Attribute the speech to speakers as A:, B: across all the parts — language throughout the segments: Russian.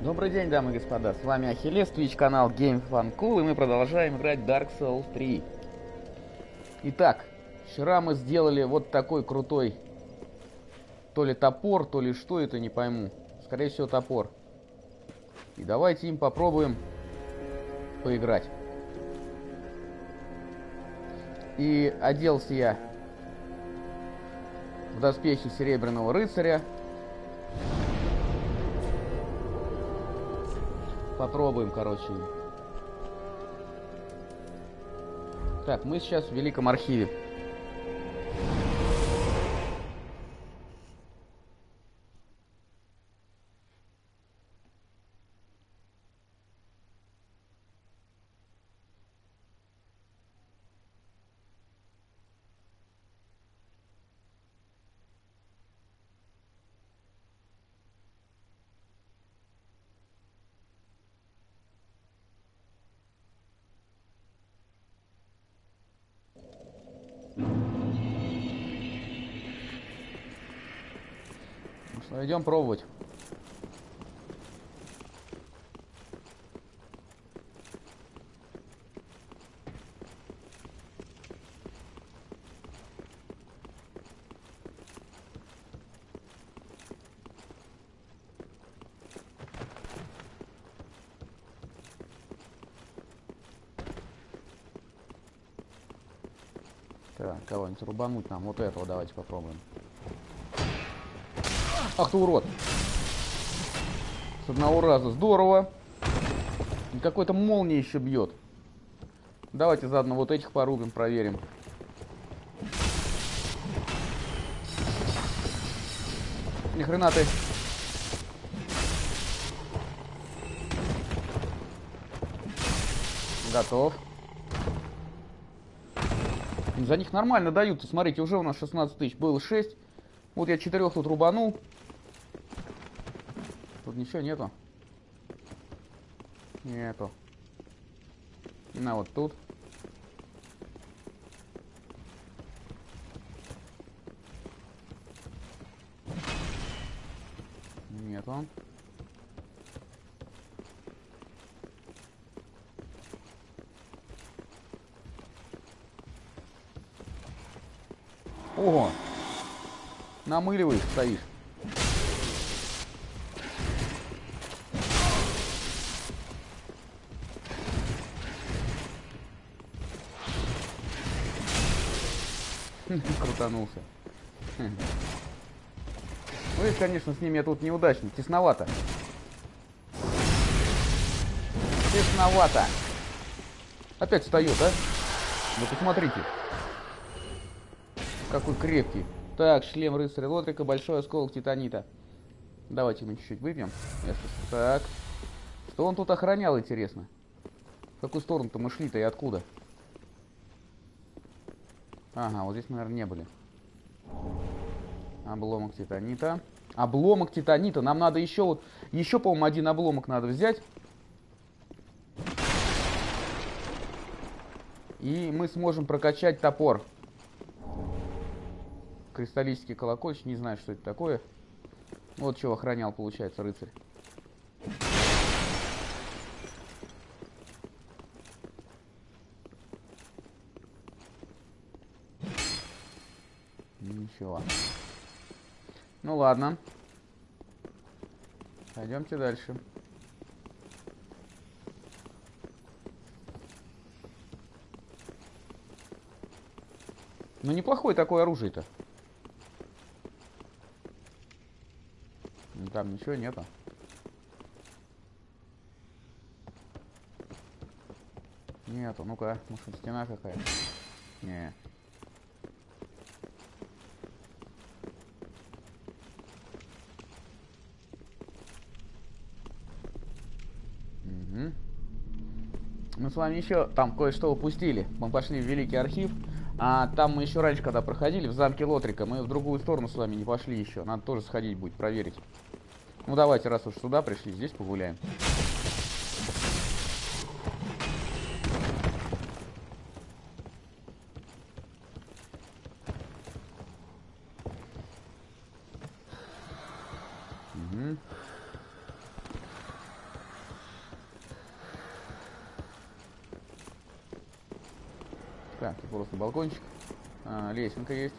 A: Добрый день, дамы и господа, с вами Ахиллес, Twitch канал Game Fun Cool, и мы продолжаем играть Dark Souls 3. Итак, вчера мы сделали вот такой крутой, то ли топор, то ли что это, не пойму. Скорее всего топор. И давайте им попробуем поиграть. И оделся я в доспехи Серебряного Рыцаря. Попробуем, короче. Так, мы сейчас в Великом Архиве. Ну что, идем пробовать. Так, кого-нибудь рубануть нам. Вот этого давайте попробуем. Ах ты урод! С одного раза. Здорово. И какой-то молния еще бьет. Давайте заодно вот этих порубим, проверим. Ни хрена ты. Готов. За них нормально дают. Смотрите, уже у нас 16 тысяч. Было 6. Вот я 4 тут рубанул. Тут ничего нету. Нету. На вот тут. Нету. Ого! Намыливаешь, стоишь. Крутанулся. Ну, здесь, конечно, с ними я тут неудачно. Тесновато. Тесновато. Опять встает, а? Вы посмотрите. Какой крепкий. Так, шлем рыцаря Лотрика, большой осколок титанита. Давайте мы чуть-чуть выпьем. Так. Что он тут охранял, интересно? В какую сторону-то мы шли-то и откуда? Ага, вот здесь мы, наверное, не были. Обломок титанита. Обломок титанита. Нам надо еще вот... Еще, по-моему, один обломок надо взять. И мы сможем прокачать топор. Кристаллический колокольчик. Не знаю, что это такое. Вот чего охранял, получается, рыцарь. Ничего. Ну ладно. Пойдемте дальше. Ну неплохое такое оружие-то. Там ничего нету. Нету. Ну-ка, может, стена какая-то? Не. Угу. Мы с вами еще там кое-что упустили. Мы пошли в Великий Архив. А там мы еще раньше, когда проходили, в замке Лотрика, мы в другую сторону с вами не пошли еще. Надо тоже сходить будет, проверить. Ну давайте, раз уж сюда пришли, здесь погуляем. Угу. Так, тут просто балкончик. Лесенка есть.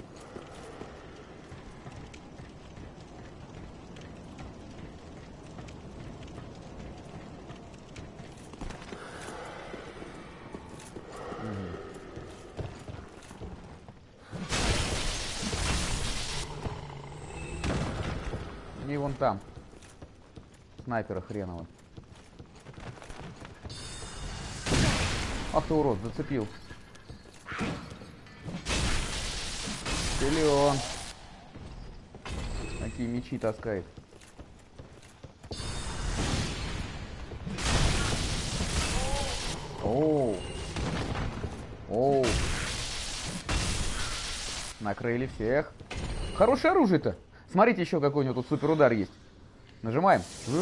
A: И вон там. Снайпера хренова. Ах ты урод, зацепил. Силен. Такие мечи таскает. Оу. Оу. Накрыли всех. Хорошее оружие-то. Смотрите, еще какой у него тут супер удар есть. Нажимаем.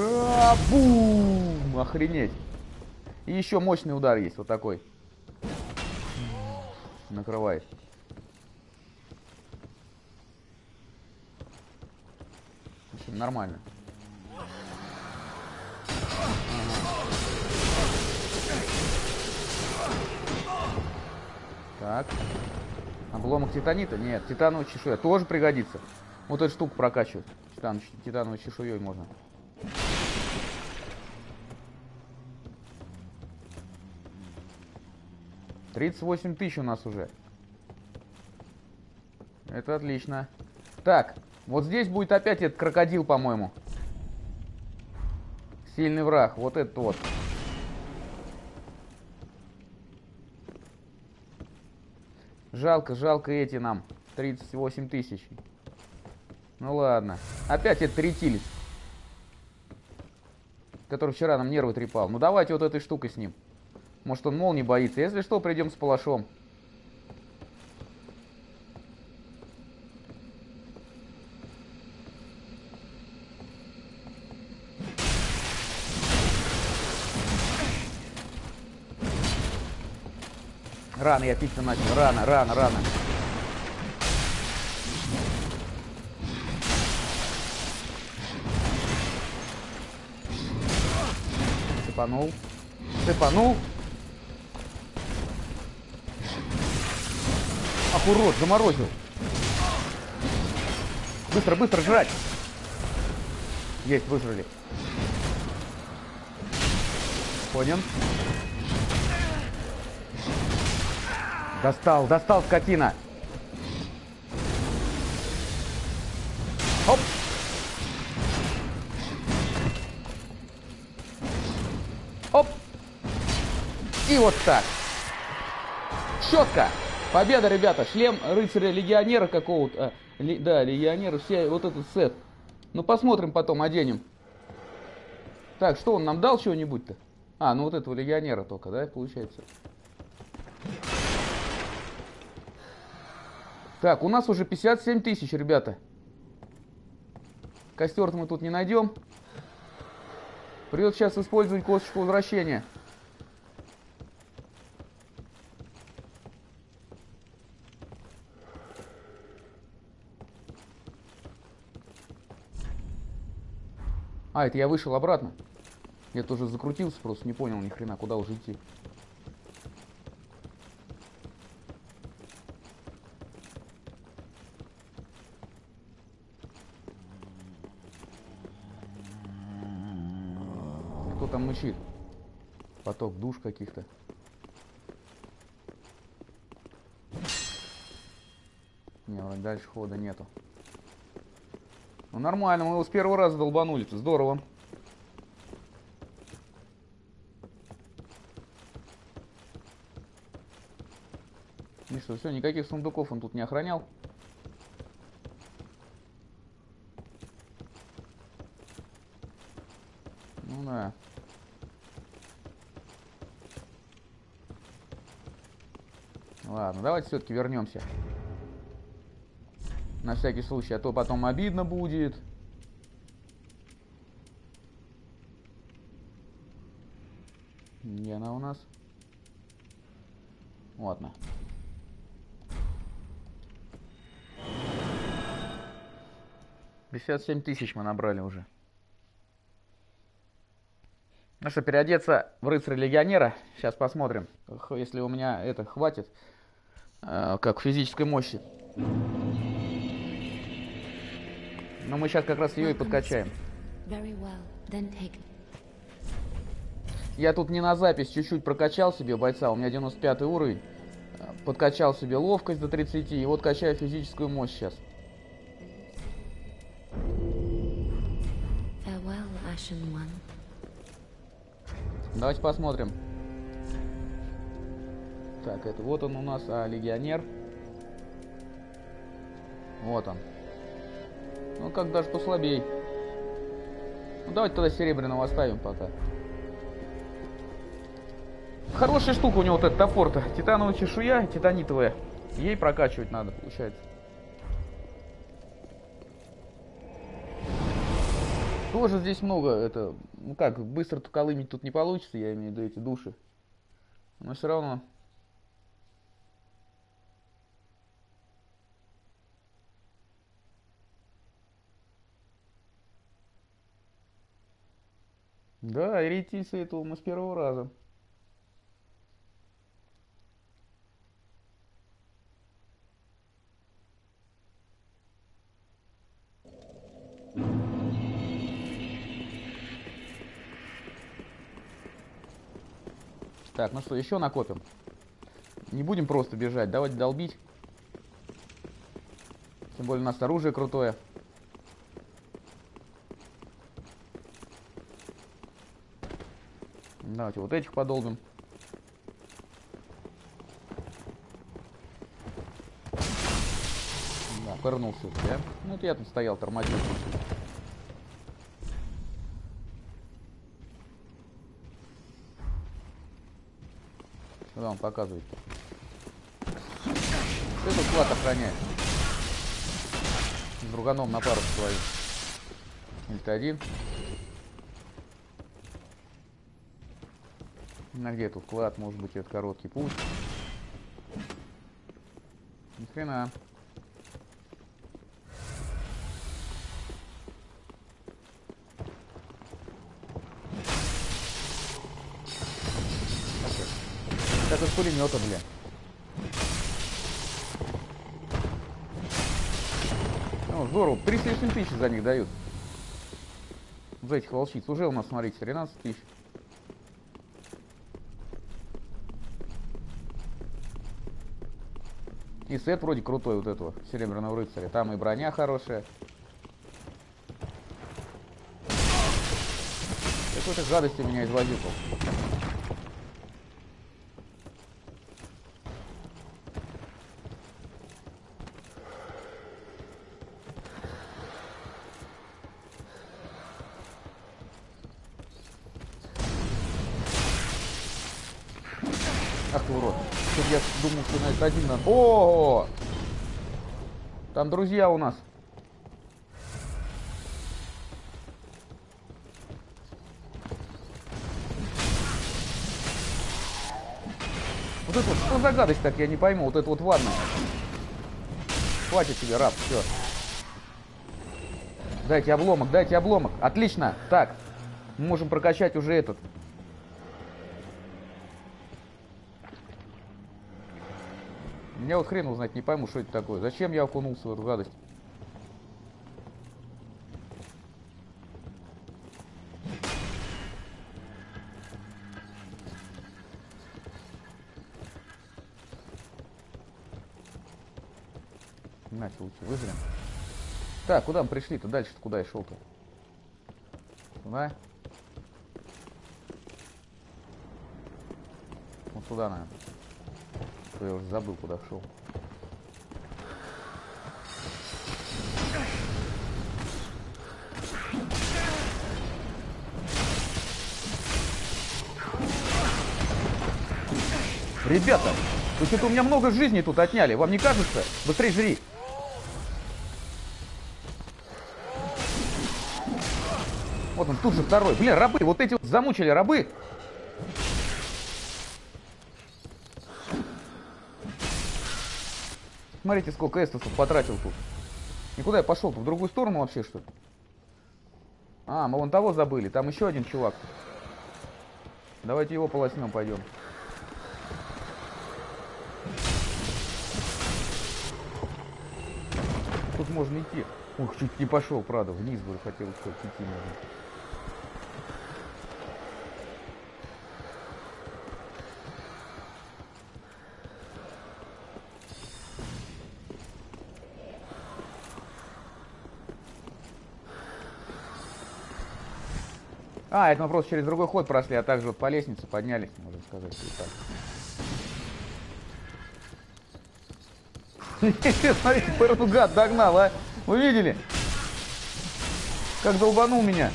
A: Бум! Охренеть. И еще мощный удар есть, вот такой. Накрывает. В общем, нормально. Так. Обломок титанита? Нет, титановая чешуя тоже пригодится. Вот эту штуку прокачивать. Титановой чешуей можно. $38 000 у нас уже. Это отлично. Так, вот здесь будет опять этот крокодил, по-моему. Сильный враг. Вот этот вот. Жалко эти нам. 38 000. Ну ладно. Опять этот ретилец, который вчера нам нервы трепал. Ну давайте вот этой штукой с ним. Может, он молнии боится. Если что, придем с палашом. Рано я пить-то начал. Рано. Цепанул. Ах, урод, заморозил. Быстро жрать. Есть, выжрали. Понял. Достал, скотина. Оп. Оп. И вот так. Четко. Победа, ребята. Шлем рыцаря-легионера какого-то. Да, легионера. Все, вот этот сет. Ну, посмотрим потом, оденем. Так, что он нам дал чего-нибудь-то? А, ну вот этого легионера только, да, получается. Так, у нас уже 57 000, ребята. Костер-то мы тут не найдем. Придется сейчас использовать косточку возвращения. А, это я вышел обратно. Я тоже закрутился, просто не понял ни хрена, куда уже идти. Кто там мычит? Поток душ каких-то. Не, вроде дальше хода нету. Ну нормально, мы его с первого раза долбанули-то. Здорово. И что, все, никаких сундуков он тут не охранял. Ну да. Ладно, давайте все-таки вернемся. На всякий случай, а то потом обидно будет. Где она у нас? Ладно. $57 000 мы набрали уже. Ну что, переодеться в рыцаря-легионера. Сейчас посмотрим, если у меня это хватит. как физической мощи. Но мы сейчас как раз ее и подкачаем. Я тут не на запись чуть-чуть прокачал себе бойца, у меня 95 уровень. Подкачал себе ловкость до 30, и вот качаю физическую мощь сейчас. Давайте посмотрим. Так, это вот он у нас, легионер. Вот он. Ну, как даже послабей. Ну, давайте тогда серебряного оставим пока. Хорошая штука у него вот этот топор-то. Титановая чешуя, титанитовая. Ей прокачивать надо, получается. Тоже здесь много, это... Ну как, быстро колымить тут не получится, я имею в виду эти души. Но все равно... Да, еретийцы этого мы с первого раза. Так, ну что, еще накопим. Не будем просто бежать, давайте долбить. Тем более у нас оружие крутое. Давайте вот этих подолбим. Да, пырнул все-таки, а? Ну это я тут стоял, тормозил. Куда он показывает? Что этот склад охраняет? С друганом на пару свою. Или ты один? На где тут клад? Может быть, это короткий путь? Ни хрена. Как из пулемета, бля. Ну, здорово. 3 с лишним тысячи за них дают. За этих волчиц. Уже у нас, смотрите, 13 тысяч. И сет вроде крутой вот этого серебряного рыцаря. Там и броня хорошая. Какой-то гадостью меня извозюкал. Ах ты урод. Тут я думал, что на это один надо. О! Там друзья у нас. Вот это вот, что за гадость так, я не пойму. Вот это вот ванна. Хватит тебе, раб, все. Дайте обломок, дайте обломок. Отлично. Так, мы можем прокачать уже этот. Я вот хрен узнать не пойму, что это такое. Зачем я окунулся в эту гадость? Нате, лучше вызовем. Так, куда мы пришли-то? Дальше-то куда я шел-то? Сюда? Вот сюда, наверное. Я уже забыл, куда шел. Ребята, вы что-то у меня много жизней тут отняли. Вам не кажется? Быстрей жри. Вот он, тут же второй. Блин, рабы, вот эти вот замучили рабы. Смотрите, сколько эстосов потратил тут. Никуда я пошел-то? В другую сторону вообще, что ли? А, мы вон того забыли. Там еще один чувак. Давайте его полоснем, пойдем. тут можно идти. Ух, чуть не пошел, правда, вниз бы хотел идти можно. А, это мы просто через другой ход прошли, а также вот по лестнице поднялись, можно сказать. Смотрите, Португат догнал, а? Вы видели? Как долбанул меня.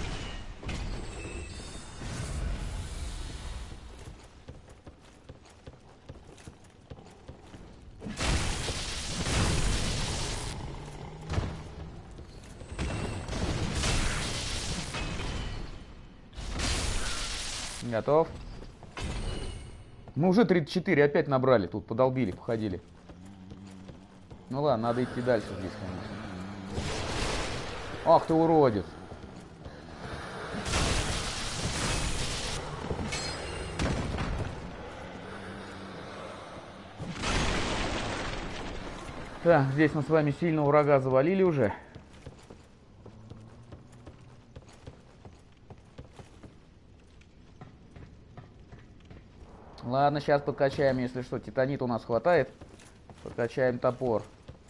A: Готов. Мы уже 34 опять набрали. Тут подолбили, походили. Ну ладно, надо идти дальше здесь, конечно. Ах ты уродец. Так, здесь мы с вами сильно врага завалили уже. Ладно, сейчас подкачаем, если что. Титанит у нас хватает. Подкачаем топор.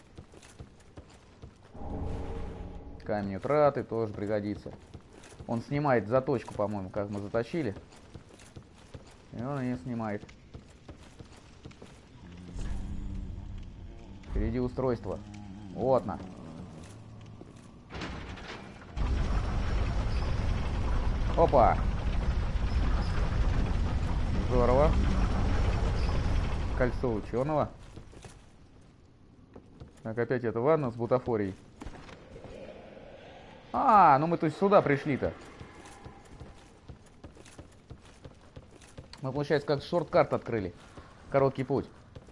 A: Камень утраты тоже пригодится. Он снимает заточку, по-моему, как мы заточили. И он ее снимает. Впереди устройство. Вот на. Опа. Здорово. Кольцо ученого. Так, опять это ванна с бутафорией. А, ну мы то есть сюда пришли-то. Мы, получается, как шорткарт открыли. Короткий путь.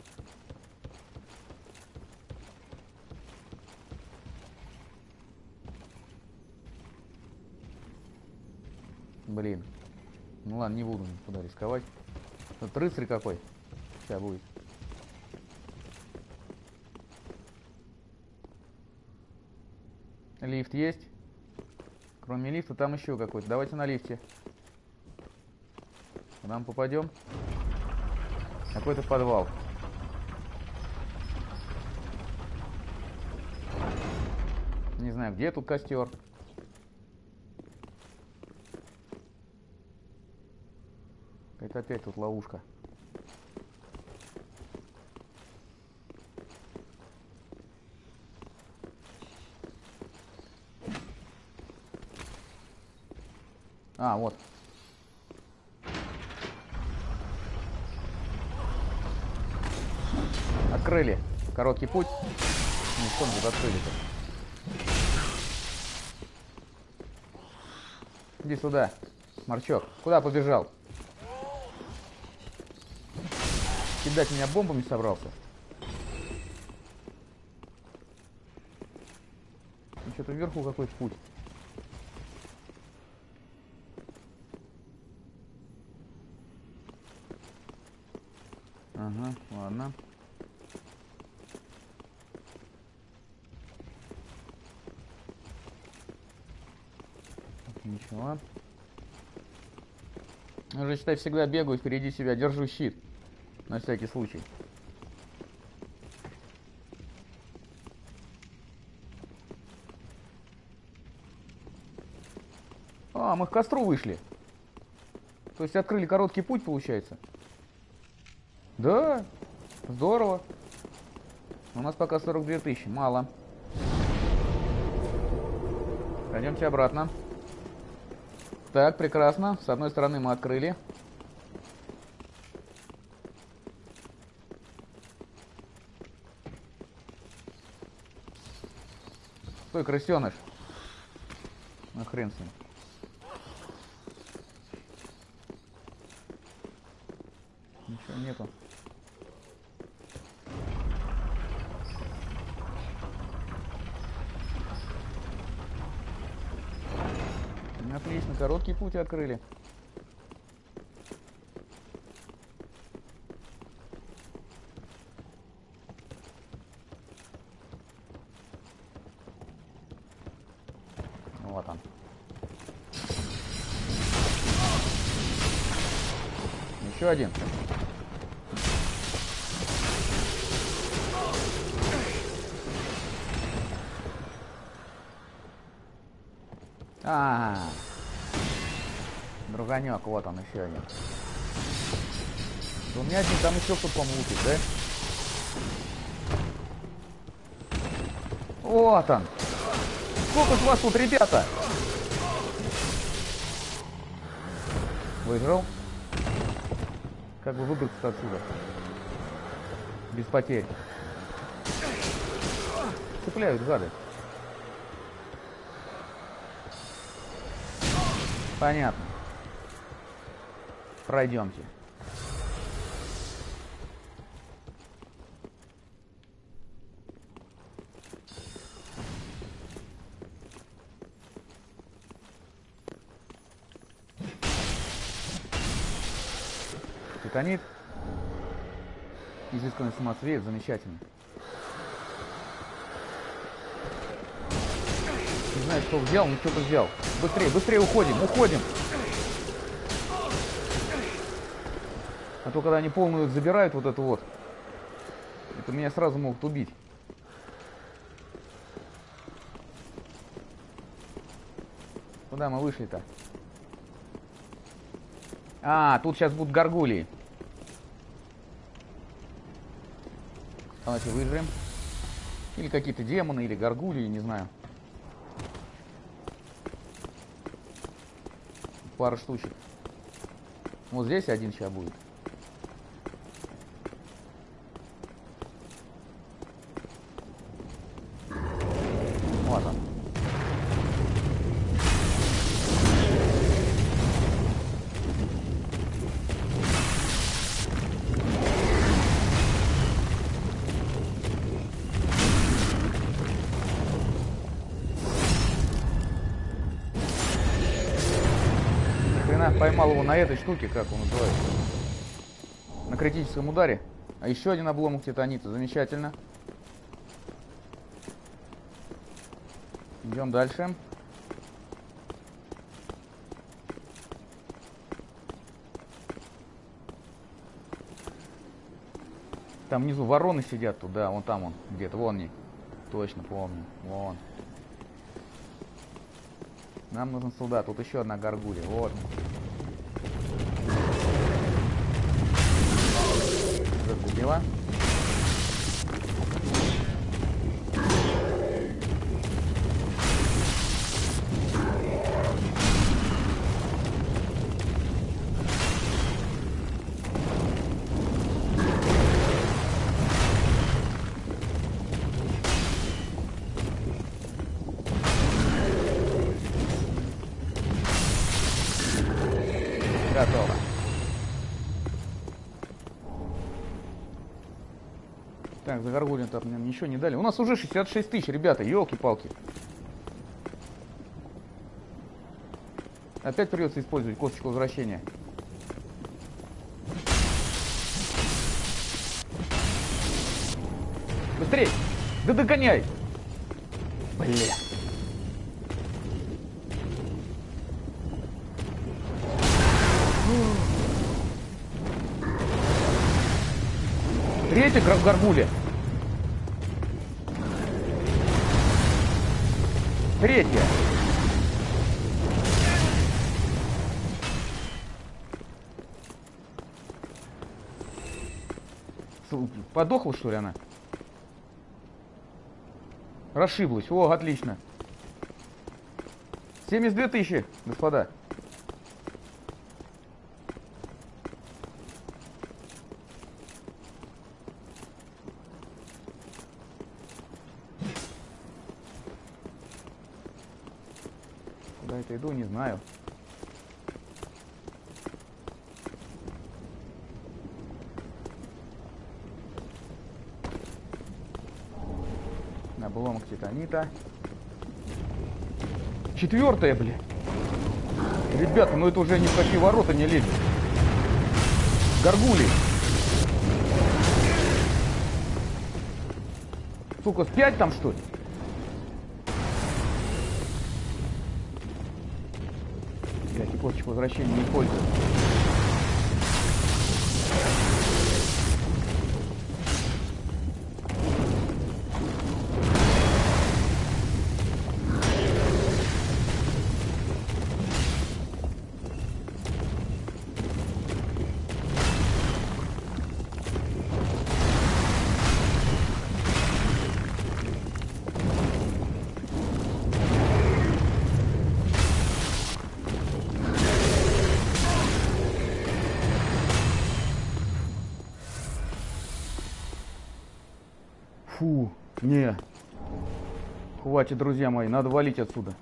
A: Блин. Ну ладно, не буду никуда рисковать. Тут рыцарь какой. Сейчас будет. Лифт есть. Кроме лифта там еще какой-то. Давайте на лифте. Куда мы попадем? Какой-то подвал. Не знаю, где тут костер. Это опять тут ловушка. А, вот. Открыли. Короткий путь. Ну, что мы тут открыли-то? Иди сюда, Марчок. Куда побежал? Кидать меня бомбами собрался. Ну, что-то вверху какой-то путь. Ага, ладно. Ничего. Я же, считай, всегда бегаю впереди себя, держу щит. На всякий случай. А, мы к костру вышли. То есть открыли короткий путь, получается. Да, здорово. У нас пока 42 тысячи, мало. Пойдемте обратно. Так, прекрасно. С одной стороны мы открыли. Стой, крысеныш. Ну хрен с ним. Ничего нету. Отлично, короткий путь открыли. Еще один. Друганек, вот он, еще один. У меня один, там еще кто-то, по-моему, лупит, да? Вот он. Сколько ж вас тут, ребята? Выиграл. Как бы выбраться отсюда. Без потерь. Цепляют, гады. Понятно. Пройдемте. Титанит. Изысканный самоцвет, замечательно. Не знаю, что взял, но что-то взял. Быстрее, быстрее уходим, уходим. А то, когда они полную забирают, вот это вот, это меня сразу могут убить. Куда мы вышли-то? А, тут сейчас будут горгулии. Давайте выжрем. Или какие-то демоны, или горгулии, не знаю. Пара штучек. Вот здесь один сейчас будет. Вот он. Поймал его на этой штуке, как он называется, на критическом ударе. А еще один обломок титанита, замечательно. Идем дальше. Там внизу вороны сидят туда, вон там он, где-то, вон они. Точно помню, вон. Нам нужен солдат, тут еще одна горгулья, вот. Загубила. Готово. Так, за горгулью-то нам ничего не дали. У нас уже 66 тысяч, ребята, елки-палки. Опять придется использовать косточку возвращения. Быстрей! Да догоняй! Блин. Третья горгулья. Третья. Подохла, что ли, она? Расшиблась. О, отлично. 72 тысячи, господа. Куда это иду, не знаю. Обломок титанита. Четвертая, блин. Ребята, ну это уже ни в какие ворота не лезет. Горгули. Сука, с 5 там, что ли? Блядь, и косточку возвращения не использую. Фу, не. Хватит, друзья мои, надо валить отсюда.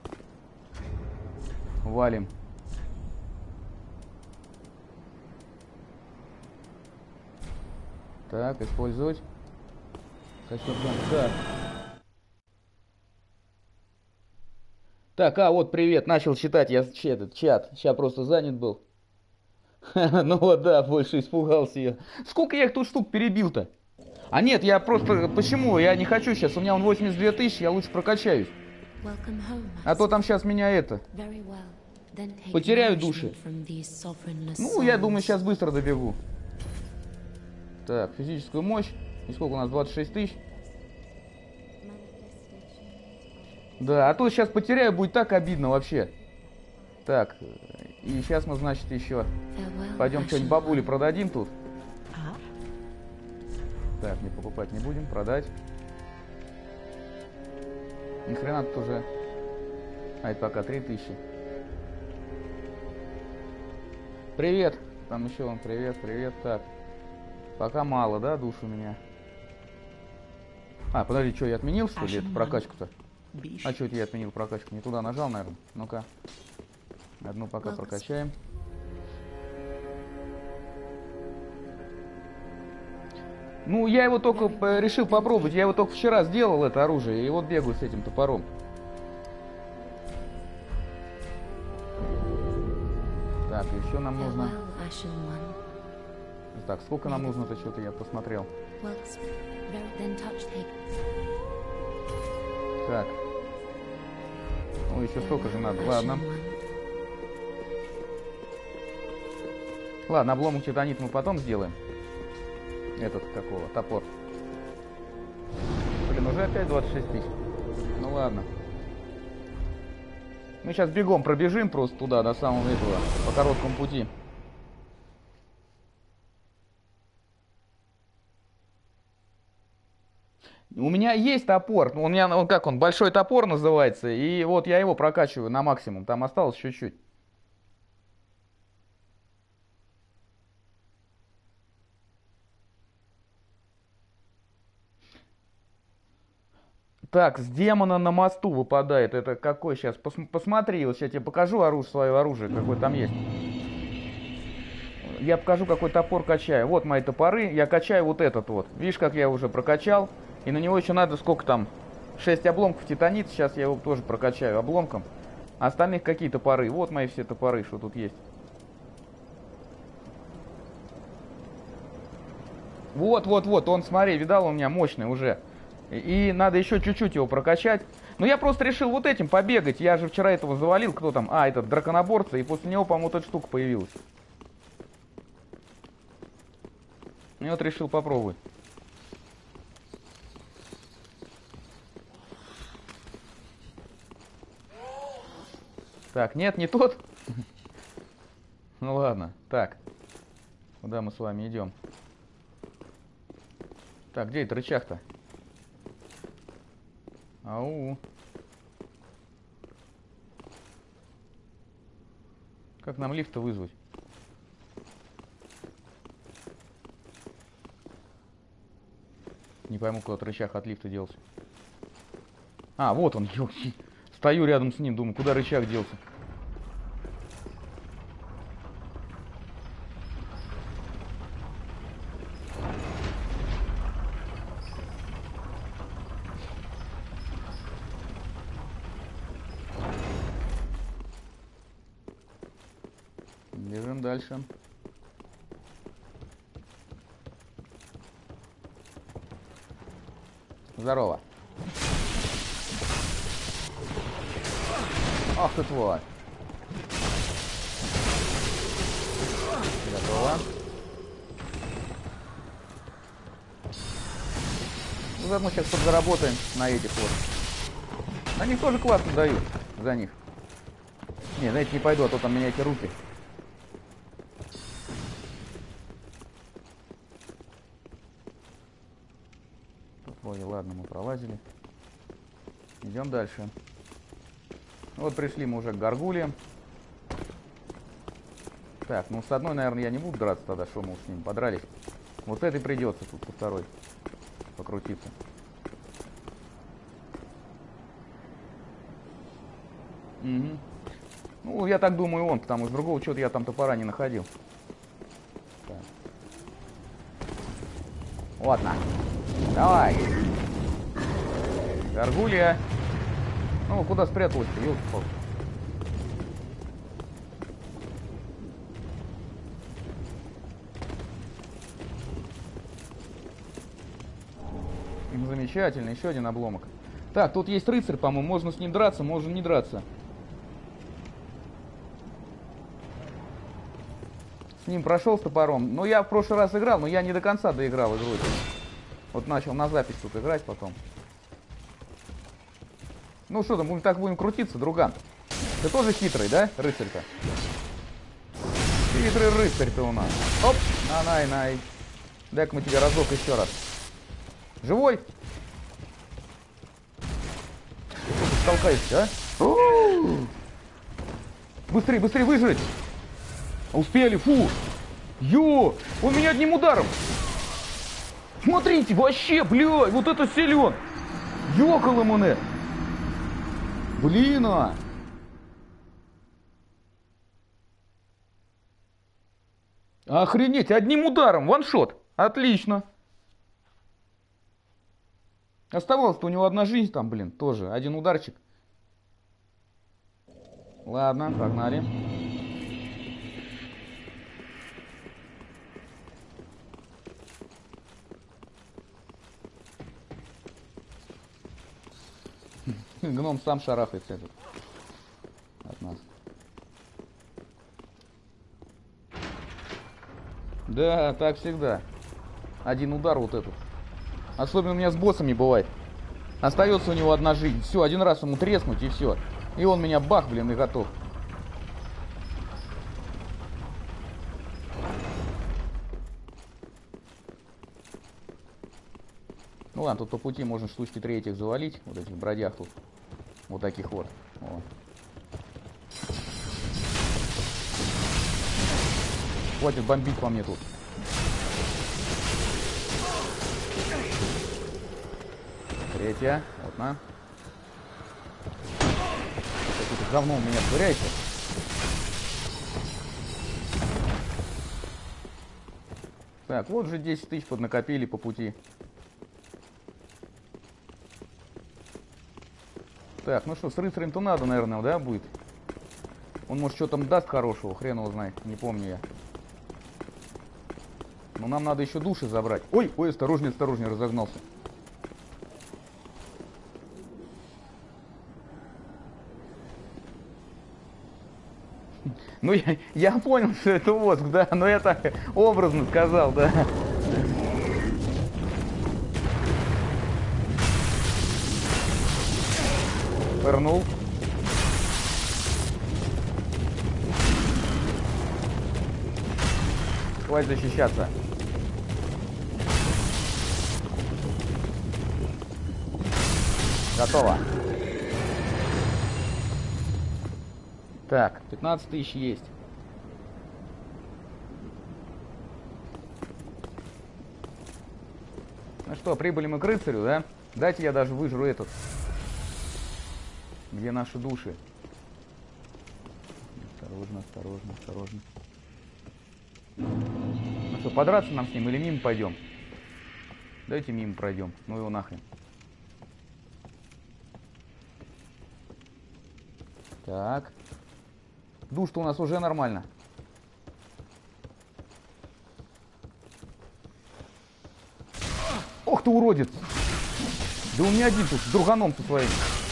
A: Валим. Так, использовать. Так. Так, вот, привет, начал читать, я этот чат, сейчас просто занят был. Ну вот, да, больше испугался я. Сколько я их тут штук перебил-то? А нет, я просто, почему, я не хочу сейчас, у меня он 82 тысячи, я лучше прокачаюсь. А то там сейчас меня это, потеряю души. Ну, я думаю, сейчас быстро добегу. Так, физическую мощь, и сколько у нас, 26 тысяч? Да, а то сейчас потеряю, будет так обидно вообще. Так, и сейчас мы, значит, еще пойдем что-нибудь бабуле продадим тут. Так, не покупать не будем, продать. Ни хрена тут уже. А это пока 3000. Привет. Там еще он, привет. Так. Пока мало, да, душ у меня. А, подожди, что, я отменил, что ли, эту прокачку-то? А что это я отменил прокачку? Не туда нажал, наверное. Ну-ка. Одну пока прокачаем. Ну, я его только решил попробовать. Я его только вчера сделал, это оружие. И вот бегаю с этим топором. Так, еще нам нужно... Так, сколько нам нужно-то, что-то я посмотрел. Так. Ну, еще столько же надо. Ладно. Ладно, обломок титанит мы потом сделаем. Этот, какого? Топор. Блин, уже опять 26 тысяч. Ну ладно. Мы сейчас бегом пробежим просто туда, до самого этого, по короткому пути. У меня есть топор. У меня, он как он, большой топор называется. И вот я его прокачиваю на максимум. Там осталось чуть-чуть. Так, с демона на мосту выпадает. Это какой сейчас? Посмотри, вот сейчас я тебе покажу свое оружие, какое там есть. Я покажу, какой топор качаю. Вот мои топоры. Я качаю вот этот вот. Видишь, как я уже прокачал. И на него еще надо сколько там? 6 обломков титанит. Сейчас я его тоже прокачаю обломком. А остальных какие топоры? Вот мои все топоры, что тут есть. Вот. Он, смотри, видал, у меня мощный уже. И надо еще чуть-чуть его прокачать. Но я просто решил вот этим побегать. Я же вчера этого завалил. Кто там? А, этот драконоборца. И после него, по-моему, вот эта штука появилась. И вот решил попробовать. Так, нет, не тот. Ну ладно. Так. Куда мы с вами идем? Так, где это рычаг-то? Ау. Как нам лифт-то вызвать? Не пойму, куда рычаг от лифта делся. А, вот он, ёлки. Стою рядом с ним, думаю, куда рычаг делся. Бежим дальше. Здорово. Ах ты тварь. Готово. Ну, заодно сейчас подзаработаем на этих вот. Они тоже классно дают за них. Не, на эти не пойду, а то там меня эти руки. Ой, ладно, мы пролазили. Идем дальше. Вот пришли мы уже к горгульям. Так, ну с одной, наверное, я не буду драться тогда, что мы с ним подрались. Вот этой придется тут со второй покрутиться. Угу. Ну, я так думаю, он, потому что другого чего-то я там топора не находил. Так. Ладно. Давай. Горгулья. Ну, куда спряталась-то, ёлки-палки. Замечательно, еще один обломок. Так, тут есть рыцарь, по-моему, можно с ним драться, можно не драться. С ним прошел с топором. Но я в прошлый раз играл, но я не до конца доиграл игру. Вот начал на запись тут играть потом. Ну что там, будем крутиться, друган. Ты тоже хитрый, да, рыцарь-то? Хитрый рыцарь-то у нас. Оп, най-най. Дай-ка мы тебе разок еще раз. Живой? Толкаешься, а? Быстрее, быстрее выжрать! Успели, фу! Ё! Он меня одним ударом! Смотрите, вообще, блядь, вот это силен! Ёкаламане! Блин, а! Охренеть, одним ударом, ваншот! Отлично! Оставалась-то у него одна жизнь там, блин, тоже. Один ударчик. Ладно, погнали. Гном сам шарахается этот от нас. Да, так всегда. Один удар вот этот. Особенно у меня с боссами бывает. Остается у него одна жизнь. Все, один раз ему треснуть и все. И он меня бах, блин, и готов. Ну ладно, тут по пути можно штучки третьих завалить. Вот этих бродяг тут. Вот таких вот. О. Хватит бомбить по мне тут. Третья. Вот на. Какое-то говно у меня швыряется. Так, вот же 10 тысяч поднакопили по пути. Так, ну что, с рыцарем-то надо, наверное, да, будет? Он, может, что там даст хорошего, хрен его знает, не помню я. Но нам надо еще души забрать. Ой, ой, осторожнее, осторожнее, разогнался. Ну, я понял, что это воск, да, но я так образно сказал, да. Пырнул. Хватит защищаться. Готово. Так, 15 тысяч есть. Ну что, прибыли мы к рыцарю, да? Дайте я даже выжру этот. Где наши души? Осторожно, осторожно, осторожно. Ну что, подраться нам с ним или мимо пойдем? Давайте мимо пройдем. Ну его нахрен. Так. Душ-то у нас уже нормально. Ох ты, уродец! Да у меня один тут, с друганом-то своим.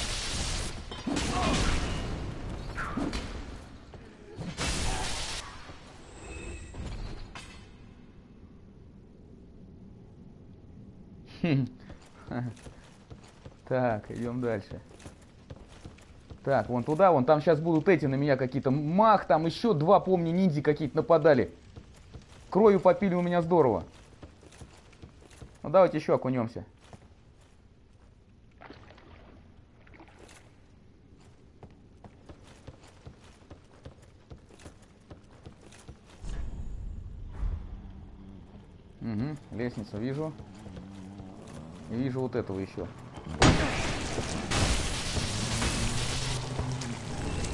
A: Так, идем дальше. Так, вон туда, вон там сейчас будут эти на меня какие-то. Мах, там еще два, помню, ниндзя какие-то нападали. Кровью попили у меня здорово. Ну давайте еще окунемся. Угу, лестницу вижу. И вижу вот этого еще.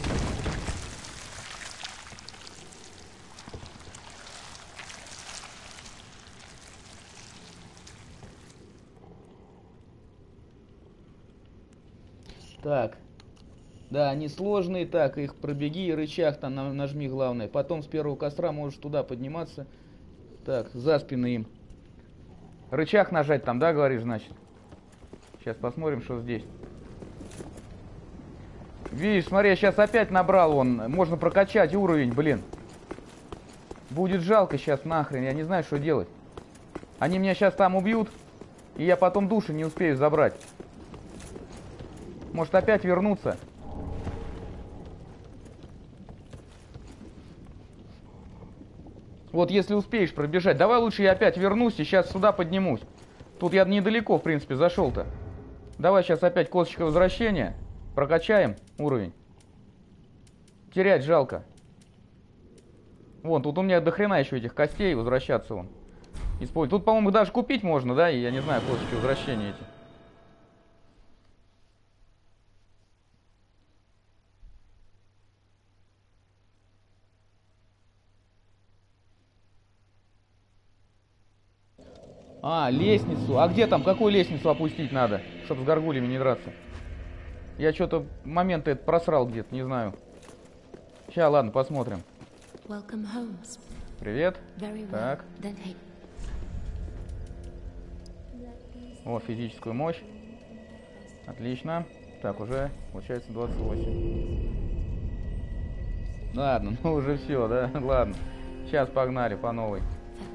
A: Так. Да, они сложные. Так, их пробеги, рычаг там нажми главное. Потом с первого костра можешь туда подниматься. Так, за спины им. Рычаг нажать там, да, говоришь, значит? Сейчас посмотрим, что здесь. Видишь, смотри, я сейчас опять набрал он. Можно прокачать уровень, блин. Будет жалко сейчас нахрен, я не знаю, что делать. Они меня сейчас там убьют, и я потом души не успею забрать. Может опять вернуться. Вот если успеешь пробежать. Давай лучше я опять вернусь и сейчас сюда поднимусь. Тут я недалеко, в принципе, зашел-то. Давай сейчас опять косточка возвращения. Прокачаем уровень. Терять жалко. Вон, тут у меня до хрена еще этих костей, возвращаться вон. Использовать. Тут, по-моему, даже купить можно, да? И я не знаю, косточки возвращения эти. А, лестницу. А где там? Какую лестницу опустить надо, чтобы с горгульями не драться? Я что-то моменты это просрал где-то, не знаю. Сейчас, ладно, посмотрим. Привет. Так. О, физическую мощь. Отлично. Так, уже получается 28. Ладно, ну уже все, да? Ладно. Сейчас погнали по новой.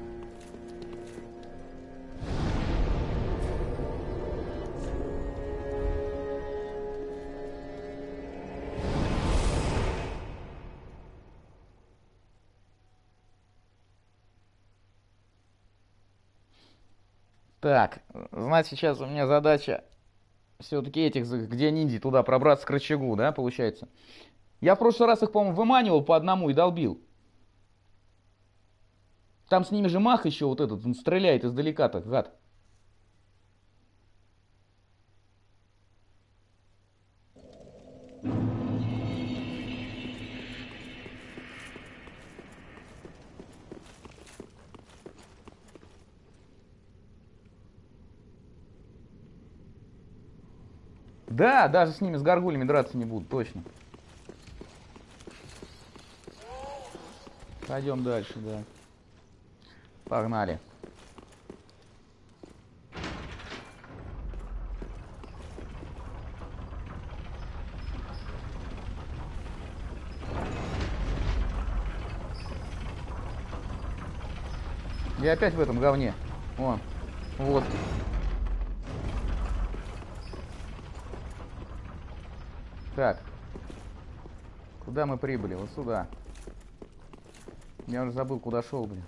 A: Так, значит, сейчас у меня задача все-таки этих, где ниндзя, туда пробраться к рычагу, да, получается. Я в прошлый раз их, по-моему, выманивал по одному и долбил. Там с ними же мах еще вот этот, он стреляет издалека-то, гад. Да, даже с ними, с горгульями драться не буду, точно. Пойдем дальше, да. Погнали. Я опять в этом говне. Вон. Вот. Так. Куда мы прибыли? Вот сюда. Я уже забыл, куда шел, блин.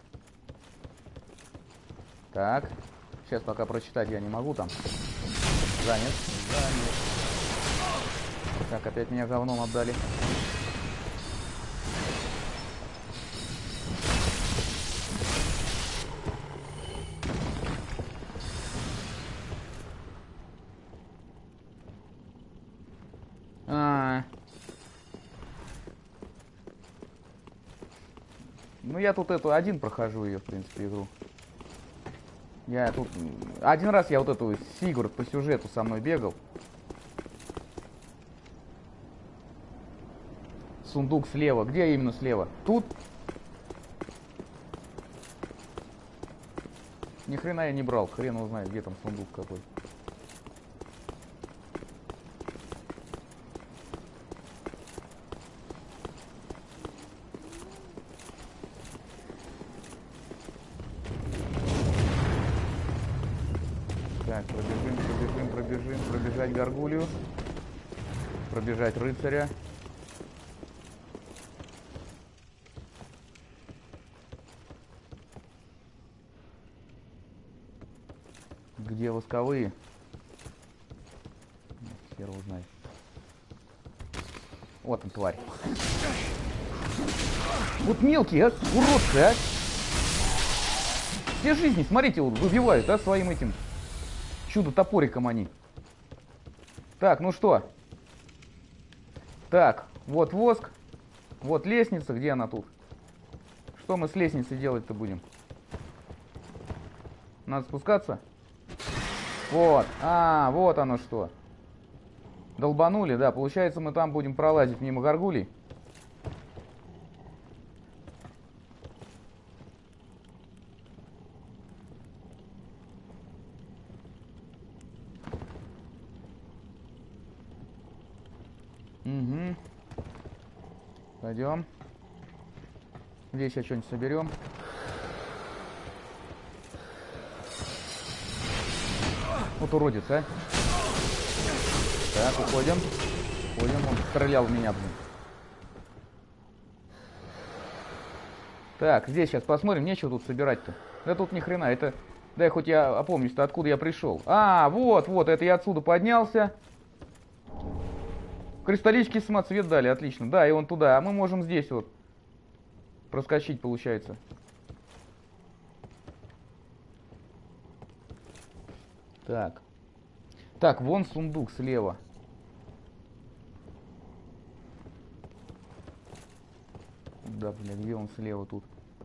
A: Так. Сейчас пока прочитать я не могу там. Занят. Занят. Так, опять меня говном отдали. Ну, я тут эту один прохожу ее, в принципе, игру. Я тут... Один раз я вот эту Сигурд по сюжету со мной бегал. Сундук слева. Где именно слева? Тут? Ни хрена я не брал. Хрен его знает, где там сундук какой. Так, пробежим, пробежать горгулью. Пробежать рыцаря. Где восковые? Хер его знает. Вот он, тварь. Вот мелкий, а? Уродцы, а? Все жизни, смотрите, вот, выбивают, а, своим этим чудо-топориком они. Так, ну что? Так, вот воск. Вот лестница, где она тут? Что мы с лестницей делать-то будем? Надо спускаться? Вот, вот оно что. Долбанули, да. Получается, мы там будем пролазить мимо горгулей. Угу. Пойдем. Здесь сейчас что-нибудь соберем. Вот уродец, а. Так, уходим. Уходим. Он стрелял в меня, блин. Так, здесь сейчас посмотрим. Нечего тут собирать-то. Да тут ни хрена. Это... Дай хоть я опомнюсь-то, откуда я пришел. А, вот, вот. Это я отсюда поднялся. Кристаллический самоцвет дали. Отлично. Да, и он туда. А мы можем здесь вот проскочить, получается. Так. Так, вон сундук слева. Да, блин, где он слева тут?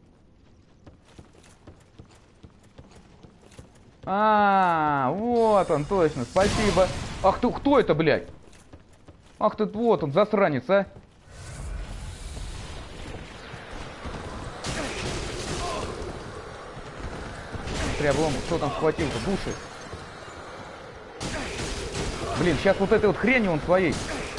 A: А, вот он, точно, спасибо. Ах ты, кто это, блядь? Ах ты, вот он, засранец, а. Облом, кто там схватил-то? Души. Блин, сейчас вот этой вот хренью он своей.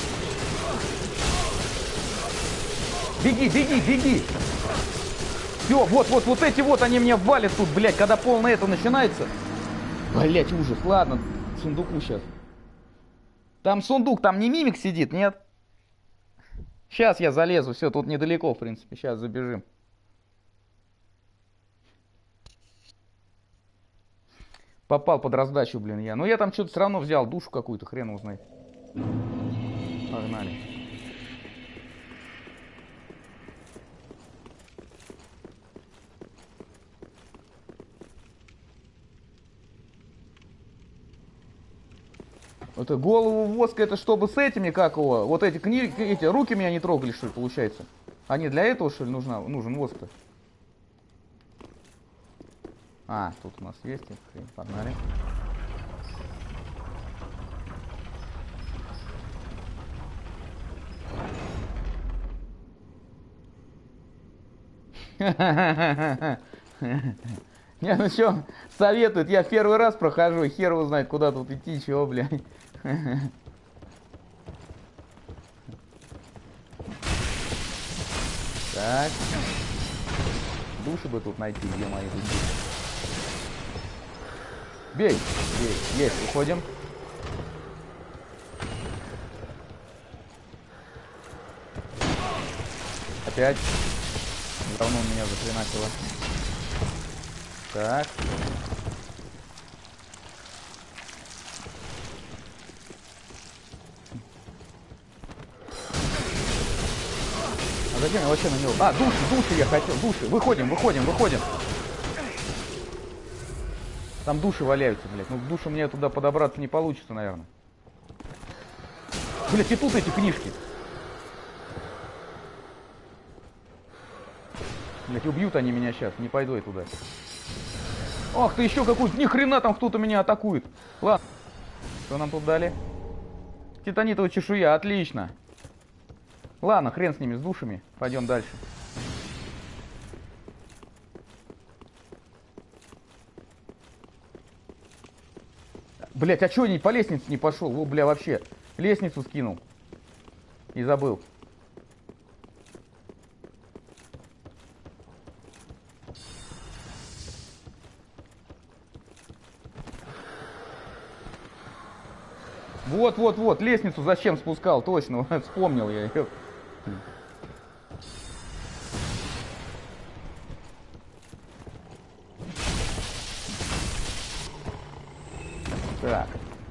A: Беги, беги, беги. Все, вот эти вот, они меня валят тут, блядь, когда полное это начинается. Блядь, ужас. Ладно, к сундуку сейчас. Там сундук, там не мимик сидит, нет? Сейчас я залезу, все, тут недалеко, в принципе. Сейчас забежим. Попал под раздачу, блин, я. Но я там что-то все равно взял душу какую-то, хрен узнает. Погнали. Это голову воска, это чтобы с этими, как его, вот эти книги, эти руки меня не трогали, что ли, получается? Они для этого, что ли, нужен воск-то? А, тут у нас есть, погнали. Не, ну что, советуют, я первый раз прохожу, хер его знает, куда тут идти, чего, блядь. Так. Души бы тут найти, где мои души. Бей, бей, есть, уходим. Опять. Давно меня захреначило. Так. А зачем я вообще на него? А, души я хотел, души. Выходим. Там души валяются, блядь. Ну, к душе мне туда подобраться не получится, наверное. Блядь, и тут эти книжки. Блядь, убьют они меня сейчас, не пойду я туда. Ах ты, еще какой-то, ни хрена там кто-то меня атакует. Ладно, что нам тут дали? Титанитовая чешуя, отлично. Ладно, хрен с ними, с душами. Пойдем дальше. Блять, а чё я по лестнице не пошел? Во, бля, вообще. Лестницу скинул. И забыл. Вот, лестницу зачем спускал, точно, вспомнил я ее. Так.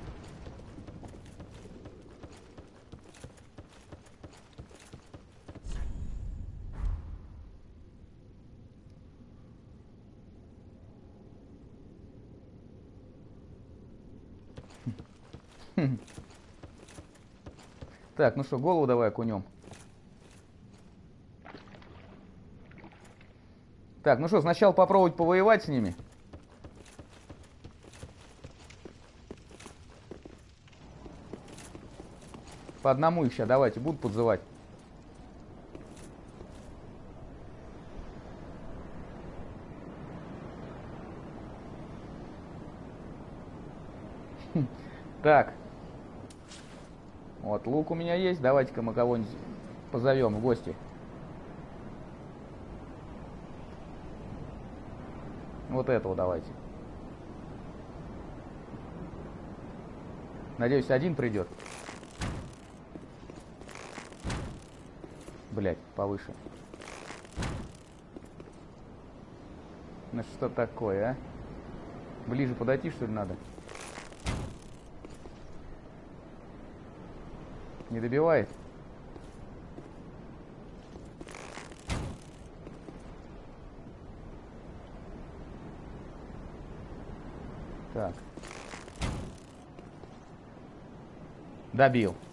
A: Так, ну что, голову давай окунем. Так, ну что, сначала попробовать повоевать с ними. По одному их сейчас давайте, будут подзывать. Так. Вот, лук у меня есть. Давайте-ка мы кого-нибудь позовем в гости. Вот этого давайте. Надеюсь, один придет. Блять, повыше. Ну что такое, а? Ближе подойти, что ли, надо? Не добивает? Так. Добил.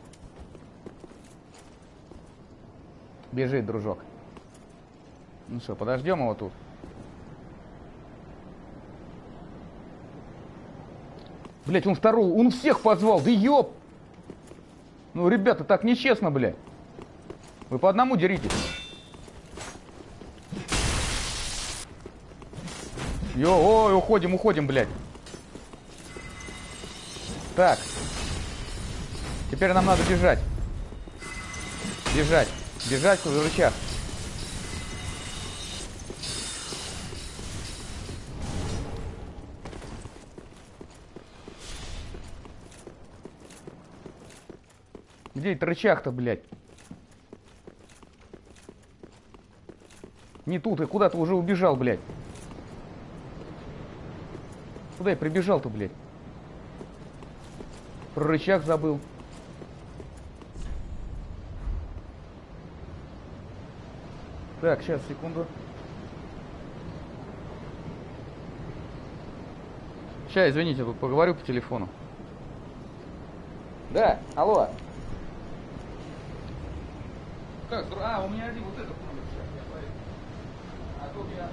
A: Бежит, дружок. Ну что, подождем его тут. Блять, он второго, он всех позвал, да ёп! Ну, ребята, так нечестно, блядь. Вы по одному деритесь. Ой, уходим, блядь. Так. Теперь нам надо бежать. Бежать к рычаг. Где это рычаг-то, блядь? Не тут, и куда-то уже убежал, блядь. Куда я прибежал-то, блядь? Про рычаг забыл. Так, сейчас, секунду. Сейчас, извините, тут поговорю по телефону. Да, алло. Как? У меня один вот этот номер сейчас, я поеду. А тут я...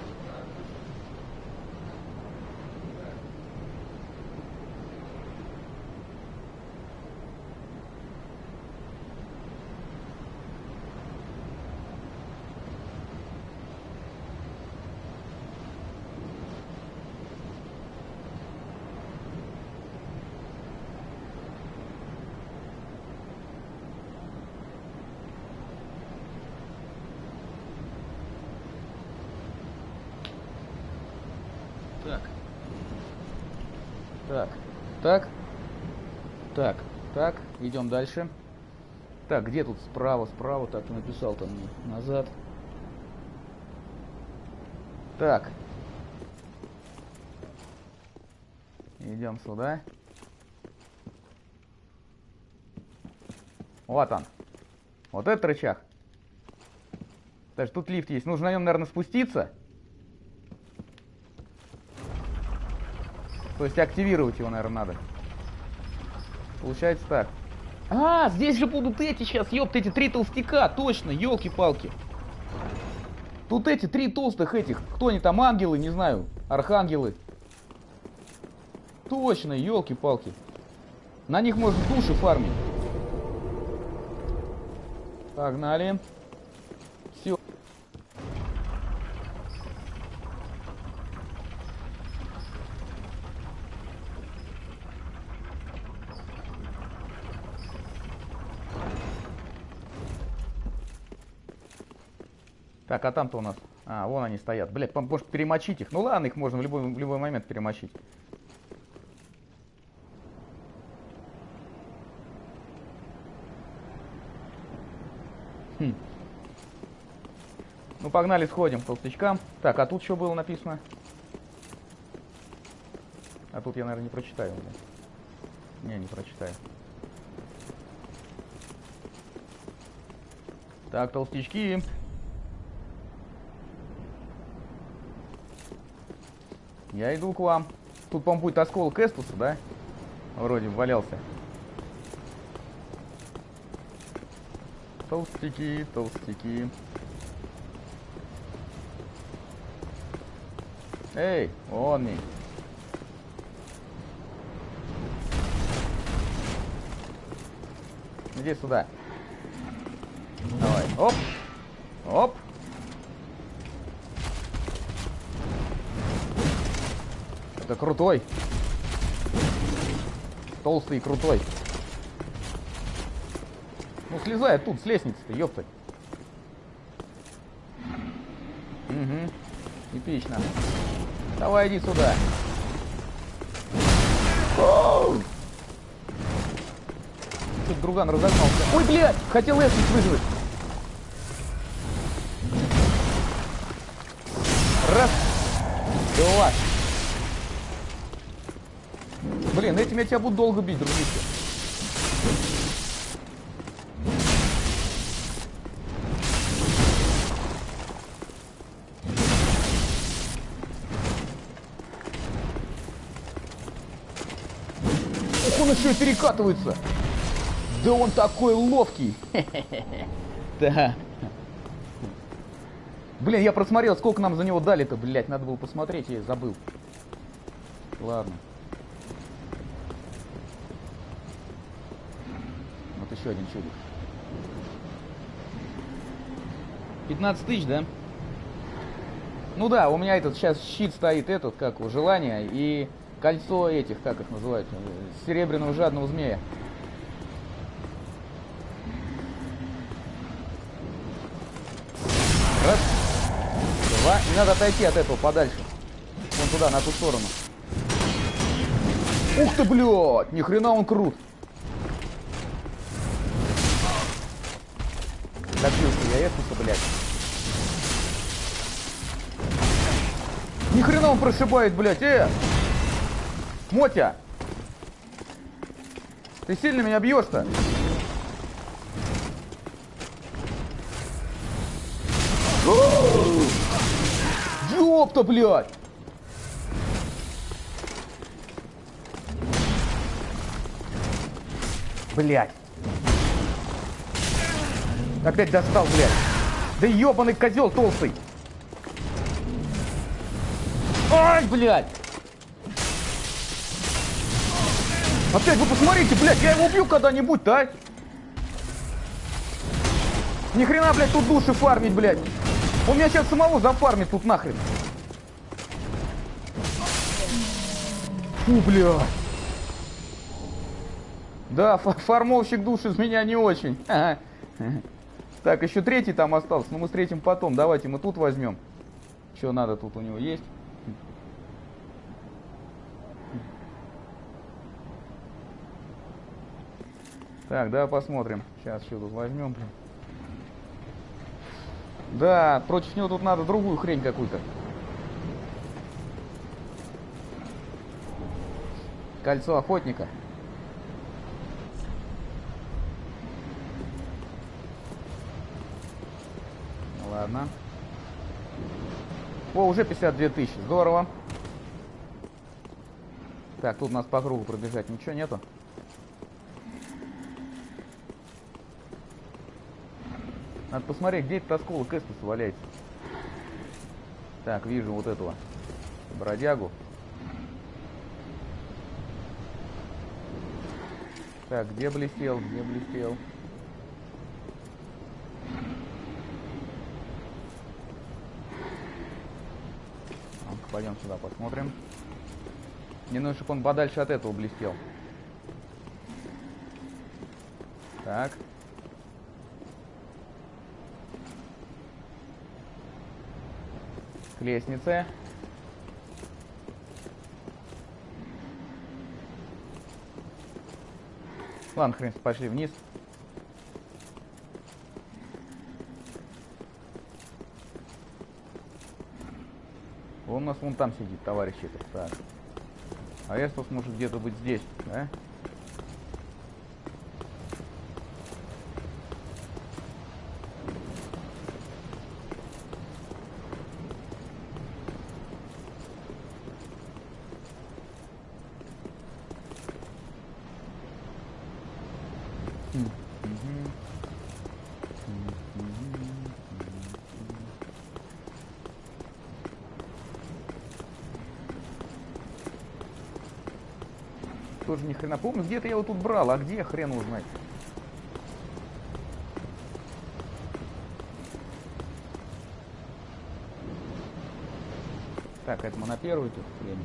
A: Так, идем дальше. Так, где тут справа, так ты написал там назад. Так. Идем сюда. Вот он. Вот этот рычаг. Даже тут лифт есть. Нужно на нем, наверное, спуститься. То есть активировать его, наверное, надо. Получается так. Здесь же будут эти сейчас, ёпта, эти 3 толстяка, точно, ёлки-палки. Тут эти 3 толстых этих, кто они там, ангелы, не знаю, архангелы. Точно, ёлки-палки. На них можно души фармить. Погнали. Все. Так, а там-то у нас... вон они стоят. Блядь, может перемочить их? Ну ладно, их можно в любой момент перемочить. Ну погнали, сходим к толстячкам. Так, а тут что было написано? А тут я, наверное, не прочитаю. Не прочитаю. Так, толстячки. Я иду к вам. Тут, по-моему, будет осколок Эстуса, да? Вроде валялся. Толстяки. Эй, вон они. Иди сюда. Давай. Оп. Оп. Это крутой. Толстый и крутой. Ну, слезай тут с лестницы-то, ёпта. Угу. Эпично. Давай, иди сюда. Что-то друган разогнался. Ой, блядь! Хотел эсмис вызвать. Раз. Два. Блин, этим я тебя буду долго бить, дружище. Ух, он еще и перекатывается. Да он такой ловкий. Да. Блин, я просмотрел, сколько нам за него дали-то, блядь. Надо было посмотреть, я забыл. Ладно. Вот еще один чудик. 15 тысяч, да? Ну да, у меня этот сейчас щит стоит, этот, как его, желание, и кольцо этих, как их называют, серебряного жадного змея. Раз, два, и надо отойти от этого подальше. Вон туда, на ту сторону. Ух ты, блядь, ни хрена он крут. Добился я Эсуса, блядь. Ни хрена он прошибает, блядь, Мотя! Ты сильно меня бьешь-то? Ёпта, блядь! Блядь! Опять достал, блядь! Да ёбаный козел толстый! Ай, блядь! Опять вы посмотрите, блядь, я его убью когда-нибудь-то, а? Ни хрена, блядь, тут души фармить, блядь. Он меня сейчас самого зафармит тут нахрен. Фу, блядь. Да, фармовщик душ из меня не очень. Ага. Так, еще третий там остался, но мы с третьим потом. Давайте мы тут возьмем. Что надо тут у него есть? Так, да, посмотрим. Сейчас что тут возьмем. Да, против него тут надо другую хрень какую-то. Кольцо охотника. Ладно. О, уже 52 тысячи. Здорово. Так, тут у нас по кругу пробежать ничего нету. Надо посмотреть, где этот осколок Эстуса валяется. Так, вижу вот этого бродягу. Так, где блестел, где блестел? Ну-ка, пойдем сюда посмотрим. Мне нужно, чтобы он подальше от этого блестел. Так. К лестнице. Ладно, хрен, пошли вниз. Он у нас вон там сидит, товарищ этот. Так. А Эстус может где-то быть здесь, да? Тоже ни хрена помню, где-то я его тут брал, а где хрен узнать. Так, это мы на первую тут время.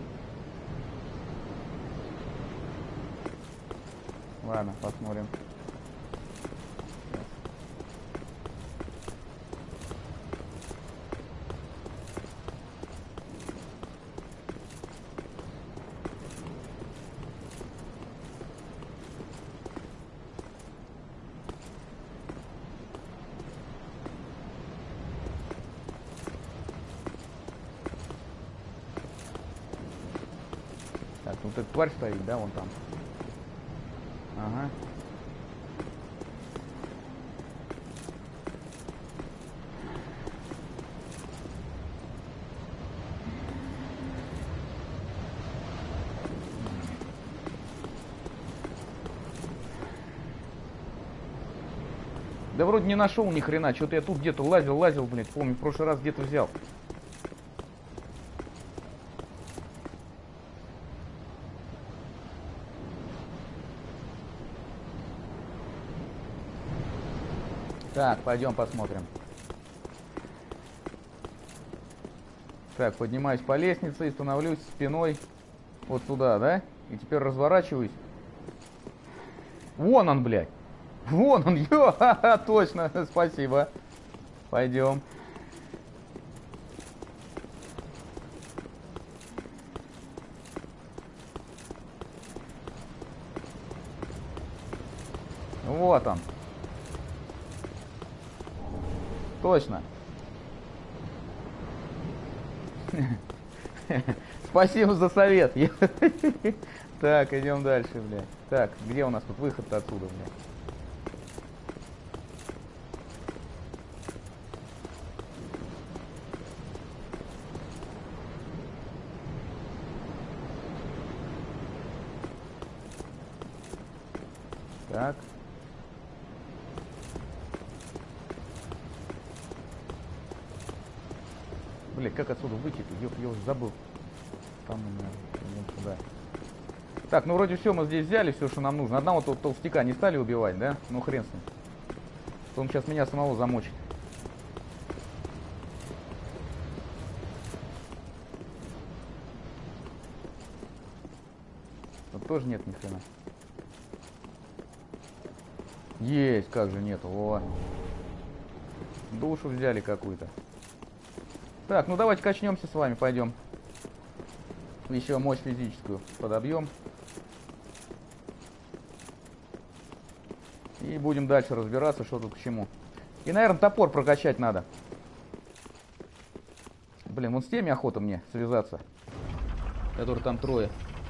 A: Ладно, посмотрим. Так, вот эта тварь стоит, да, вон там. Ага. Да вроде не нашел ни хрена, что-то я тут где-то лазил, блядь, помню, в прошлый раз где-то взял. Так, пойдем посмотрим. Так, поднимаюсь по лестнице и становлюсь спиной вот сюда, да? И теперь разворачиваюсь. Вон он, блядь. Вон он, ха-ха, точно, спасибо. Пойдем. Вот он. Точно. Спасибо за совет. Так, идем дальше, блядь. Так, где у нас тут выход отсюда, блядь? Так. Блин, как отсюда выйти-то? Я уже забыл. Там, наверное, сюда. Так, ну вроде все, мы здесь взяли, все, что нам нужно. Одного толстяка не стали убивать, да? Ну хрен с ним. Он сейчас меня самого замочит. Тут тоже нет ни хрена. Есть, как же нету, о. Душу взяли какую-то. Так, ну давайте качнемся с вами, пойдем. Еще мощь физическую подобьем. И будем дальше разбираться, что тут к чему. И, наверное, топор прокачать надо. Блин, вот с теми охота мне связаться. Которые там трое.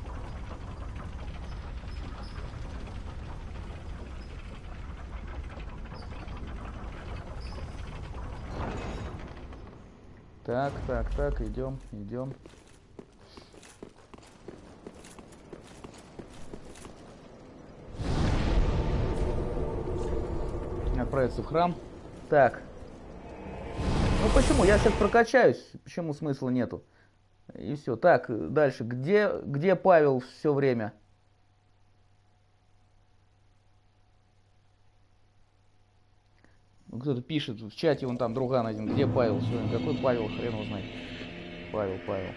A: Так, так, так, идем, идем. Отправиться в храм. Так. Ну почему? Я сейчас прокачаюсь. Почему смысла нету? И все. Так, дальше. Где Павел все время? Кто-то пишет в чате, вон там друган один. Где Павел сегодня? Какой Павел? Хрен его знает. Павел.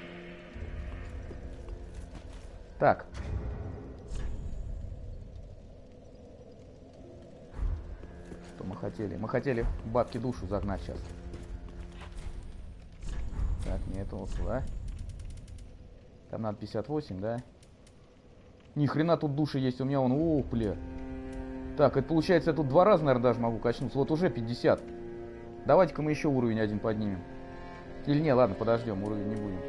A: Так. Что мы хотели? Мы хотели бабки душу загнать сейчас. Так, не это вот сюда. Там надо 58, да? Ни хрена тут души есть. У меня вон, ух, бля. Так, это получается, я тут 2 раза, наверное, даже могу качнуться. Вот уже 50. Давайте-ка мы еще уровень один поднимем. Или не, ладно, подождем, уровень не будем.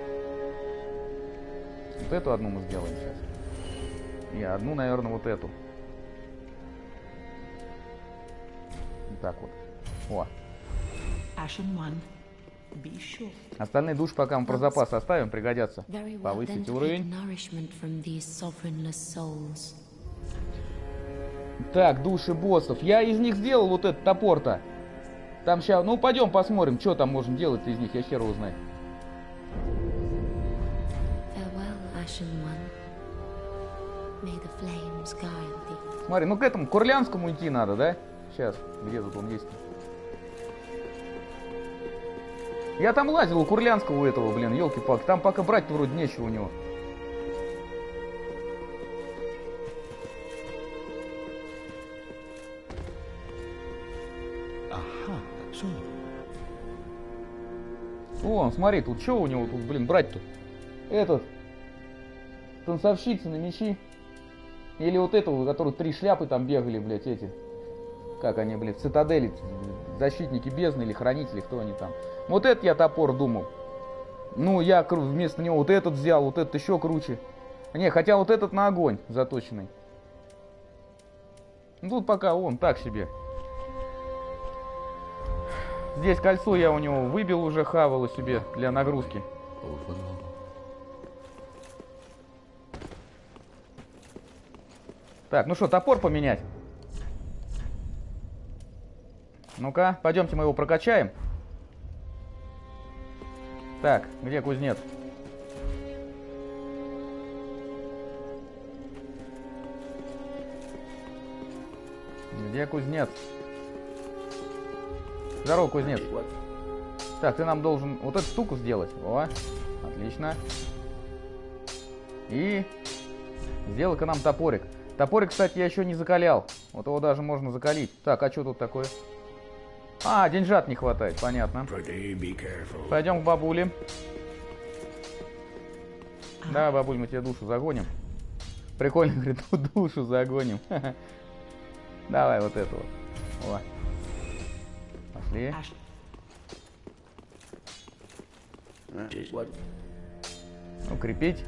A: Вот эту одну мы сделаем сейчас. И одну, наверное, вот эту. Вот так вот. О. Остальные души пока мы про запас оставим, пригодятся. Повысить уровень. Так, души боссов. Я из них сделал вот этот топор-то. Там сейчас, ну пойдем посмотрим, что там можем делать из них, я хер его знаю. Смотри, ну к этому Курлянскому идти надо, да? Сейчас, где тут он есть? Я там лазил у Курлянского у этого, блин, елки-палки. Там пока брать-то вроде нечего у него. О, смотри, тут что у него тут, блин, брать тут? Этот, танцовщица на мечи. Или вот этого, у которого 3 шляпы там бегали, блядь, эти. Как они, блядь, цитадели, защитники бездны или хранители, кто они там. Вот этот я топор думал. Ну, я вместо него вот этот взял, вот этот еще круче. Не, хотя вот этот на огонь заточенный. Ну, тут пока он так себе. Здесь кольцо я у него выбил уже, хавало себе для нагрузки. Так, ну что, топор поменять? Ну-ка, пойдемте мы его прокачаем. Так, где кузнец? Где кузнец? Здорово, кузнец. Так, ты нам должен вот эту штуку сделать. О, отлично. И сделай-ка нам топорик. Топорик, кстати, я еще не закалял. Вот его даже можно закалить. Так, а что тут такое? А, деньжат не хватает, понятно. Пойдем к бабуле. Да, бабуль, мы тебе душу загоним. Прикольно, говорит, душу загоним. Давай вот эту вот. О. Пошли. Укрепить.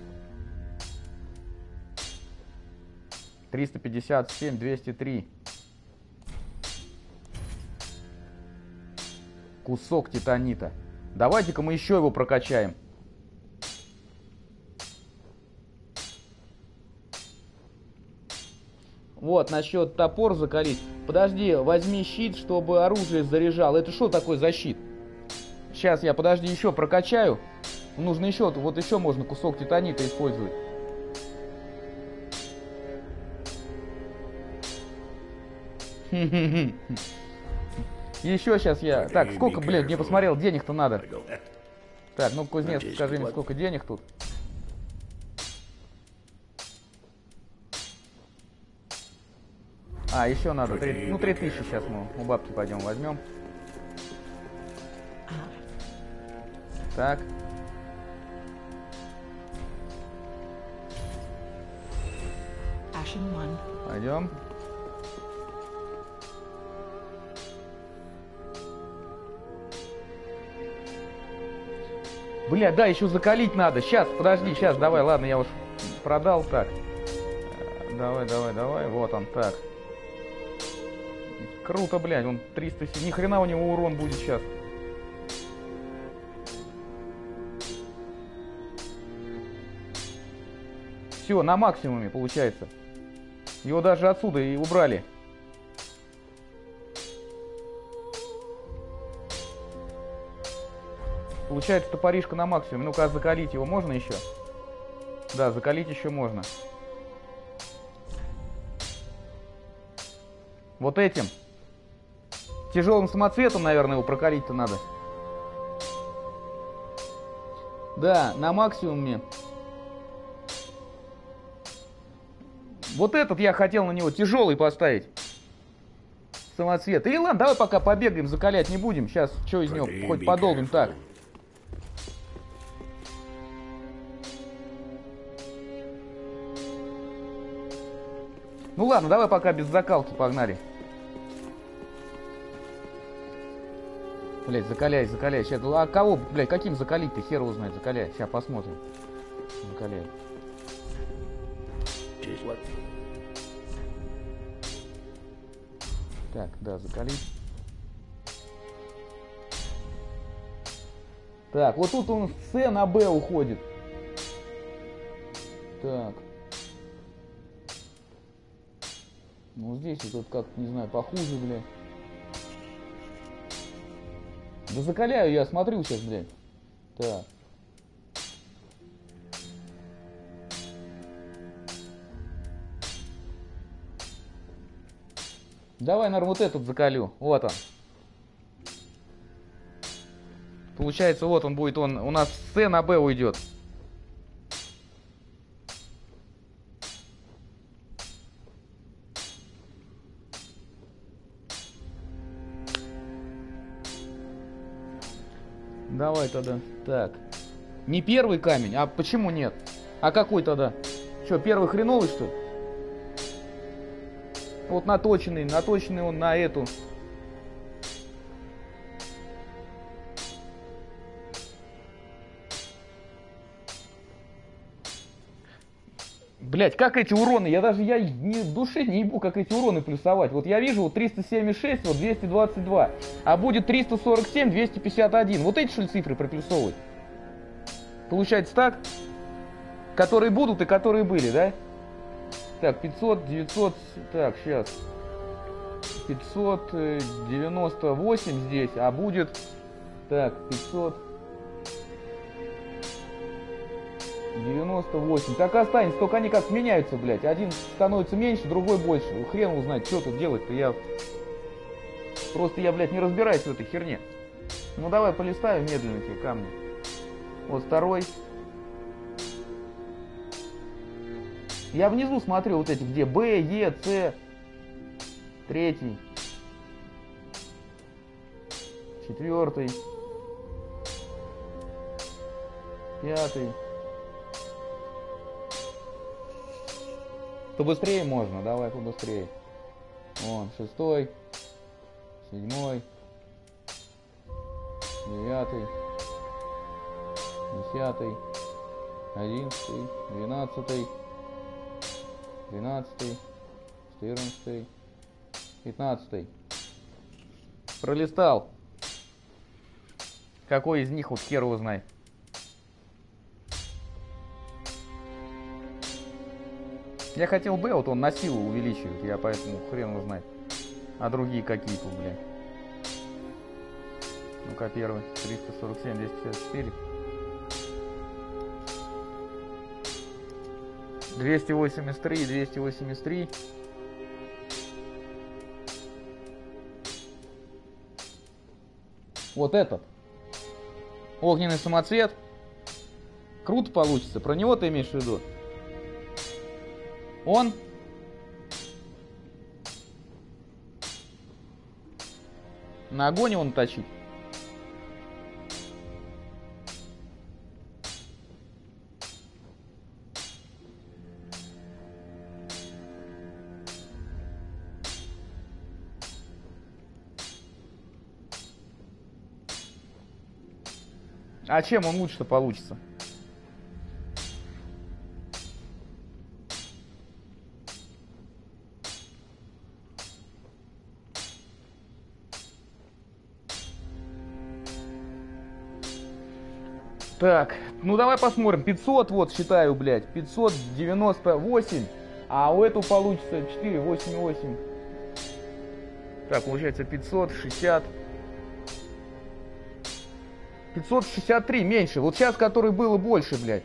A: 357, 203. Кусок титанита. Давайте-ка мы еще его прокачаем. Вот, насчет топор закалить. Подожди, возьми щит, чтобы оружие заряжал. Это что такое за щит? Сейчас я, подожди, еще прокачаю. Нужно еще, вот еще можно кусок титанита использовать. Еще сейчас я... Так, сколько, блядь, не посмотрел, денег-то надо. Так, ну, кузнец, скажи мне, сколько денег тут? А, еще надо. 3000 сейчас мы у бабки пойдем возьмем. Так. Пойдем. Бля, да, еще закалить надо. Сейчас, подожди, сейчас, давай, ладно, я уж продал. Так. Давай. Вот он, так. Круто, блядь, он 300... Ни хрена у него урон будет сейчас. Все, на максимуме получается. Его даже отсюда и убрали. Получается топоришка на максимуме. Ну-ка, закалить его можно еще? Да, закалить еще можно. Вот этим. Тяжелым самоцветом, наверное, его прокалить-то надо. Да, на максимуме. Вот этот я хотел на него тяжелый поставить. Самоцвет. Или ладно, давай пока побегаем, закалять не будем. Сейчас, что из него, хоть подолбим так. Ну ладно, давай пока без закалки, погнали. Блять, закаляй. Сейчас, а кого, блять, каким закалить-то? Хер его знает, закаляй. Сейчас посмотрим. Закаляй. Так, да, закалить. Так, вот тут он с С на Б уходит. Так. Ну здесь вот как, не знаю, похуже, блядь. Да закаляю я, смотрю сейчас, блядь. Так. Давай, наверное, вот этот закалю. Вот он. Получается, вот он будет, он у нас с С на Б уйдет. Давай тогда. Так. Не первый камень, а почему нет? А какой тогда? Что, первый хреновый, что ли? Вот наточенный он на эту. Блять, как эти уроны? Я ни в душе не ебу, как эти уроны плюсовать. Вот я вижу вот 376, вот 222. А будет 347, 251. Вот эти, что ли, цифры проплюсовывать? Получается так? Которые будут и которые были, да? Так, 500, 900... Так, сейчас. 598 здесь, а будет... Так, 598. Так и останется, только они как меняются, блядь. Один становится меньше, другой больше. Хрен узнать, что тут делать-то. Я, блядь, не разбираюсь в этой херне. Ну, давай полистаю медленно эти камни. Вот второй. Я внизу смотрю вот эти, где Б, Е, С. Третий. Четвертый. Пятый. Побыстрее можно, давай побыстрее. Вон, шестой. Седьмой. Девятый. 10, 11, 12, 13, 14, 15. Пролистал. Какой из них вот хер его знает. Я хотел Б, вот он на силу увеличивает, я поэтому хрен его знает. А другие какие тут, блядь? Ну-ка, первый. 347, 254. 283, 283. Вот этот. Огненный самоцвет. Круто получится. Про него ты имеешь в виду? Он. На огонь его наточить. А чем он лучше-то получится? Так, ну давай посмотрим. 500, вот считаю, блядь. 598. А у этого получится 488. Так, получается 560. 563 меньше. Вот сейчас, который было больше, блядь.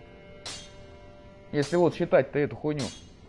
A: Если вот считать-то эту хуйню.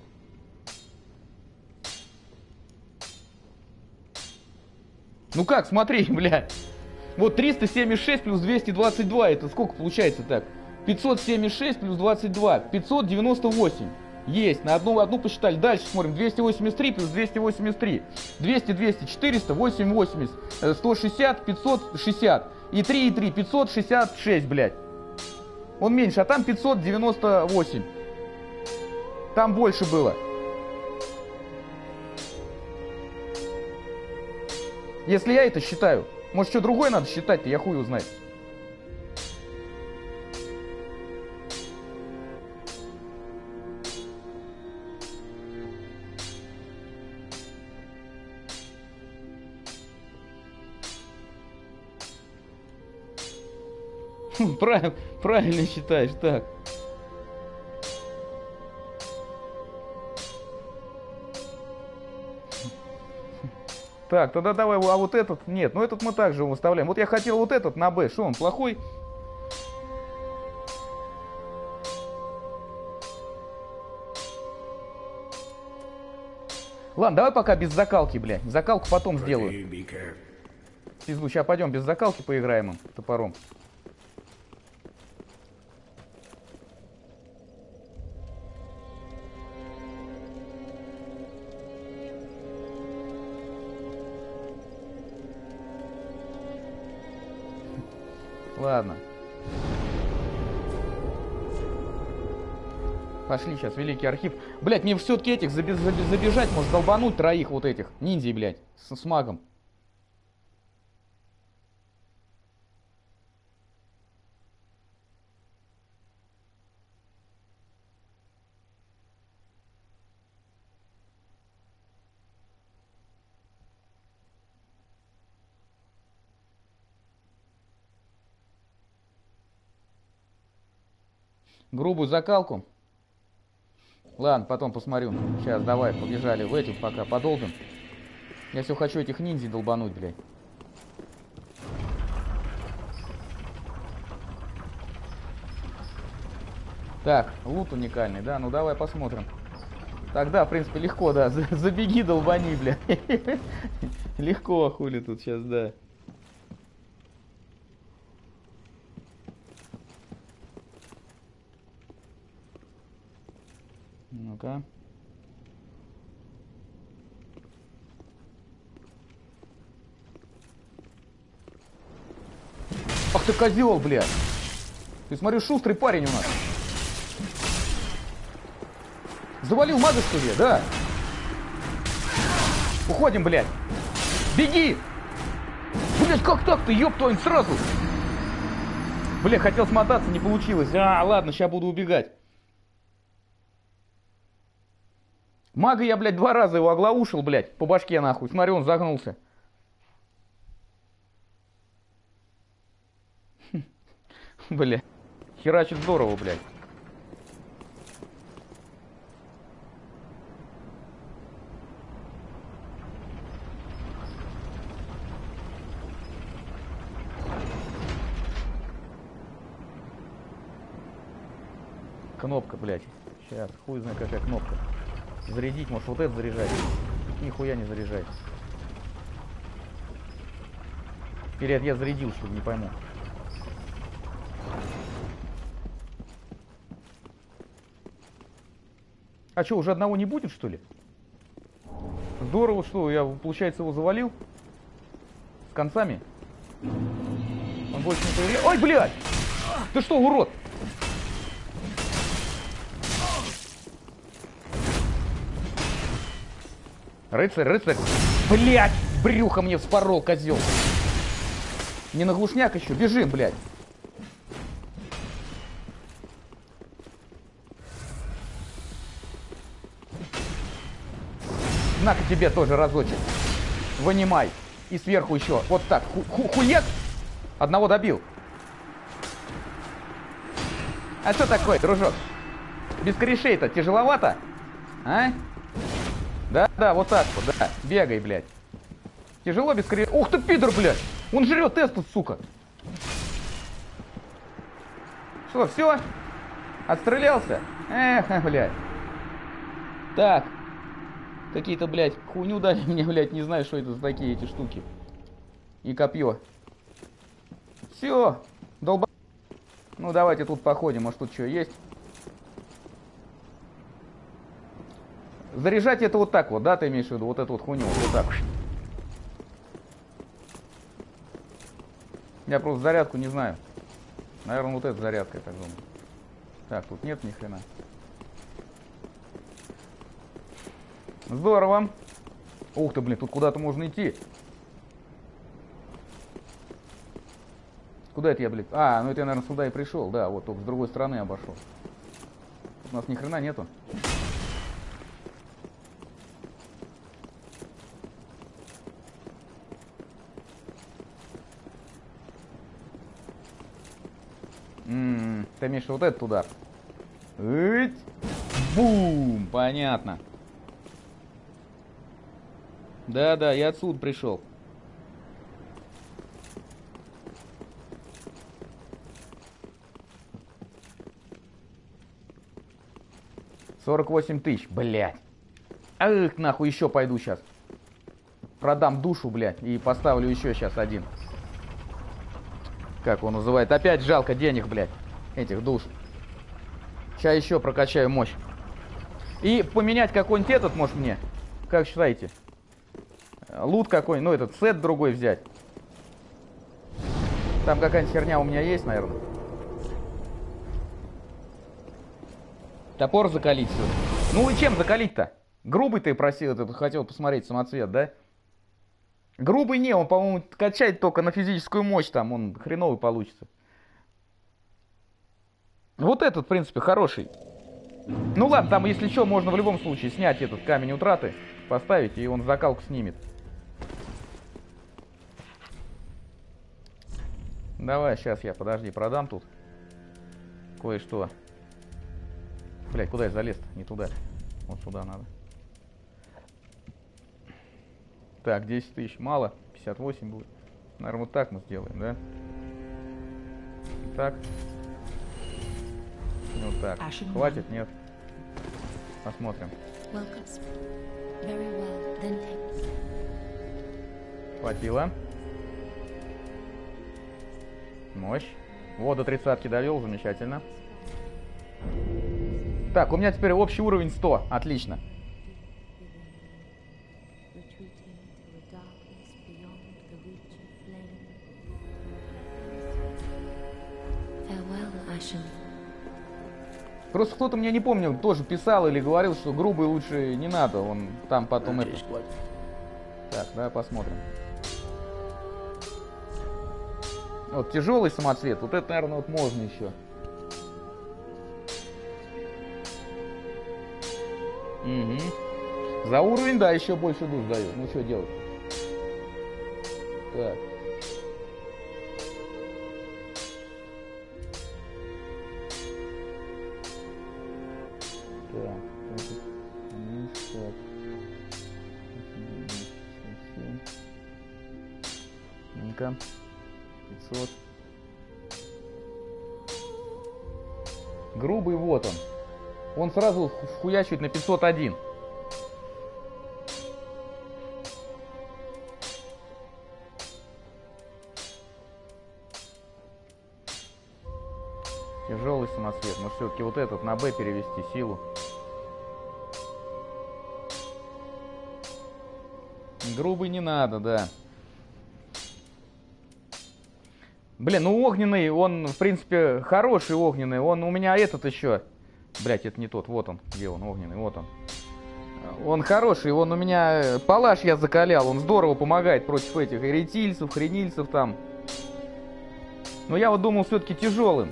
A: Ну как, смотри, блядь. Вот 376 плюс 222. Это сколько получается так? 576 плюс 22. 598. Есть. На одну посчитали. Дальше смотрим. 283 плюс 283. 200, 200, 400, 8, 80. 160, 560. И 3, 566, блядь. Он меньше, а там 598. Там больше было. Если я это считаю. Может, что другое надо считать-то, я хуй узнаю. Правильно считаешь, так. Так, тогда давай, а вот этот, нет, ну этот мы также выставляем. Вот я хотел вот этот на Б, что он, плохой? Ладно, давай пока без закалки, блядь. Закалку потом сделаю. Пизду, сейчас пойдем без закалки поиграем им топором. Ладно. Пошли сейчас, великий архив. Блять, мне все-таки этих забежать, может долбануть троих вот этих ниндзей, блять, с магом. Грубую закалку. Ладно, потом посмотрю. Сейчас, давай, побежали в этих пока подолбим. Я все хочу этих ниндзей долбануть, блядь. Так, лут уникальный, да? Ну давай посмотрим. Тогда, в принципе, легко, да. Забеги, долбани, блядь. Легко, хули тут сейчас, да. Ну-ка. Ах ты козел, блядь. Ты смотри, шустрый парень у нас. Завалил мага, что ли? Да. Уходим, блядь. Беги! Блядь, как так-то, ёб твою, сразу. Блядь, хотел смотаться, не получилось. А, ладно, сейчас буду убегать. Мага я, блядь, 2 раза его оглаушил, блядь, по башке, нахуй. Смотри, он загнулся. Бля. Херачит здорово, блядь. Кнопка, блядь. Сейчас, хуй знает какая кнопка. Зарядить, может вот это заряжать. Нихуя не заряжать. Или это я зарядил, что ли, не пойму. А что, уже одного не будет, что ли? Здорово, что я, получается, его завалил. С концами. Он больше не появляется. Ой, блядь! Ты что, урод? Рыцарь, рыцарь. Блядь, брюхо мне вспорол, козел. Не на глушняк еще. Бежим, блядь. На-ка тебе тоже разочек. Вынимай. И сверху еще. Вот так. Хуяк. Одного добил. А что такое, дружок? Без корешей-то тяжеловато? А? Да, вот так вот, да. Бегай, блядь. Тяжело без корешей. Ух ты, пидор, блядь. Он жрет этот, сука. Что, все? Отстрелялся? Эх, блядь. Так. Какие-то, блядь, хуйню дали мне, блядь, не знаю, что это за такие эти штуки. И копье. Все, долба... Ну, давайте тут походим, может тут что есть. Заряжать это вот так вот, да, ты имеешь в виду? Вот эту вот хуйню, вот так. Я просто зарядку не знаю. Наверное, вот эта зарядка, я так думаю. Так, тут нет ни хрена. Здорово. Ух ты, блин, тут куда-то можно идти. Куда это я, блин? А, ну это я, наверное, сюда и пришел. Да, вот только с другой стороны обошел. Тут у нас ни хрена нету. Ты имеешь вот этот удар. Бум! Понятно. Да, я отсюда пришел. $48 000, блядь. Эх, нахуй еще пойду сейчас. продам душу, блядь, и поставлю еще сейчас один. Как он называет? Опять жалко денег, блядь, этих душ. Сейчас еще прокачаю мощь. И поменять какой-нибудь этот, может, мне? Как считаете? Лут какой, ну, этот сет другой взять. Там какая-нибудь херня у меня есть, наверное. Топор закалить все. Ну и чем закалить-то? Грубый ты просил, это хотел посмотреть самоцвет, да? Грубый не, он, по-моему, качает только на физическую мощь, там он хреновый получится. Вот этот, в принципе, хороший. Ну ладно, там, если что, можно в любом случае снять этот камень утраты, поставить, и он закалку снимет. Давай, сейчас я, подожди, продам тут кое-что. Блять, куда я залез-то? Не туда. Вот сюда надо. Так, 10 тысяч. Мало. 58 будет. Наверное, вот так мы сделаем, да? Так. Вот так. Хватит? Нет. Посмотрим. Хватило. Мощь. Вот, до 30-ки довел. Замечательно. Так, у меня теперь общий уровень 100. Отлично. Просто кто-то, мне не помню, тоже писал или говорил, что грубый лучше не надо. Он там потом это... Так, давай посмотрим. Вот тяжелый самоцвет. Вот это, наверное, вот можно еще. Угу. За уровень, да, еще больше душ дает. Ну, что делать? Так. Так. 500. Грубый, вот он. Он сразу вхуячивает на 501. Тяжелый самоцвет. Но все-таки вот этот на Б перевести силу. Грубый не надо, да. Блин, ну огненный, он, в принципе, хороший огненный. Он у меня этот еще. Блять, это не тот. Вот он. Где он? Огненный. Вот он. Он хороший. Он у меня... Палаш я закалял. Он здорово помогает против этих эретильцев, хренильцев там. Но я вот думал все-таки тяжелым.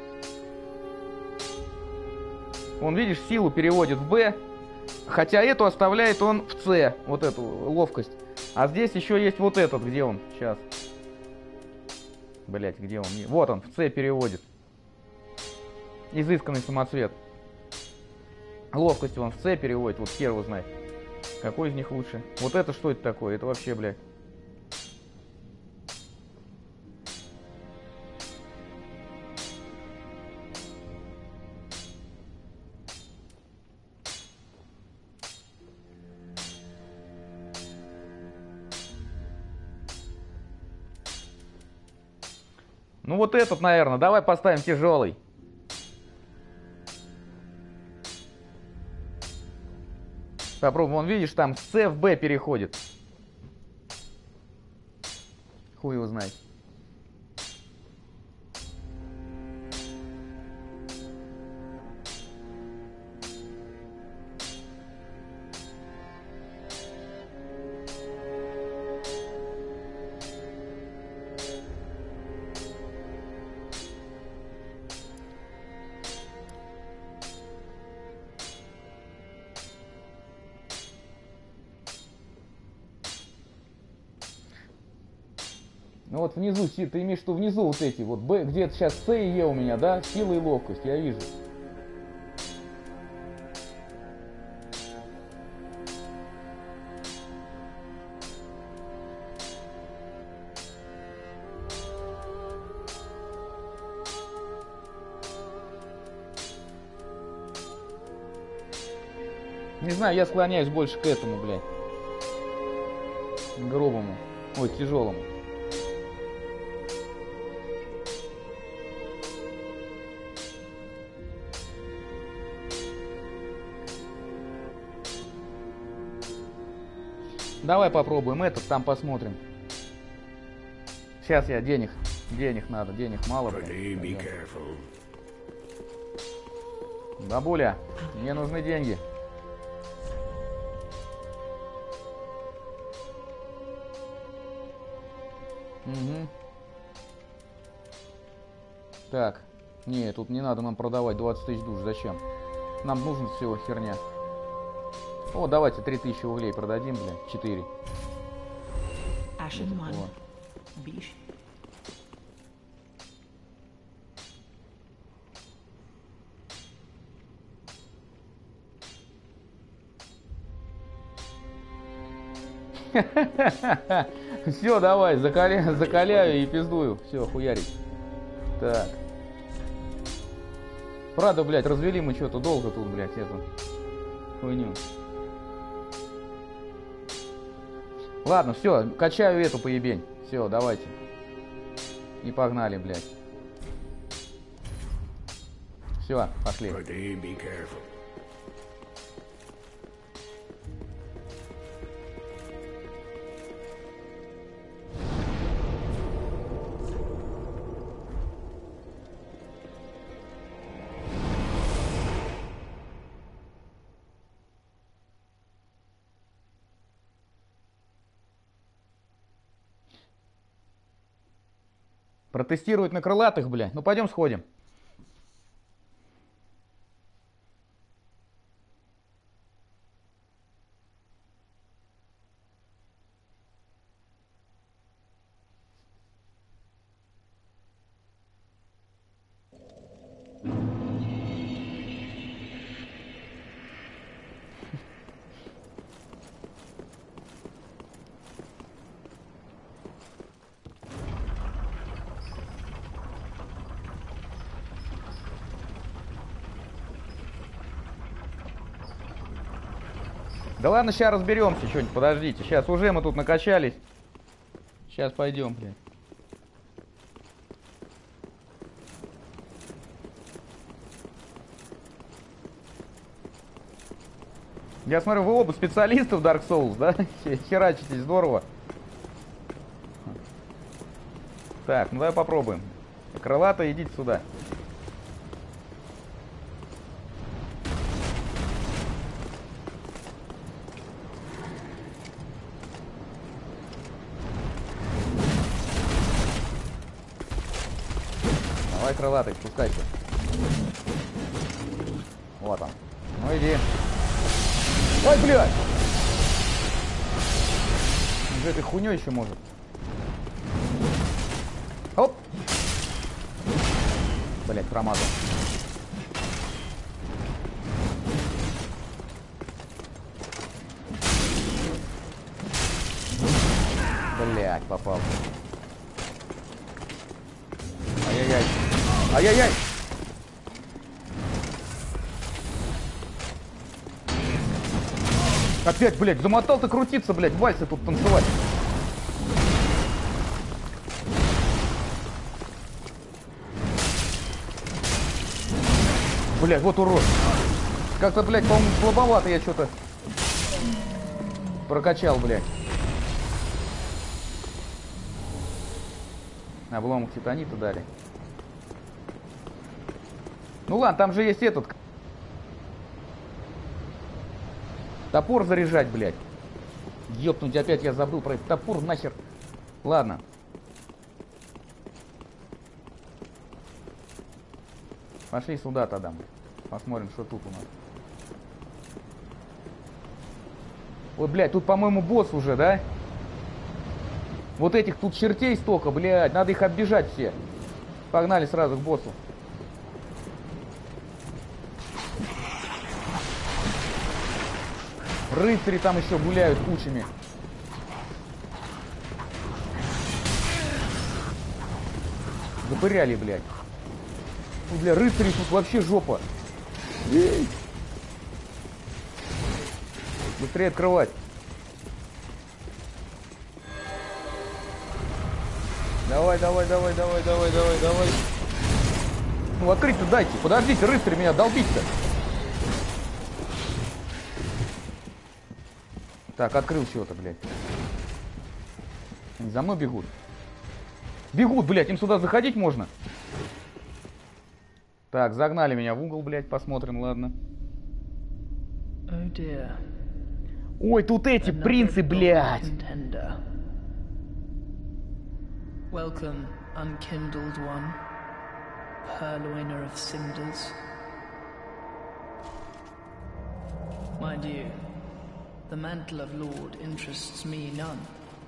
A: Он, видишь, силу переводит в Б. Хотя эту оставляет он в С. Вот эту ловкость. А здесь еще есть вот этот. Где он? Сейчас. Блять, где он? Вот он, в С переводит. Изысканный самоцвет. Ловкость он в С переводит, вот хер его знает. Какой из них лучше? Вот это что это такое? Это вообще, блядь. Ну вот этот, наверное. Давай поставим тяжелый. Попробуем. Вон, видишь, там с С в Б переходит. Хуй его знает. Ну вот внизу, ты имеешь в виду внизу вот эти, вот Б, где-то сейчас С и Е у меня, да? Сила и ловкость, я вижу. Не знаю, я склоняюсь больше к этому, блядь. грубому. Ой, тяжелому. Давай попробуем этот, там посмотрим. Сейчас я денег надо, денег мало, блин. Бабуля, мне нужны деньги. Угу. Так, не, тут не надо нам продавать 20 тысяч душ, зачем? Нам нужна всего херня. О, давайте 3000 углей продадим, бля, 4.
B: Биш.
A: Все, давай, закаляю и пиздую. Все, хуярить. Так. Правда, блядь, развели мы что-то долго тут, блядь, эту хуйню. Ладно, все, качаю эту поебень. Все, давайте. И погнали, блядь. Все, пошли. Протестировать на крылатых, блядь. Ну пойдем сходим. Да ладно, сейчас разберемся, что-нибудь, подождите. Сейчас уже мы тут накачались. Сейчас пойдем, блядь. Я смотрю, вы оба специалисты в Dark Souls, да? Херачитесь здорово. Так, ну давай попробуем. Крылатая, идите сюда. Давай, крылатый, спускайся. Вот он. Ну иди. Ой, блядь! Он же этой хуйней еще может. Оп! Блядь, промазал. Блядь, попал. Ай-яй-яй. Ай-яй-яй! Опять, блядь, замотал-то крутиться, блядь, вальсы тут танцевать. Блядь, вот урод. Как-то, блядь, по-моему, слабовато я что-то прокачал, блядь. Обломок титанита дали. Ну ладно, там же есть этот... Топор заряжать, блядь. Ёпнуть, опять я забыл про этот топор, нахер. Ладно. Пошли сюда тогда. Посмотрим, что тут у нас. Ой, блядь, тут, по-моему, босс уже, да? Вот этих тут чертей столько, блядь. Надо их оббежать все. Погнали сразу к боссу. Рыцари там еще гуляют кучами. Запыряли, блядь. Ну, бля, рыцари тут вообще жопа. Быстрее открывать. Давай, давай, давай, давай, давай, давай, давай. Ну, открыть-то дайте. Подождите, рыцарь меня долбить-то. Так, открыл чего-то, блядь. Они за мной бегут. Бегут, блядь, им сюда заходить можно. Так, загнали меня в угол, блядь, посмотрим, ладно.
B: Oh dear.
A: Ой, тут эти
B: Another
A: принцы,
B: gold
A: блядь.
B: contender. Welcome, unkindled one, purloiner of cinders. Mind you, the mantle of Lord interests me none.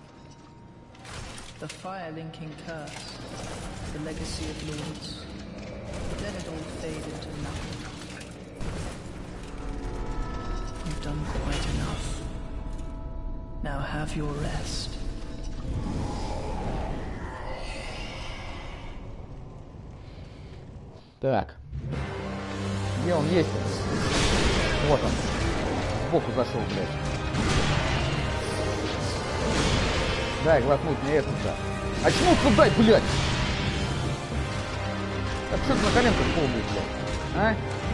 B: The fire-linking curse, the legacy of lords, let it all fade into nothing. You've done quite enough. Now have your rest.
A: Так. Где он есть? Вот он. Сбоку зашел, блядь. Дай глотнуть мне это-то. Очнуться дай, блядь! Так что ты на коленках ползаешь, блядь? А?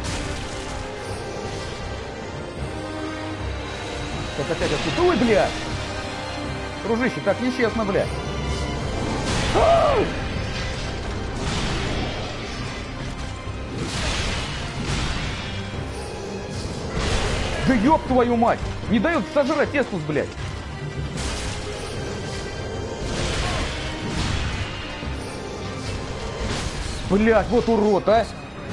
A: Сейчас опять откуда? Ой, блядь! Дружище, так нечестно, блядь. Ау! Да ёб твою мать! Не дает сожрать Эстус, блядь! Блядь, вот урод, а!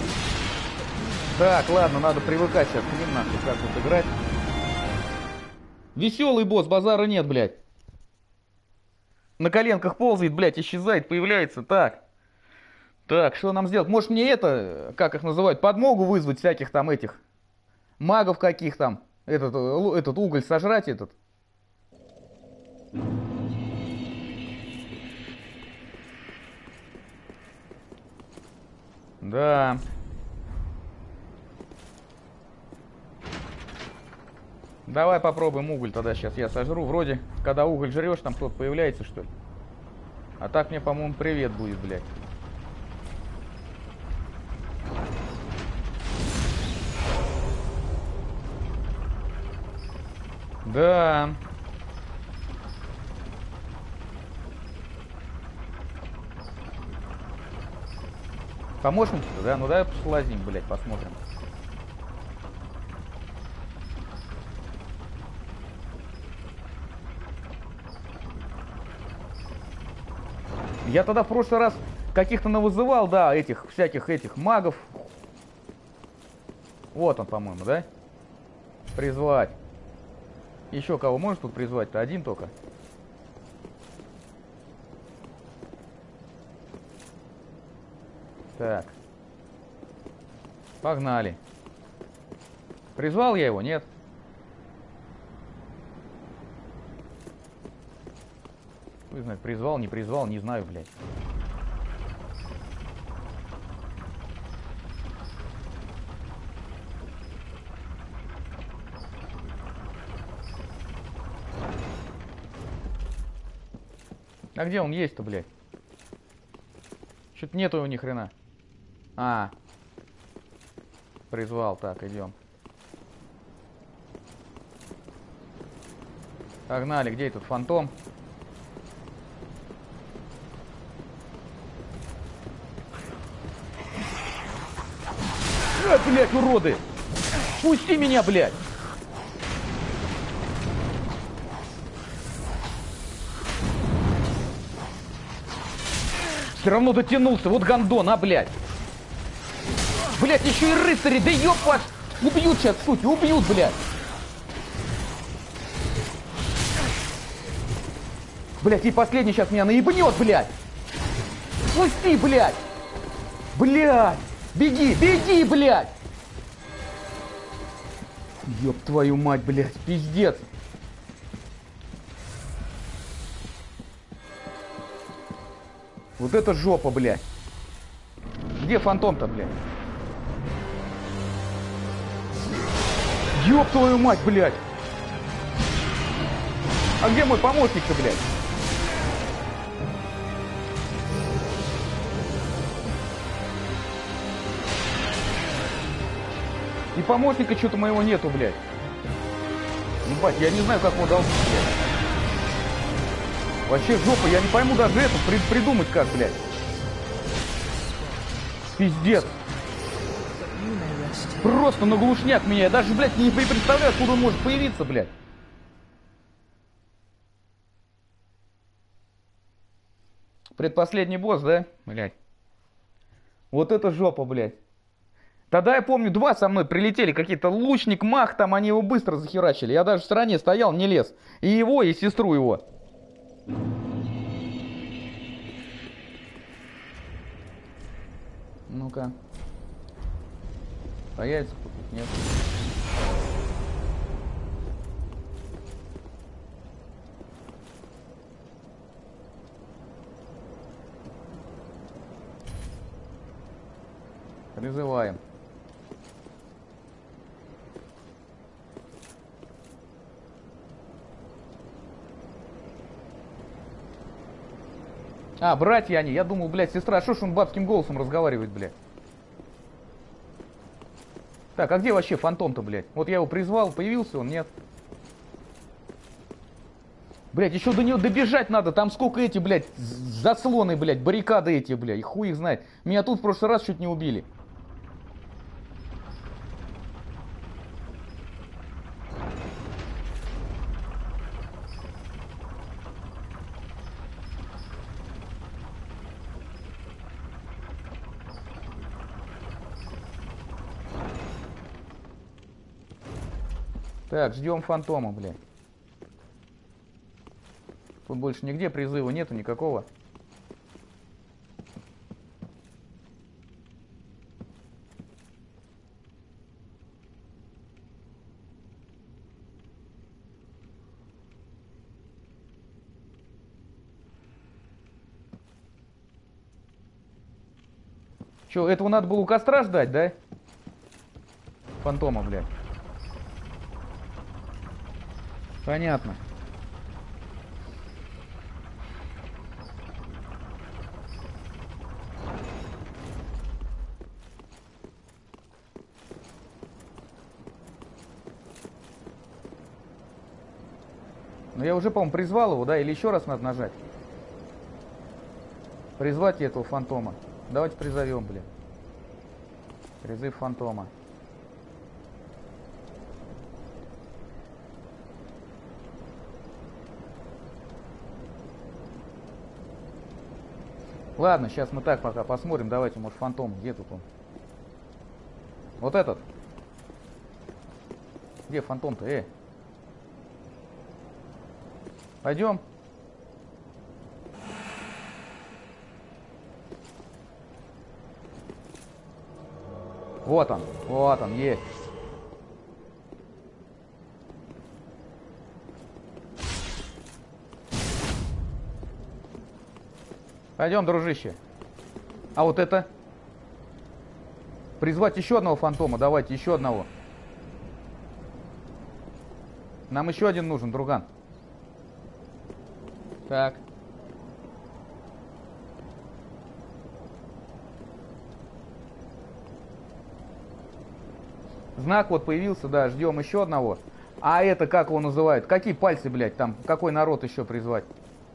A: Так, ладно, надо привыкать сейчас к ним, нахуй, как тут играть. Веселый босс, базара нет, блядь. На коленках ползает, блядь, исчезает, появляется. Так. Так, что нам сделать? Может мне это, как их называют, подмогу вызвать всяких там этих магов каких там. Этот уголь сожрать этот. Да. Давай попробуем уголь тогда сейчас я сожру. Вроде, когда уголь жрешь, там кто-то появляется, что ли. А так мне, по-моему, привет будет, блядь. Да. Помощник-то, да? Ну давай послазим, блядь, посмотрим. Я тогда в прошлый раз каких-то навызывал, да, этих, всяких этих магов. Вот он, по-моему, да? Призвать. Еще кого можешь тут призвать-то? Один только. Так. Погнали. Призвал я его? Нет. Хуй знает, призвал, не призвал, не знаю, блядь. А где он есть-то, блядь? Что-то нету его ни хрена. А. Призвал, так, идем. Погнали, где этот фантом? Блядь, уроды! Пусти меня, блядь! Все равно дотянулся, вот гандон, а, блядь! Блядь, еще и рыцари, да ёб вас! Убьют сейчас, суки, убьют, блядь! Блядь, и последний сейчас меня наебнет, блядь! Пусти, блядь! Блядь! Беги, беги, блядь! Ёб твою мать, блядь, пиздец! Вот это жопа, блядь! Где фантом-то, блядь? Ёб твою мать, блядь! А где мой помощник-то, блядь? И помощника что-то моего нету, блядь. Ебать, я не знаю, как его долбить, блядь. Вообще жопа, я не пойму даже это придумать как, блядь. Пиздец. Просто на глушняк меня. Я даже, блядь, не представляю, откуда он может появиться, блядь. Предпоследний босс, да? Блядь. Вот это жопа, блядь. Тогда я помню, два со мной прилетели, какие-то лучник, мах, там они его быстро захерачили. Я даже в стороне стоял, не лез. И его, и сестру его. Ну-ка. Появится кто-то? Нет. Призываем. А, братья они. Я думал, блядь, сестра, что ж он бабским голосом разговаривает, блядь. Так, а где вообще фантом-то, блядь? Вот я его призвал, появился он, нет? Блядь, еще до него добежать надо. Там сколько эти, блядь, заслоны, блядь, баррикады эти, блядь. И хуй их знает. Меня тут в прошлый раз чуть не убили. Так, ждем фантома, блядь. Тут больше нигде призыва нету никакого. Че, этого надо было у костра ждать, да? Фантома, блядь. Понятно. Но я уже, по-моему, призвал его, да? Или еще раз надо нажать? Призвать этого фантома. Давайте призовем, блин. Призыв фантома. Ладно, сейчас мы так пока посмотрим. Давайте, может, фантом. Где тут он? Вот этот. Где фантом-то? Пойдем. Вот он, есть. Пойдем, дружище. А вот это? Призвать еще одного фантома. Давайте, еще одного. Нам еще один нужен, друган. Так. Знак вот появился, да, ждем еще одного. А это как его называют? Какие пальцы, блядь, там? Какой народ еще призвать?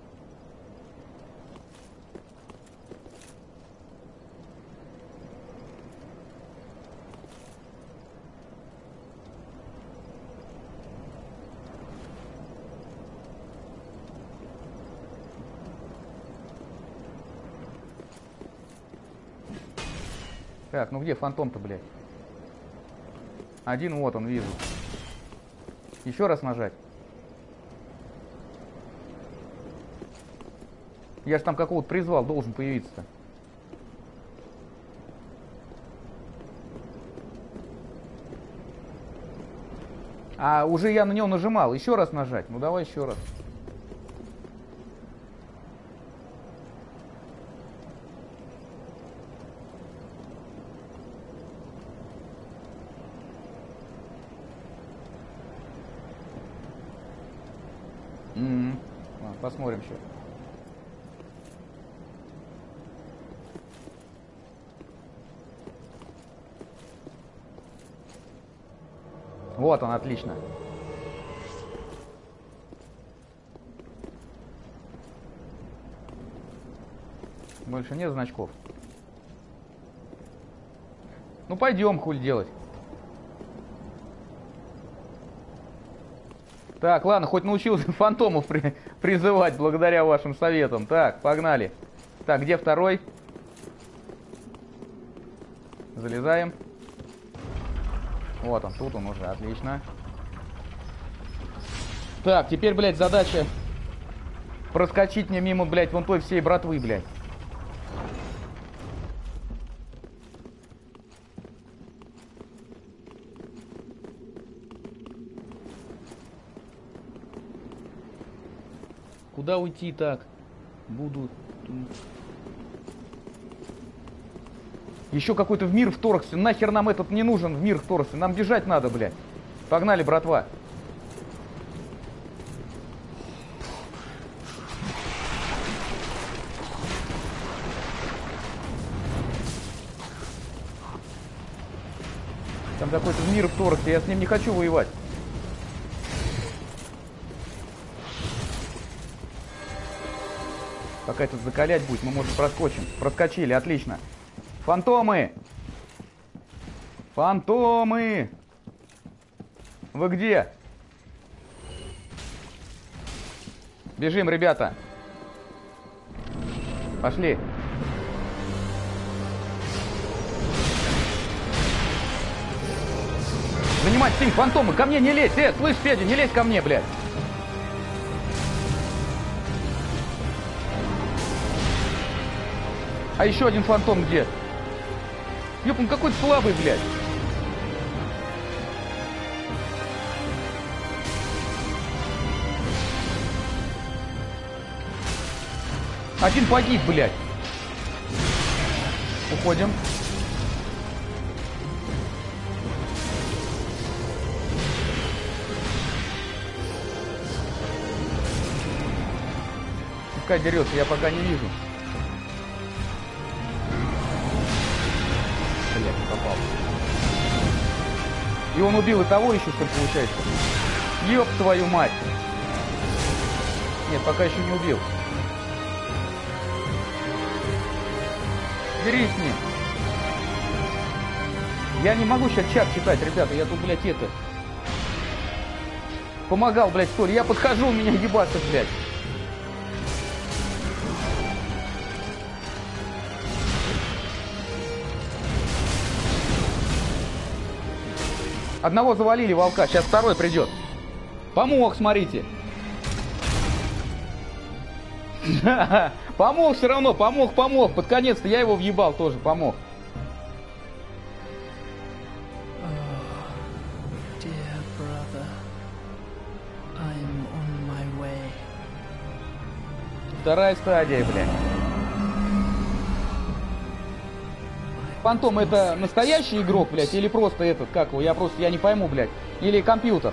A: Так, ну где фантом-то, блядь? Один, вот он, вижу. Еще раз нажать. Я же там какого-то призвал, должен появиться-то. А уже я на него нажимал. Еще раз нажать. Ну давай еще раз. Посмотрим еще. Вот он, отлично. Больше нет значков. Ну пойдем, хуй делать. Так, ладно, хоть научился фантомов призывать благодаря вашим советам. Так, погнали. Так, где второй? Залезаем. Вот он, тут он уже, отлично. Так, теперь, блядь, задача проскочить мне мимо, блядь, вон той всей братвы, блядь. Куда уйти так? Буду... Еще какой-то в мир вторгся. Нахер нам этот не нужен, в мир вторгся. Нам бежать надо, блядь. Погнали, братва. Там какой-то в мир вторгся. Я с ним не хочу воевать. Пока этот закалять будет, мы, может, проскочим. Проскочили, отлично. Фантомы! Фантомы! Вы где? Бежим, ребята. Пошли. Занимать синь, фантомы! Ко мне не лезь! Слышь, Федя, не лезь ко мне, блядь! А еще один фантом где? Ёп, он какой-то слабый, блядь. Один погиб, блядь. Уходим. Пускай дерется, я пока не вижу. Блядь, попал. И он убил и того еще, что ли, получается? Ёб твою мать! Нет, пока еще не убил. Дерись с ним. Я не могу сейчас чат читать, ребята. Я тут, блядь, это... Помогал, блядь, что ли? Я подхожу, у меня ебаться, блядь. Одного завалили, волка. Сейчас второй придет. Помог, смотрите. Помог все равно, помог. Под конец-то я его въебал тоже, помог. Вторая стадия, блядь. Фантом это настоящий игрок, блядь, или просто этот, как его, я не пойму, блядь. Или компьютер.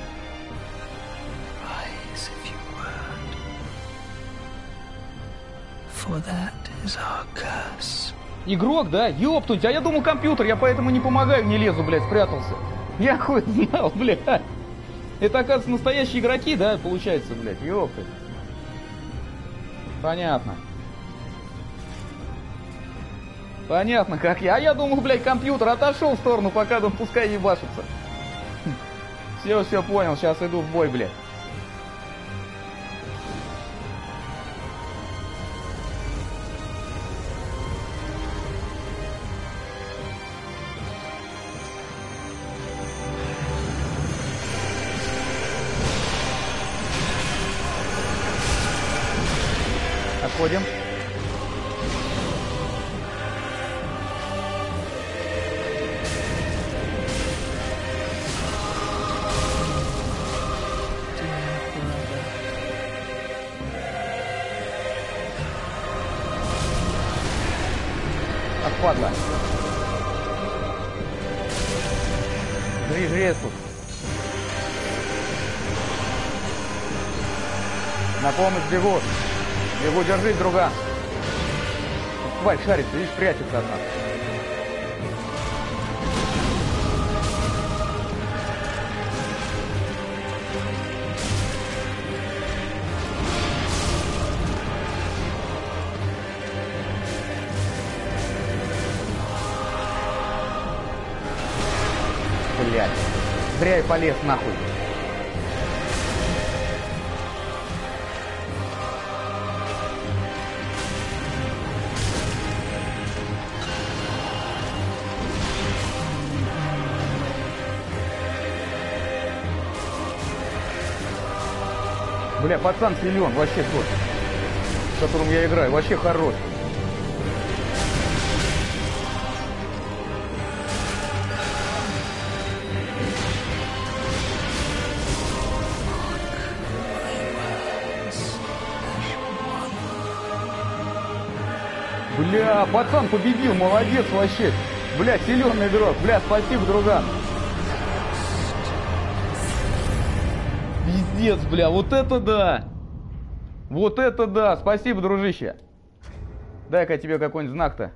A: Игрок, да? Ёптуть, а я думал компьютер, я поэтому не помогаю, не лезу, блядь, спрятался. Я хуй знал, блядь. Это, оказывается, настоящие игроки, да, получается, блядь, ёптуть. Понятно. Понятно, как я. А я думал, блядь, компьютер отошел в сторону, пока думал, пускай ебашится. Все, понял, сейчас иду в бой, блядь. Отходим. Отпадла. Жри тут. На помощь бегу. Бегу, держись, друган. Тварь шарится, видишь, прячется от нас. зря я полез нахуй. Бля, пацан силен, вообще тот, с которым я играю, вообще хорош. Бля, пацан победил, молодец вообще. Бля, силённый игрок. Бля, спасибо, друган. Пиздец, бля, вот это да. Вот это да. Спасибо, дружище. Дай-ка я тебе какой-нибудь знак-то.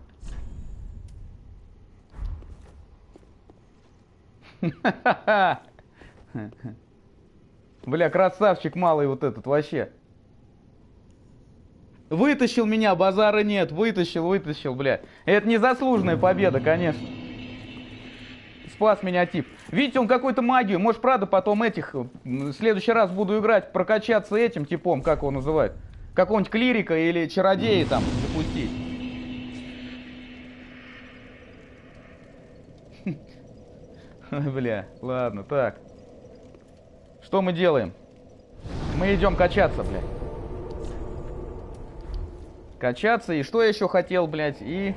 A: Бля, красавчик малый вот этот, вообще. Вытащил меня, базара нет. Вытащил, бля. Это незаслуженная победа, конечно. Спас меня тип. Видите, он какую-то магию. Может, правда, потом этих... В следующий раз буду играть, прокачаться этим типом, как его называют. Какого-нибудь клирика или чародея там запустить. Бля, ладно, так. Что мы делаем? Мы идем качаться, блядь. Качаться. И что я еще хотел, блядь? И...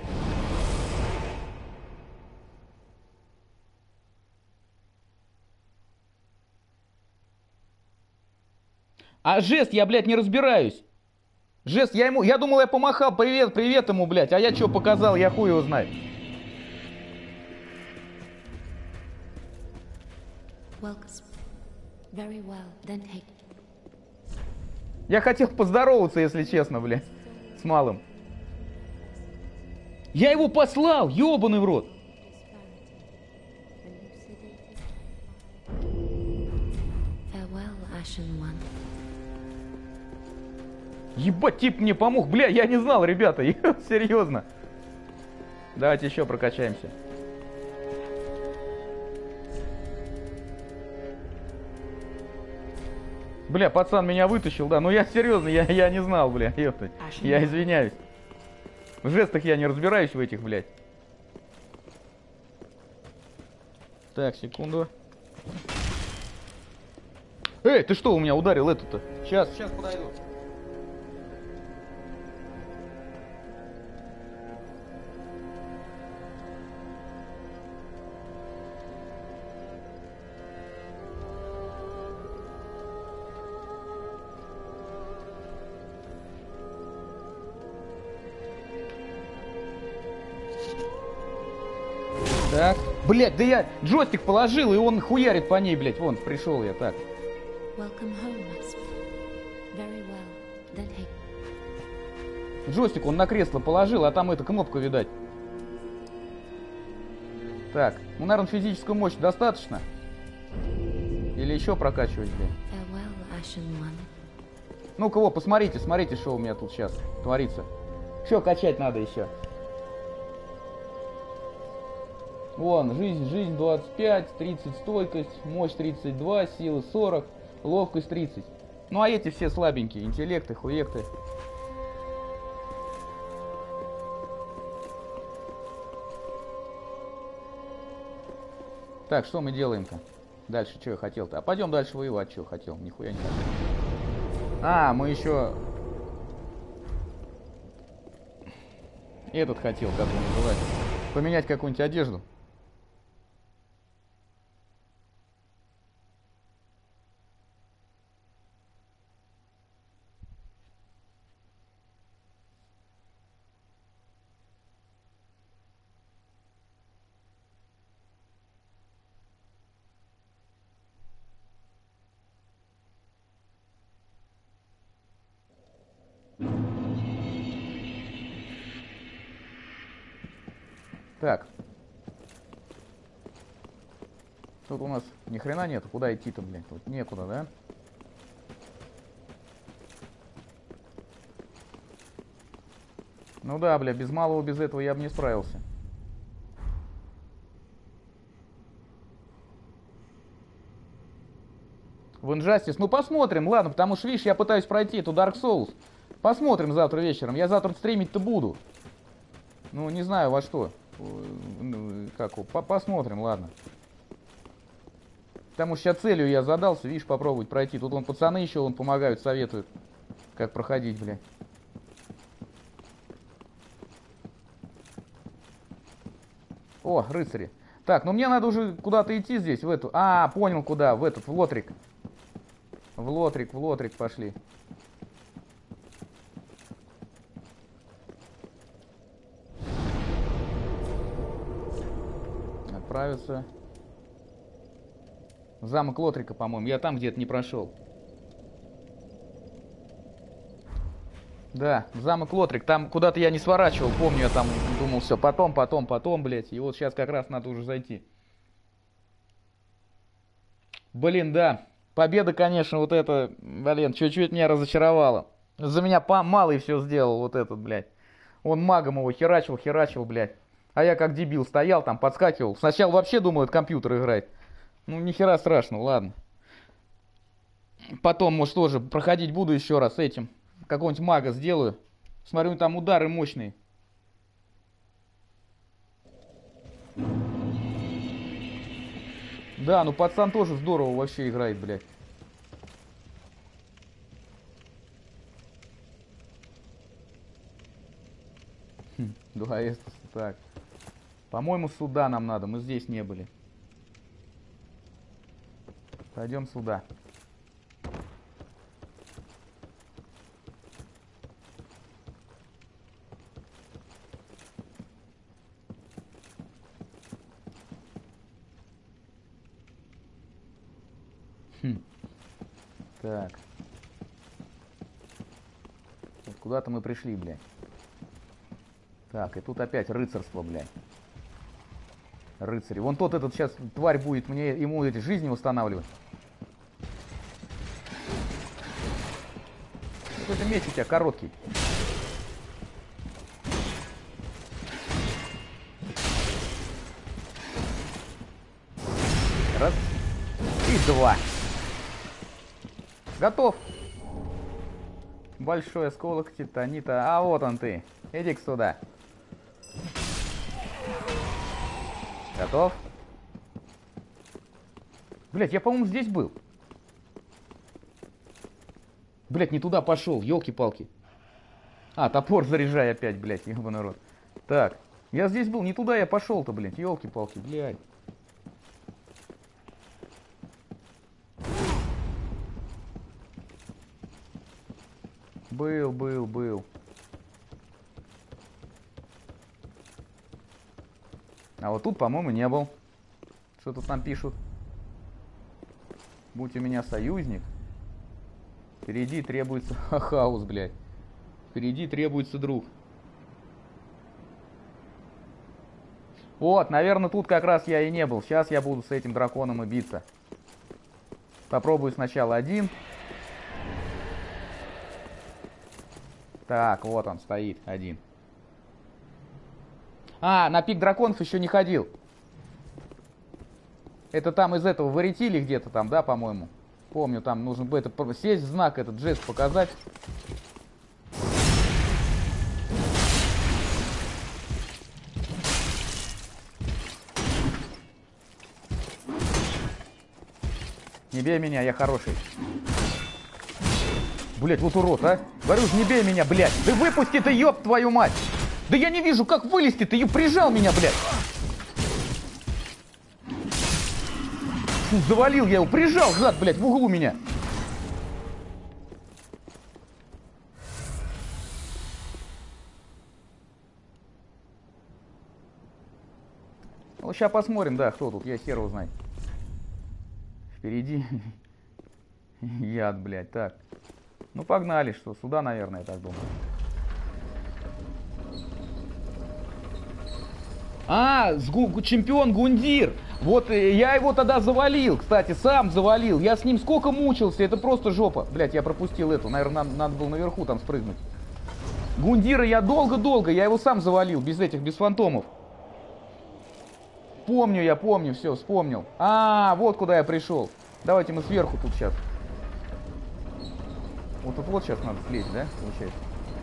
A: А жест я, блядь, не разбираюсь. Жест, я думал, я помахал. Привет ему, блядь. А я что показал, я хуй его знает. Я хотел поздороваться, если честно, блядь, с малым. Я его послал, ёбаный в рот. Ебать, тип мне помог. Бля, я не знал, ребята. Серьезно. Давайте еще прокачаемся. Бля, пацан меня вытащил, да. Ну я серьезно, я не знал, бля. Ёпта. Я извиняюсь. В жестах я не разбираюсь в этих, блядь. Так, секунду. Эй, ты что у меня ударил эту-то? Сейчас подойду. Так. Блядь, да я джойстик положил, и он хуярит по ней, блядь. Вон, пришел я, так. Джойстик он на кресло положил, а там эта кнопка, видать. Так, ну, наверное, физическую мощь достаточно. Или еще прокачивать, блядь. Ну-ка, вот, посмотрите, смотрите, что у меня тут сейчас творится. Что качать надо еще? Вон, жизнь 25, 30 стойкость, мощь 32, сила 40, ловкость 30. Ну а эти все слабенькие, интеллекты, хуекты. Так, что мы делаем-то? Дальше, что я хотел-то? А пойдем дальше воевать, что хотел, нихуя не хотел. А, мы еще... Этот хотел, как он называется. Поменять какую-нибудь одежду. Так. Тут у нас ни хрена нету. Куда идти-то, блядь? Тут некуда, да? Ну да, бля, без малого, без этого я бы не справился. В Injustice. Ну, посмотрим, ладно, потому что, видишь, я пытаюсь пройти эту Dark Souls. Посмотрим завтра вечером. Я завтра стримить-то буду. Ну, не знаю во что. Как, посмотрим, ладно. Потому что сейчас целью я задался, видишь, попробовать пройти. Тут вон пацаны еще вон помогают, советуют, как проходить, блядь. О, рыцари. Так, ну мне надо уже куда-то идти здесь, в эту. А, понял, куда, в этот, в Лотрик. В Лотрик пошли. Отправиться. В замок Лотрика, по-моему. Я там где-то не прошел. Да, в замок Лотрик. Там куда-то я не сворачивал. Помню, я там думал, все, потом, блядь. И вот сейчас как раз надо уже зайти. Блин, да. Победа, конечно, вот это, блин, чуть-чуть меня разочаровала. За меня малый все сделал, вот этот, блядь. Он магом его херачил, блядь. А я как дебил стоял там, подскакивал. Сначала вообще думал, это компьютер играет. Ну, ни хера страшного, ладно. Потом, может, тоже проходить буду еще раз этим. Какого-нибудь мага сделаю. Смотрю, там удары мощные. Да, ну пацан тоже здорово вообще играет, блядь. Два эстаса, так. По-моему, сюда нам надо, мы здесь не были. Пойдем сюда. Так. Вот куда-то мы пришли, блядь. Так, и тут опять рыцарство, блядь. Рыцари. Вон тот этот сейчас тварь будет мне, ему эти жизни восстанавливать. Какой-то меч у тебя короткий. Раз. И два. Готов. Большой осколок титанита. А вот он ты. Иди-ка сюда. Готов? Блять, я, по-моему, здесь был. Блять, не туда пошел, елки-палки. А, топор заряжай опять, блять, ебаный рот. Так, я здесь был, не туда я пошел-то, блять, елки-палки, блять. Был. А вот тут, по-моему, не был. Что тут нам пишут? Будь у меня союзник. Впереди требуется хаос, блядь. Впереди требуется друг. Вот, наверное, тут как раз я и не был. Сейчас я буду с этим драконом и биться. Попробую сначала один. Так, вот он стоит, один. А, на пик драконов еще не ходил. Это там из этого вырядили где-то там, да, по-моему? Помню, там нужно бы это сесть в знак, этот жест показать. Не бей меня, я хороший. Блять, вот урод, а. Говорю же, не бей меня, блядь. Да выпусти ты, ёб твою мать. Да я не вижу, как вылезти, ты прижал меня, блядь. Фу, завалил я его, прижал, гад, блядь, в углу меня. Ну, сейчас посмотрим, да, кто тут, я хер его знаю. Впереди яд, блядь, так. Ну, погнали, что, сюда, наверное, я так думаю. А, чемпион Гундир. Вот я его тогда завалил, кстати, сам завалил. Я с ним сколько мучился, это просто жопа. Блять, я пропустил эту, наверное, надо было наверху там спрыгнуть. Гундира я долго-долго, я его сам завалил, без фантомов. Помню, все, вспомнил. А, вот куда я пришел. Давайте мы сверху тут сейчас Вот тут вот сейчас надо слезть, да, получается?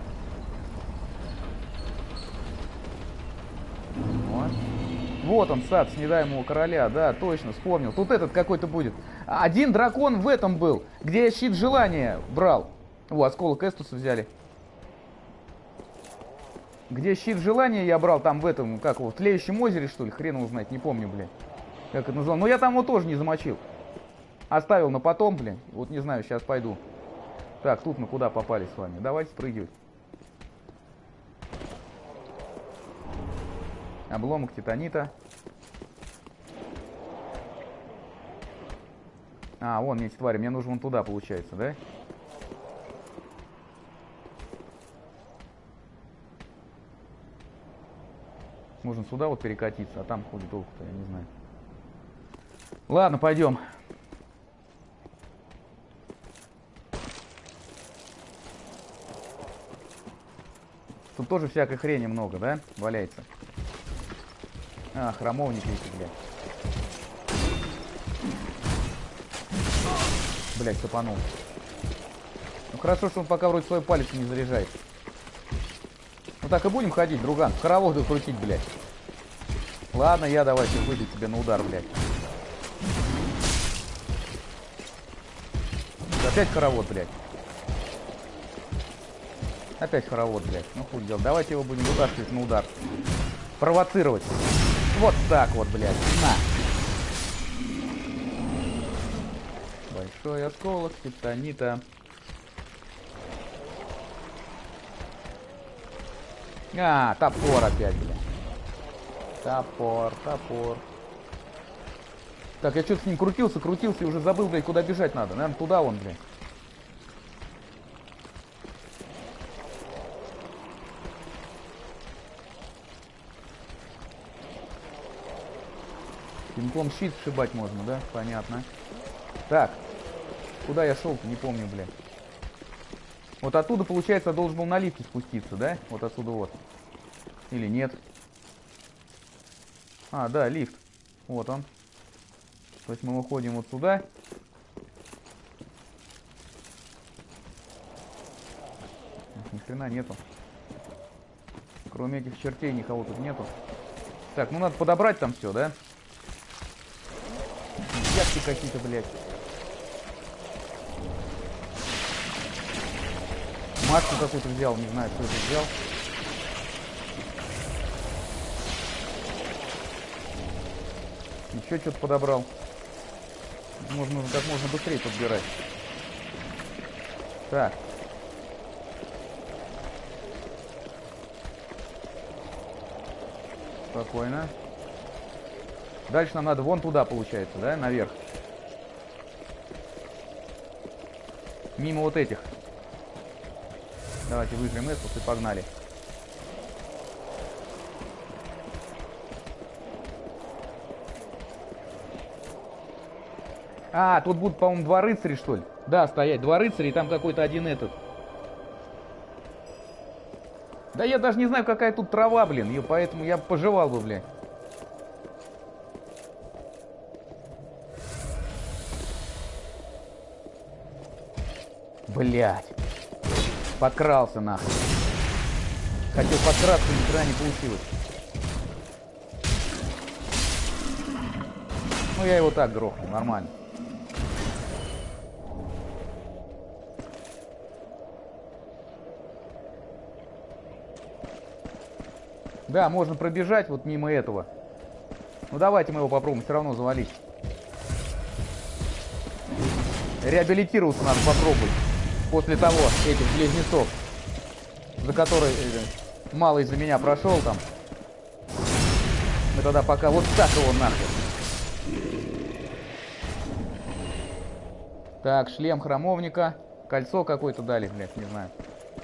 A: Вот. Вот он, сад снедаемого короля, да, точно, вспомнил. Тут этот какой-то будет. Один дракон в этом был, где я щит желания брал. О, осколок Эстуса взяли. Где щит желания я брал, там в этом, как его, в тлеющем озере, что ли, хрен его знает, не помню, блин. Как это назвал. Но я там его тоже не замочил. Оставил на потом, блин. Вот не знаю, сейчас пойду. Так, тут мы куда попали с вами? Давайте спрыгивать. Обломок титанита. А, вон эти твари. Мне нужно вон туда, получается, да? Можно сюда вот перекатиться, а там ходит толку-то, я не знаю. Ладно, пойдем. Тут тоже всякой хрени много, да? Валяется. А, храмовники эти, блядь. Блядь, цепанул. Ну хорошо, что он пока вроде свой палец не заряжает. Ну так и будем ходить, друган. Хороводы крутить, блядь. Ладно, я давайте выйду тебе на удар, блядь. Опять хоровод, блядь. Опять хоровод, блядь. Ну хуй делать. Давайте его будем вытаскивать на удар. Провоцировать. Вот так вот, блядь. На. Большой осколок титанита. А, топор опять, блядь. Топор. Так, я что-то с ним крутился и уже забыл, блядь, куда бежать надо. Наверное, туда вон, блядь. Пинком щит сшибать можно, да? Понятно. Так. Куда я шел-то, не помню, блядь. Вот оттуда, получается, я должен был на лифте спуститься, да? Вот отсюда вот. Или нет? А, да, лифт. Вот он. То есть мы выходим вот сюда. Ни хрена нету. Кроме этих чертей никого тут нету. Так, ну надо подобрать там все, да? Ягки какие-то, блядь. Маску какую-то взял, не знаю, кто это взял. Еще что-то подобрал. Можно как можно быстрее подбирать. Так. Спокойно. Дальше нам надо вон туда, получается, да, наверх. Мимо вот этих. Давайте выжмем эту и погнали. А, тут будут, по-моему, два рыцаря, что ли? Да, стоять. Два рыцаря, и там какой-то один этот. Да я даже не знаю, какая тут трава, блин. И поэтому я пожевал бы, блин. Блять. Подкрался, нахуй. Хотел подкрасться, ни хрена не получилось. Ну, я его так грохнул, нормально. Да, можно пробежать вот мимо этого. Ну, давайте мы его попробуем все равно завалить. Реабилитироваться надо попробовать. После того, этих близнецов, за который мало из-за меня прошел там. Мы тогда пока вот так его нахер. Так, шлем храмовника. Кольцо какое-то дали, блядь, не знаю.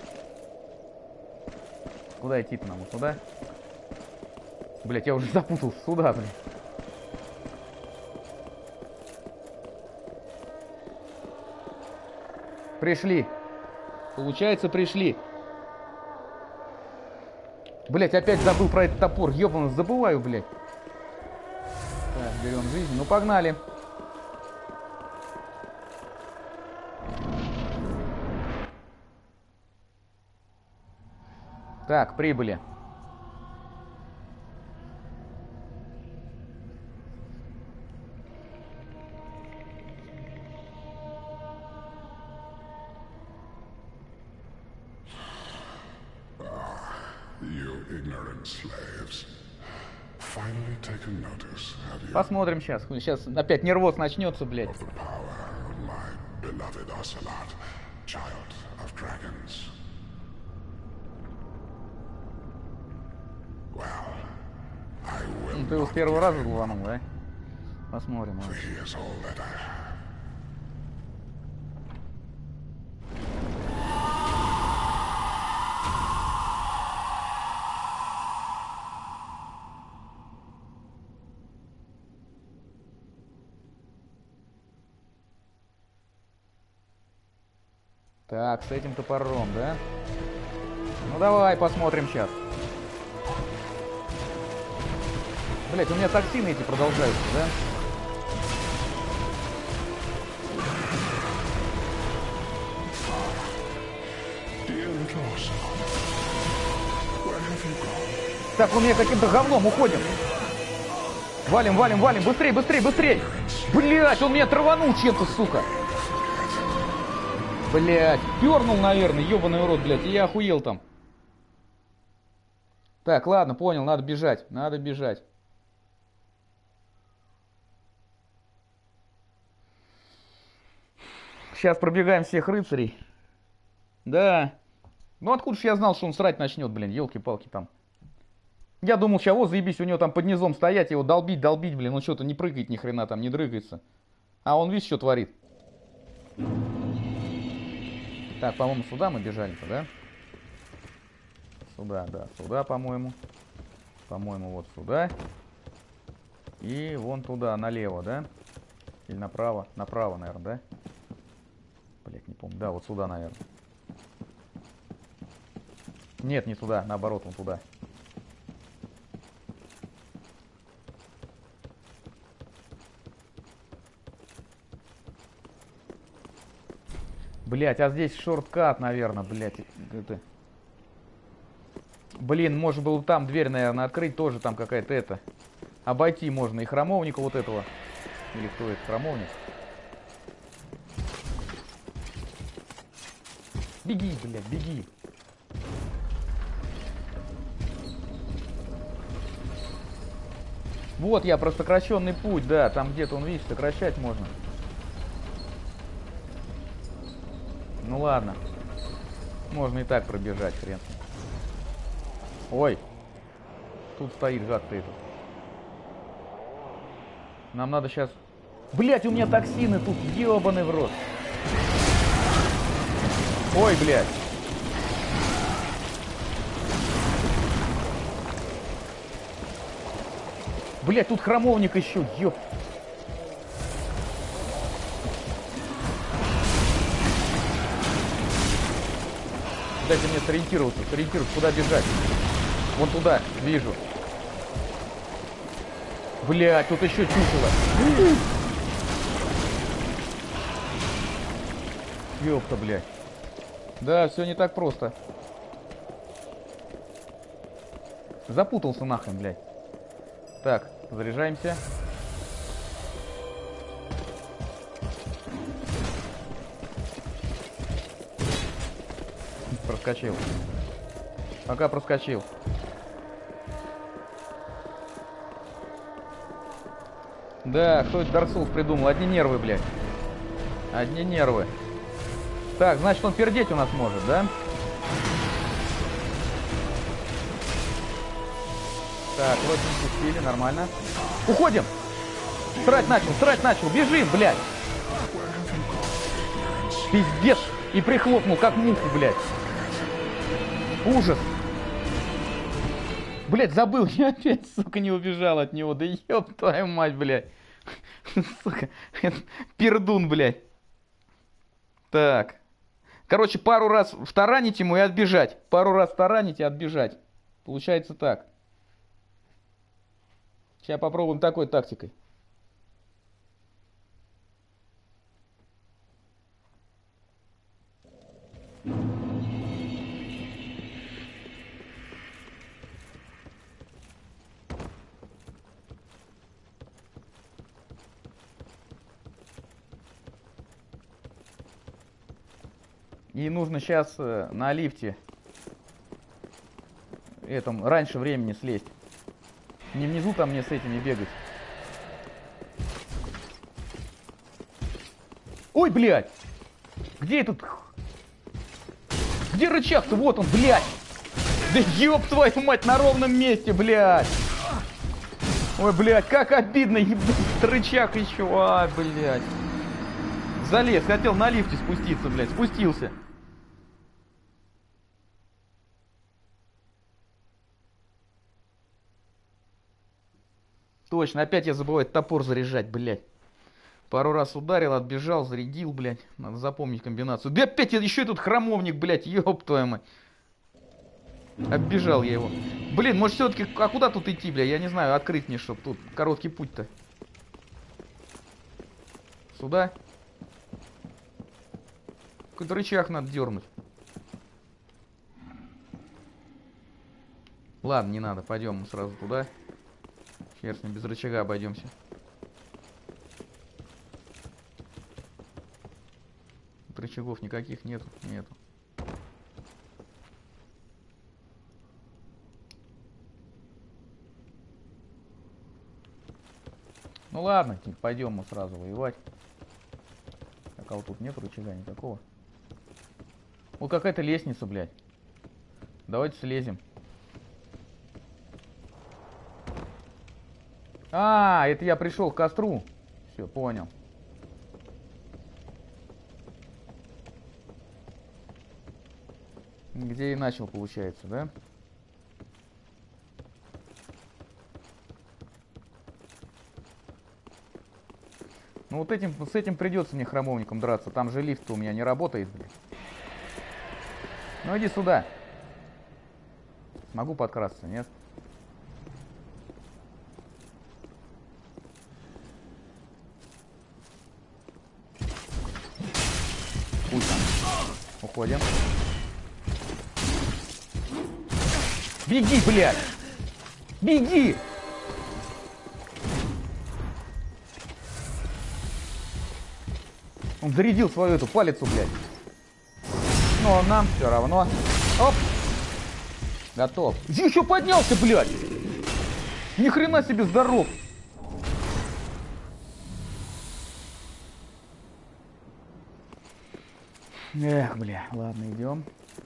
A: Куда идти-то нам? Вот сюда? Блядь, я уже запутался. Сюда, блядь. Пришли. Получается, пришли. Блять, опять забыл про этот топор. Ёбаный, забываю, блядь. Так, берем жизнь. Ну, погнали. Так, прибыли.
C: You ignorant slaves. Finally taken notice, have you?
A: Посмотрим сейчас. Сейчас опять нервоз начнется, блядь.
C: Of the power of my beloved Ocelot, child of dragons. Well, I will
A: Ты его с
C: not
A: первого
C: give
A: раза
C: him
A: главанул, да? Посмотрим.
C: for he is all that I have.
A: Так, с этим топором, да? Ну давай посмотрим сейчас. Блять, у меня токсины эти продолжаются, да?
C: Dear little Ocelot, where have you gone?
A: Так, у меня каким-то говном уходим. Валим, валим, валим. Быстрей, быстрей, быстрей. Блять, он меня траванул чем-то, сука. Блять, пернул, наверное, ебаный урод, блять. И я охуел там. Так, ладно, понял, надо бежать. Надо бежать. Сейчас пробегаем всех рыцарей. Да. Ну откуда ж я знал, что он срать начнет, блин, елки-палки там. Я думал, сейчас вот заебись, у него там под низом стоять, его долбить, долбить, блин, он что-то не прыгает ни хрена там, не дрыгается. А он, видишь, что творит. Так, по-моему, сюда мы бежали-то, да? Сюда, да, сюда, по-моему. По-моему, вот сюда. И вон туда, налево, да? Или направо? Направо, наверное, да? Блять, не помню. Да, вот сюда, наверное. Нет, не туда, наоборот, вон туда. Блять, а здесь шорткат, наверное, блять. Это... Блин, можно было там дверь, наверное, открыть, тоже там какая-то это. Обойти можно и храмовника вот этого. Или кто это, храмовник? Беги, блядь, беги. Вот я про сокращенный путь, да, там где-то он, видишь, сокращать можно. Ну ладно. Можно и так пробежать, хрен. Ой. Тут стоит гад-то этот. Нам надо сейчас... Блять, у меня токсины тут, ебаный в рот. Ой, блядь. Блять, тут храмовник еще, ёп. Дайте мне сориентироваться, куда бежать. Вон туда, вижу. Блять, тут еще чучело. Ёпта, блядь. Да, все не так просто. Запутался нахрен, блядь. Так, заряжаемся. Проскочил. Пока проскочил. Да, кто это Dark Souls придумал? Одни нервы, блядь. Одни нервы. Так, значит, он пердеть у нас может, да? Так, вроде не пустили, нормально. Уходим! Срать начал, бежим, блядь! Пиздец! И прихлопнул, как муху, блядь. Ужас! Блядь, забыл, я опять, сука, не убежал от него. Да ёб твою мать, блядь. Сука, пердун, блядь. Так. Короче, пару раз втаранить ему и отбежать. Пару раз втаранить и отбежать. Получается так. Сейчас попробуем такой тактикой. И нужно сейчас на лифте раньше времени слезть. Не внизу там мне с этими бегать. Ой, блядь! Где этот... Где рычаг-то? Вот он, блядь! Да ёб твою мать, на ровном месте, блядь! Ой, блядь, как обидно, ебать, рычаг еще, блядь. Залез, хотел на лифте спуститься, блядь, спустился. Точно, опять я забываю топор заряжать, блядь. Пару раз ударил, отбежал, зарядил, блядь. Надо запомнить комбинацию. Да опять еще этот храмовник, блядь, ёб твою мать. Оббежал я его. Блин, может все-таки... А куда тут идти, блядь? Я не знаю, открыть мне, чтоб тут короткий путь-то. Сюда? Какой-то рычаг надо дернуть. Ладно, не надо, пойдем сразу туда. Хер с ним, без рычага обойдемся. Тут рычагов никаких нету. Ну ладно, пойдем мы сразу воевать. Так, а вот тут нет рычага никакого. Вот какая-то лестница, блядь. Давайте слезем. А, это я пришел к костру. Все, понял. Где и начал, получается, да? Ну вот с этим придется мне храмовником драться. Там же лифт у меня не работает, блин. Ну иди сюда. Могу подкрасться, нет? Пусть там. Уходим. Беги, блядь! Беги! Он зарядил свою эту палицу, блядь. Но нам все равно. Оп! Готов. Еще поднялся, блядь! Ни хрена себе здоров! Эх, бля, ладно, идем.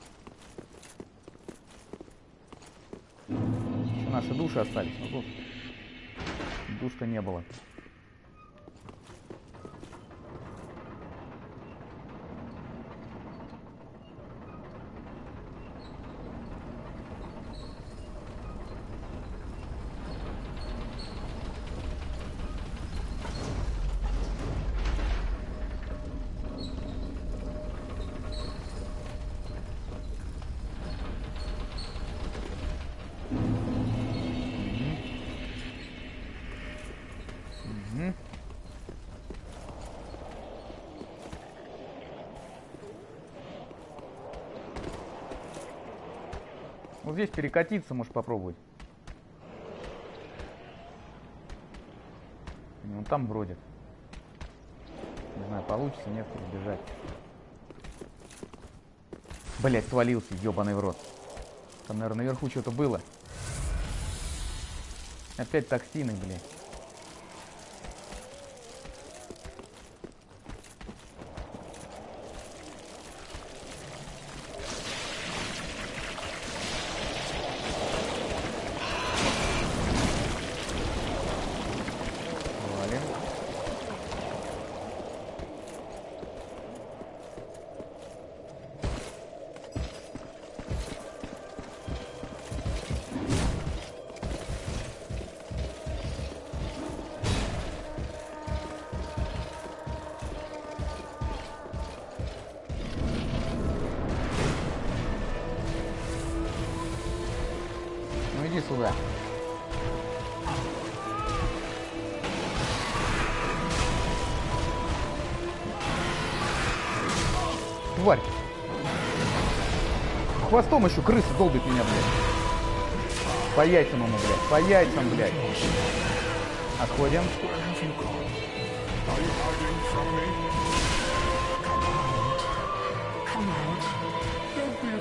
A: Еще наши души остались, но тут душ-то не было. Вот здесь перекатиться можешь попробовать. Вон там бродит. Не знаю, получится, нет, перебежать. Блять, свалился, ебаный в рот. Там, наверное, наверху что-то было. Опять токсины, блядь. Иди сюда. Тварь. Хвостом еще крыса долбит меня, блядь. По яйцам ему, блядь. По яйцам, блядь. Отходим.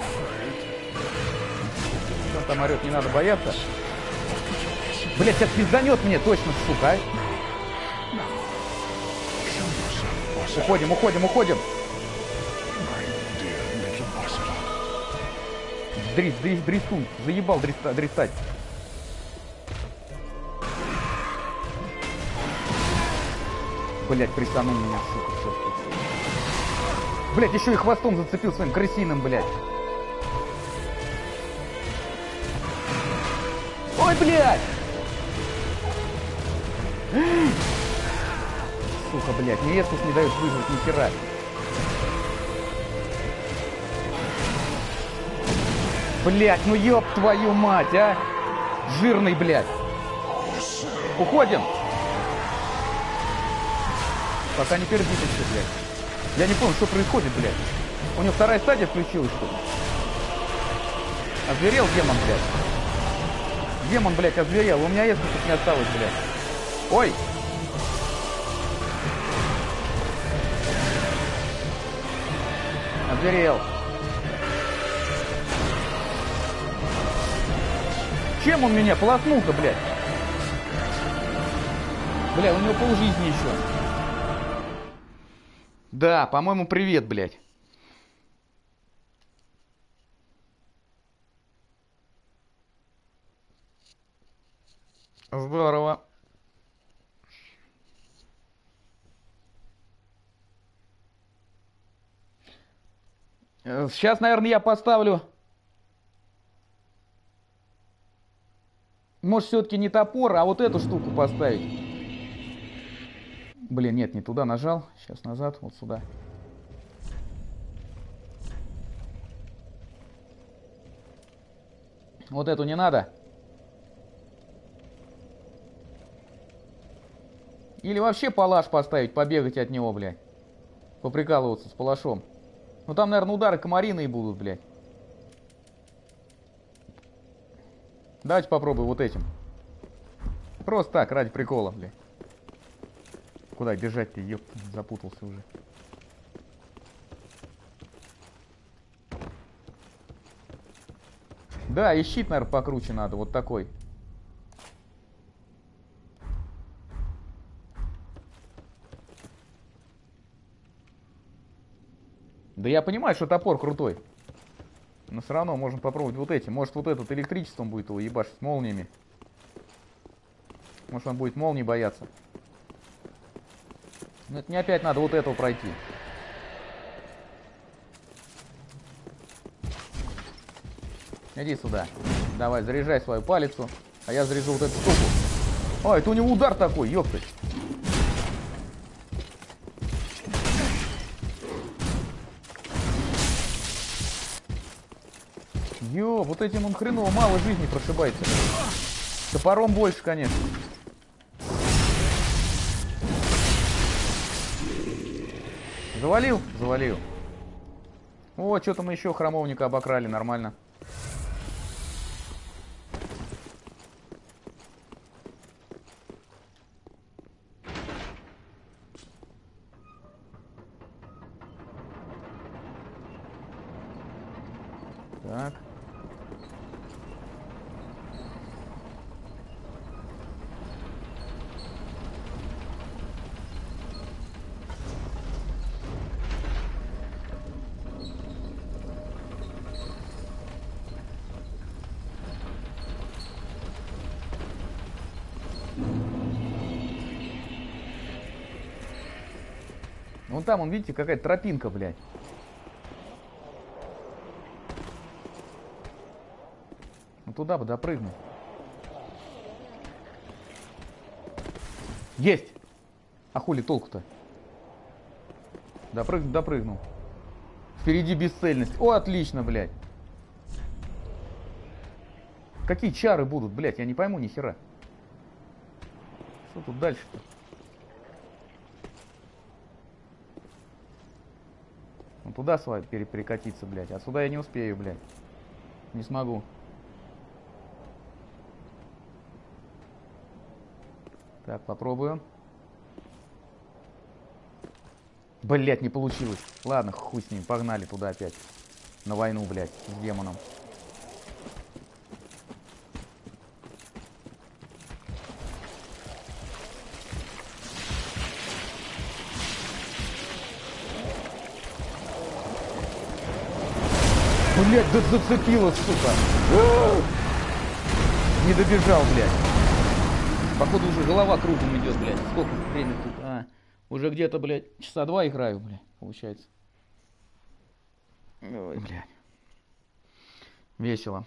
A: Он там орет, не надо бояться. Блять, сейчас пизданет мне точно, сука, а. Уходим, уходим, уходим. Дрестун. Заебал дрестать. Блять, пристанул меня, сука, все. Блять, еще и хвостом зацепил своим крысиным, блять. Ой, блять! Сука, блять, мне Эскус не дает выжить ни хера. Блять, ну ёб твою мать, а! Жирный, блять. Уходим! Пока не перебитый все, блядь. Я не понял, что происходит, блядь. У него вторая стадия включилась, что ли? Озверел демон, блядь. Демон, блядь, озверел. У меня эскусов не осталось, блядь. Ой! Озверел. Чем он меня полоснул-то, блядь? Бля, у него полжизни еще. Да, по-моему, привет, блядь. Здорово. Сейчас, наверное, я поставлю... Может, все-таки не топор, а вот эту штуку поставить. Блин, нет, не туда нажал. Сейчас назад, вот сюда. Вот эту не надо. Или вообще палаш поставить, побегать от него, блядь. Поприкалываться с палашом. Ну там, наверное, удары комариные будут, блядь. Давайте попробуем вот этим. Просто так, ради прикола, блядь. Куда бежать-то, ёп, запутался уже. Да, и щит, наверное, покруче надо, вот такой. Да я понимаю, что топор крутой. Но все равно можно попробовать вот эти. Может, вот этот электричеством будет его ебашить с молниями. Может, он будет молнии бояться. Но это не опять надо вот этого пройти. Иди сюда. Давай, заряжай свою палицу. А я заряжу вот эту штуку. Ой, это у него удар такой, ёптать. Ё, вот этим он хреново мало жизни прошибается. Топором больше, конечно. Завалил? Завалил. О, что-то мы еще храмовника обокрали, нормально. Так. Вон там, видите, какая-то тропинка, блядь. Ну туда бы допрыгнул. Есть! А хули толку-то? Допрыгнул. Впереди бесцельность. О, отлично, блядь. Какие чары будут, блядь, я не пойму ни хера. Что тут дальше-то? Ну туда свой перекатиться, блядь. А сюда я не успею, блядь. Не смогу. Так, попробую. Блядь, не получилось. Ладно, хуй с ним, погнали туда опять. на войну, блядь, с демоном. Блядь, да зацепило, сука. Не добежал, блядь. Походу уже голова кругом идет, блядь. Сколько времени тут? Уже где-то, блядь, часа 2 играю, блядь, получается. Ой, блядь. Весело.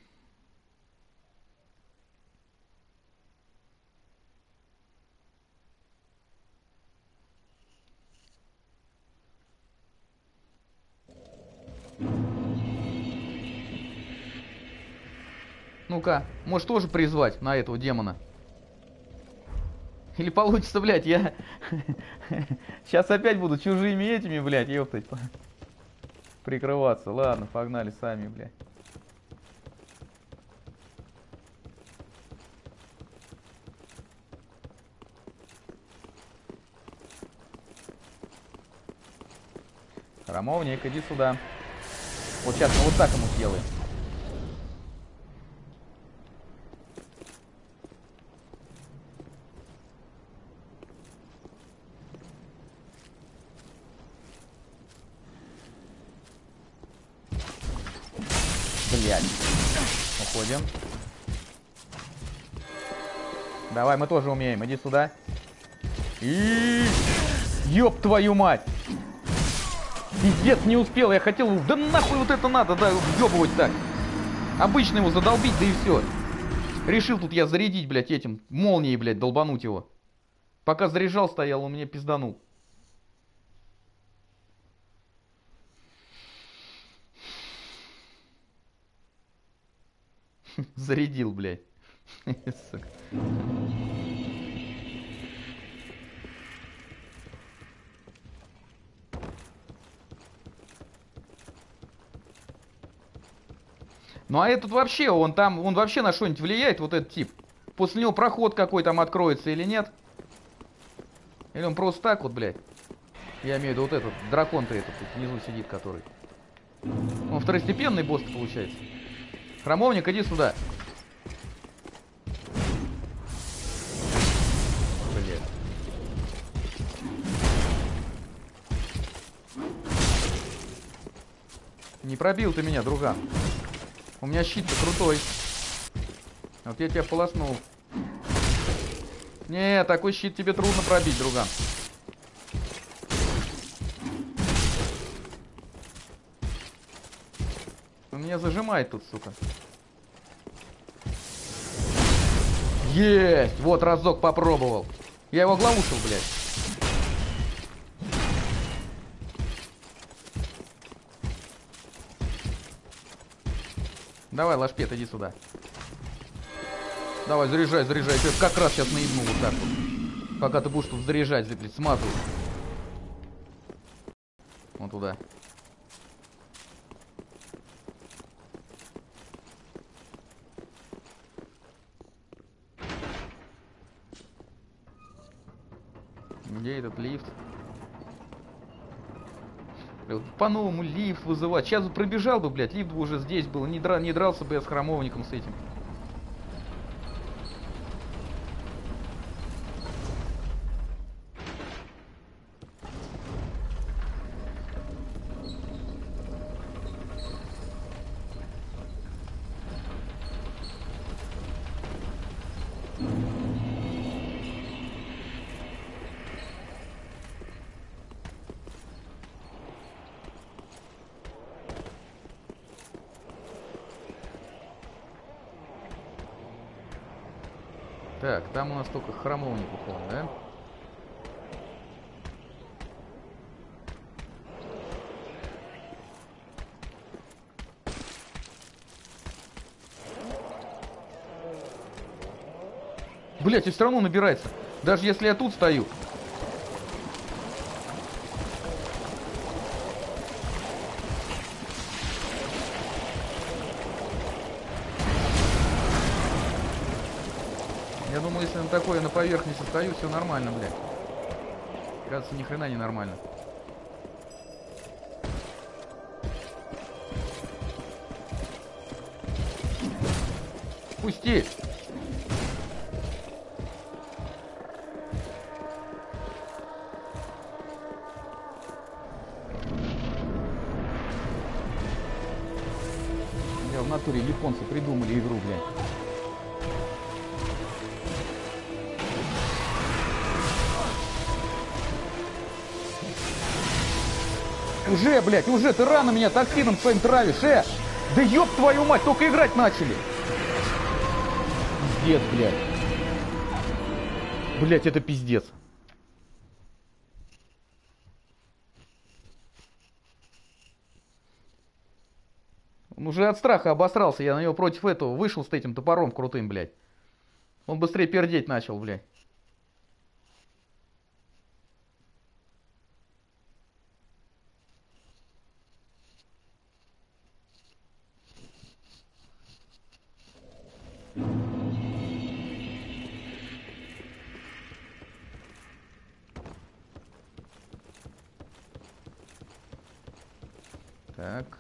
A: Ну-ка, может тоже призвать на этого демона? Или получится, блядь, я... Сейчас опять буду чужими этими, блядь, ёптать. Прикрываться. Ладно, погнали сами, блядь. Храмовник, иди сюда. Вот сейчас мы вот так ему сделаем. Блядь. Уходим. Давай, мы тоже умеем. Иди сюда. И ёб твою мать. Пиздец, не успел. Я хотел... Да нахуй вот это надо, да, въебывать так. Обычно его задолбить, да и все. Решил тут я зарядить, блядь, этим молнией, блядь, долбануть его. Пока заряжал, стоял, он меня пизданул. Зарядил, блядь. Сука. Ну а этот вообще, он вообще на что-нибудь влияет, вот этот тип? После него проход какой там откроется или нет? Или он просто так вот, блядь? Я имею в виду вот этот, дракон-то этот тут внизу сидит, который. Он второстепенный босс получается. Храмовник, иди сюда. Блядь. Не пробил ты меня, друган. У меня щит-то крутой. Вот я тебя полоснул. Не, такой щит тебе трудно пробить, друган. Он меня зажимает тут, сука. Есть! Вот разок попробовал. Я его оглаушил, блядь. Давай, лашпет, иди сюда. Давай, заряжай, заряжай. Я как раз сейчас наебну вот так вот. Пока ты будешь тут заряжать, блядь, смазывай. Вон туда. Где этот лифт? По-новому лифт вызывать. Сейчас бы пробежал бы, блядь, лифт бы уже здесь был. Не дрался бы я с храмовником с этим. Так, там у нас только храмовник упал, да? Блять, и все равно набирается. Даже если я тут стою. Я думаю, если на такое на поверхности стою, все нормально, блядь. Кажется, ни хрена не нормально. Отпусти! Я в натуре японцы придумали игру, блядь. Уже, блядь, уже ты рано меня токсином своим травишь, Да ёб твою мать, только играть начали. Пиздец, блядь. Блядь, это пиздец. Он уже от страха обосрался, я на него против этого вышел с этим топором крутым, блядь. Он быстрее пердеть начал, блядь. Так.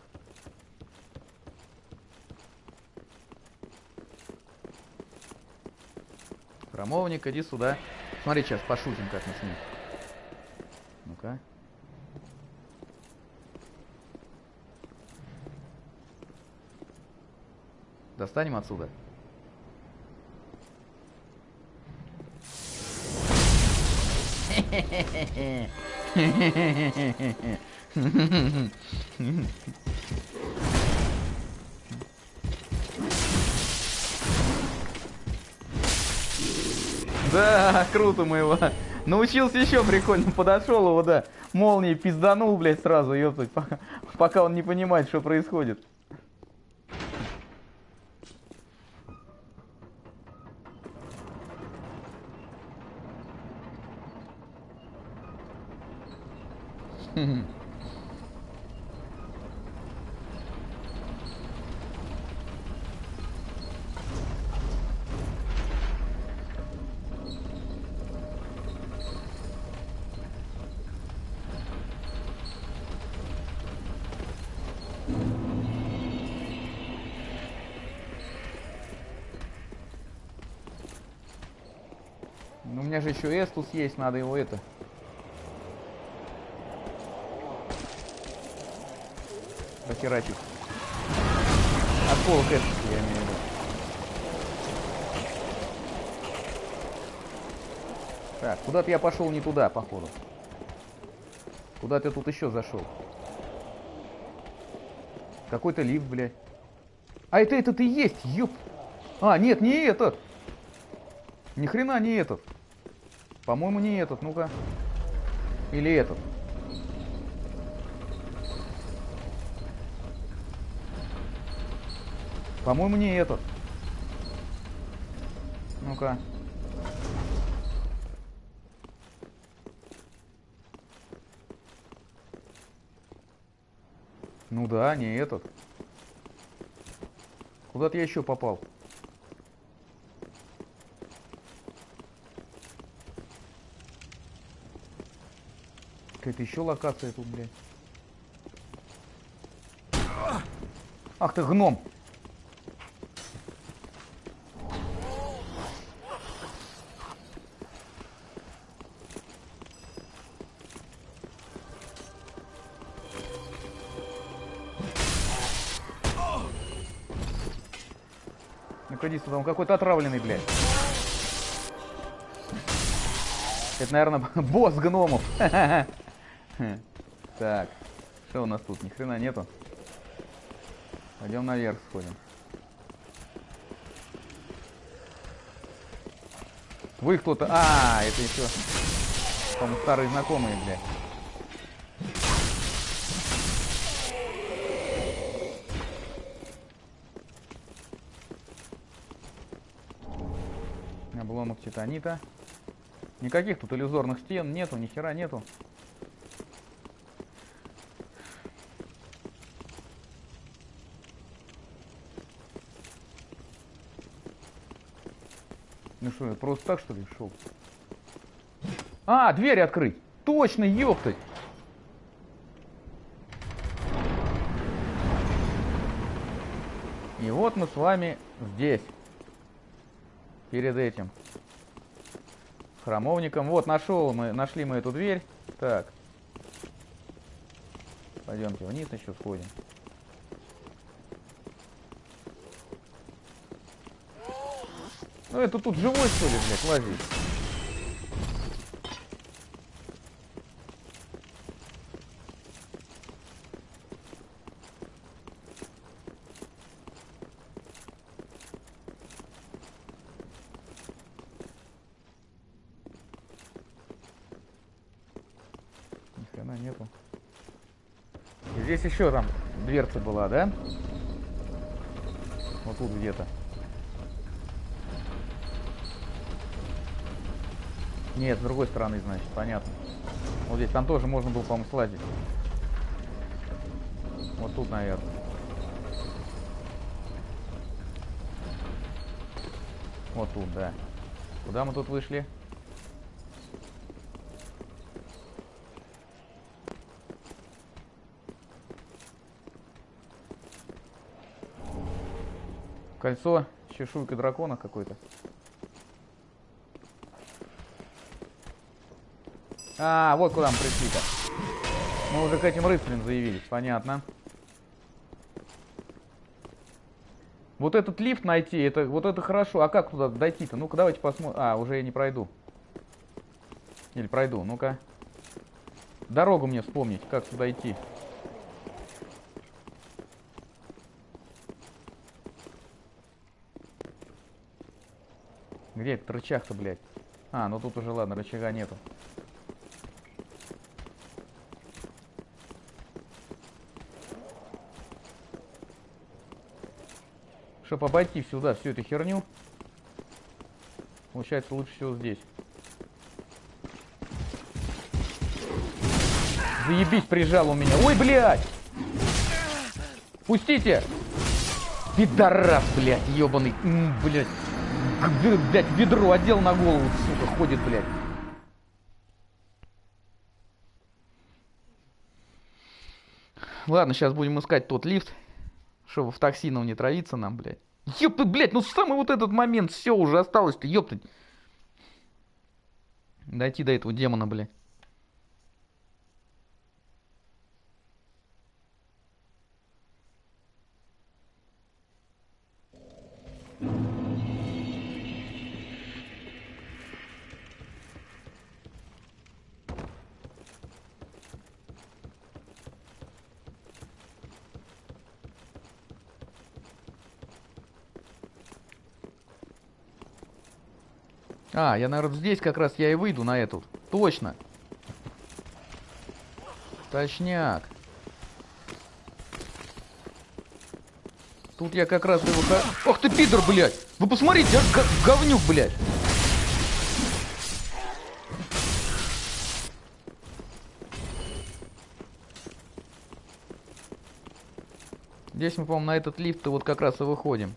A: Храмовник, иди сюда. Смотри, сейчас пошутим, как мы с ним. Ну-ка. Достанем отсюда. Да, круто мы его. Научился еще прикольно. Подошел его, да. Молнией пизданул, блядь, сразу, ёптать. Пока он не понимает, что происходит. Ну, у меня же еще Эстус есть, надо его это. Похерачить. Осколок Эстуса, я имею в виду. Так, куда-то я пошел не туда, походу. Куда ты тут еще зашел? Какой-то лифт, блядь. А это этот и есть, ёп. А, нет, не этот. Ни хрена не этот. По-моему, не этот, ну-ка. Или этот. По-моему, не этот. Ну-ка. Ну да, не этот. Куда-то я еще попал. Какая-то еще локация тут, блядь. Ах ты гном! Ну-ка, сюда, он какой-то отравленный, блядь. Это, наверное, босс гномов. Так, что у нас тут? Ни хрена нету. Пойдем наверх сходим. Вы кто-то... А, это еще, по-моему, старые знакомые, блядь. Обломок титанита. Никаких тут иллюзорных стен нету, ни хера нету. Ну что, я просто так, что ли, шел? А, дверь открыть! Точно, ёптать! И вот мы с вами здесь. перед этим храмовником. Вот, нашли мы эту дверь. Так. Пойдемте вниз еще сходим. Ну это тут живой, что ли, блядь, лазит? Ни хрена нету. И здесь еще там дверца была, да? Вот тут где-то. Нет, с другой стороны, значит, понятно. Вот здесь, там тоже можно было, по-моему, слазить. Вот тут, наверное. Вот тут, да. Куда мы тут вышли? Кольцо, чешуйка дракона какой-то. А, вот куда мы пришли-то. Мы уже к этим рыцарям заявились, понятно. Вот этот лифт найти, вот это хорошо. А как туда дойти-то? Ну-ка, давайте посмотрим. А, уже я не пройду. Или пройду, ну-ка. Дорогу мне вспомнить, как туда идти. Где этот рычаг-то, блядь? А, ну тут уже, ладно, рычага нету. Чтобы обойти сюда всю эту херню, получается лучше всего здесь. Заебись, прижал у меня. Ой, блядь! Пустите! Пидорас, блядь, ебаный. Блядь. Блядь, ведро одел на голову, сука, ходит, блядь. Ладно, сейчас будем искать тот лифт, чтобы в токсинов не травиться нам, блядь. Ёпта, блядь, ну самый вот этот момент, все, уже осталось-то, ёпта. Дойти до этого демона, блядь. А, я, наверное, здесь как раз я и выйду на эту. Точно. Точняк. Тут я как раз и выхожу. Ох ты, пидор, блядь! Вы посмотрите, говнюк, блядь! Здесь мы, по-моему, на этот лифт-то вот как раз и выходим.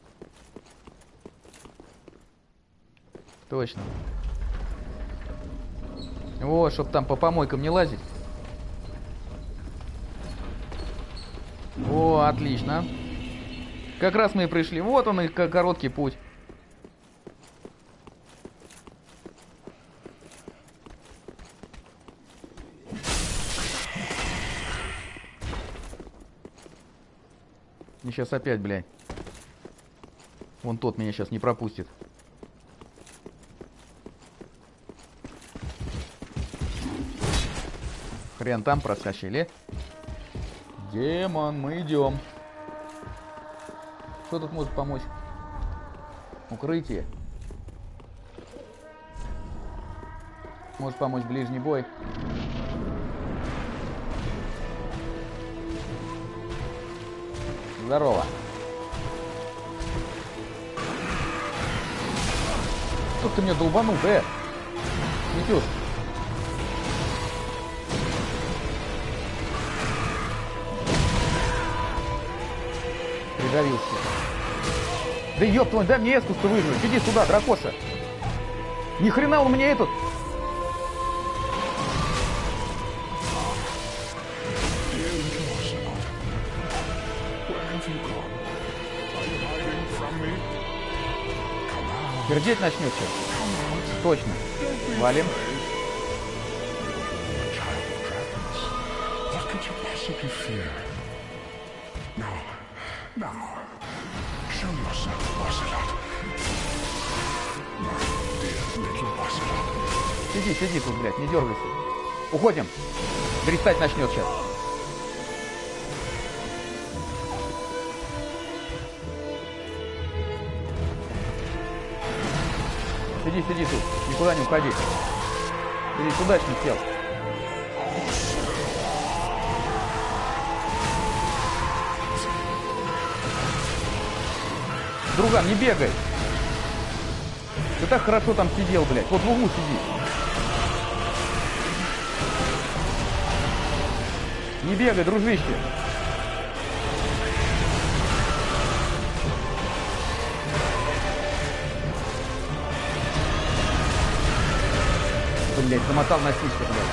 A: Точно. Вот, чтоб там по помойкам не лазить. О, отлично. Как раз мы и пришли. Вот он и короткий путь. И сейчас опять, блядь. Вон тот меня сейчас не пропустит. Хрен там проскочили. Демон, мы идем. Что тут может помочь? Укрытие. Может помочь ближний бой. Здорово. Что ты меня долбанул, Нетюш. Придавился. Да ёб твой, дай мне эскус-то выживешь. Иди сюда, дракоша. Ни хрена он мне этот. Пердеть начнет сейчас. Точно. Валим.
C: Child of dragons, what could you possibly fear? Now, show yourself, Ocelot. My dear little Ocelot.
A: Сиди тут, блядь, не дергайся. Уходим. Дристать начнет сейчас. Сиди тут. Никуда не уходи. Сиди, удачно сел. Друган, не бегай. Ты так хорошо там сидел, блядь. Вот в углу сиди. Не бегай, дружище. Блять, замотал носишься, блядь.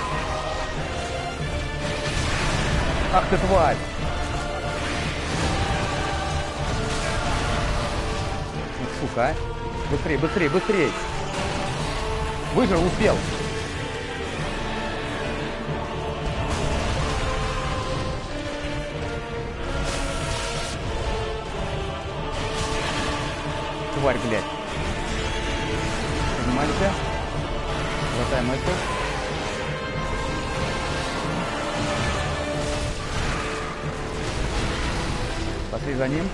A: Ах ты тварь. Сука, а. Быстрей. Выжил, успел. Тварь, блядь. Поднимаемся. Хватаем эту. Пошли за ним.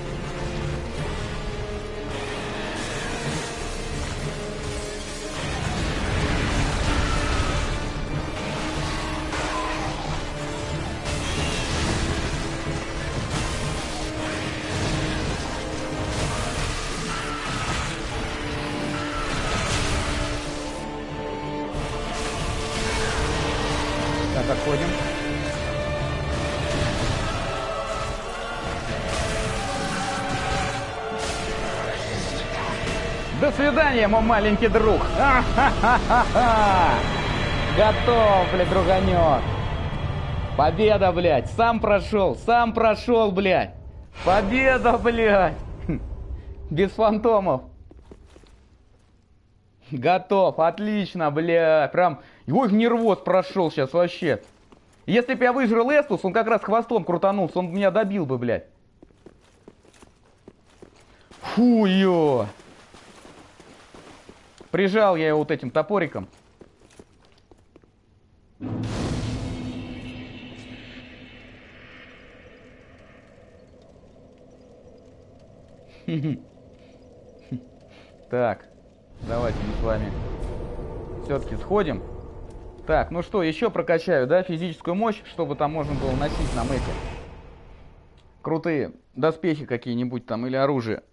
A: Так, отходим. До свидания, мой маленький друг. Готов, блядь, друганек. Победа, блядь. Сам прошел, блядь. Победа, блядь. Без фантомов. Готов, отлично, бля. Прям, ой, нервоз прошел сейчас вообще. Если бы я выжрал Эстус, он как раз хвостом крутанулся, он меня добил бы, блядь. Фу, ё. Прижал я его вот этим топориком. Так, давайте мы с вами все-таки сходим. Так, ну что, еще прокачаю, да, физическую мощь, чтобы там можно было носить нам эти крутые доспехи какие-нибудь там или оружие.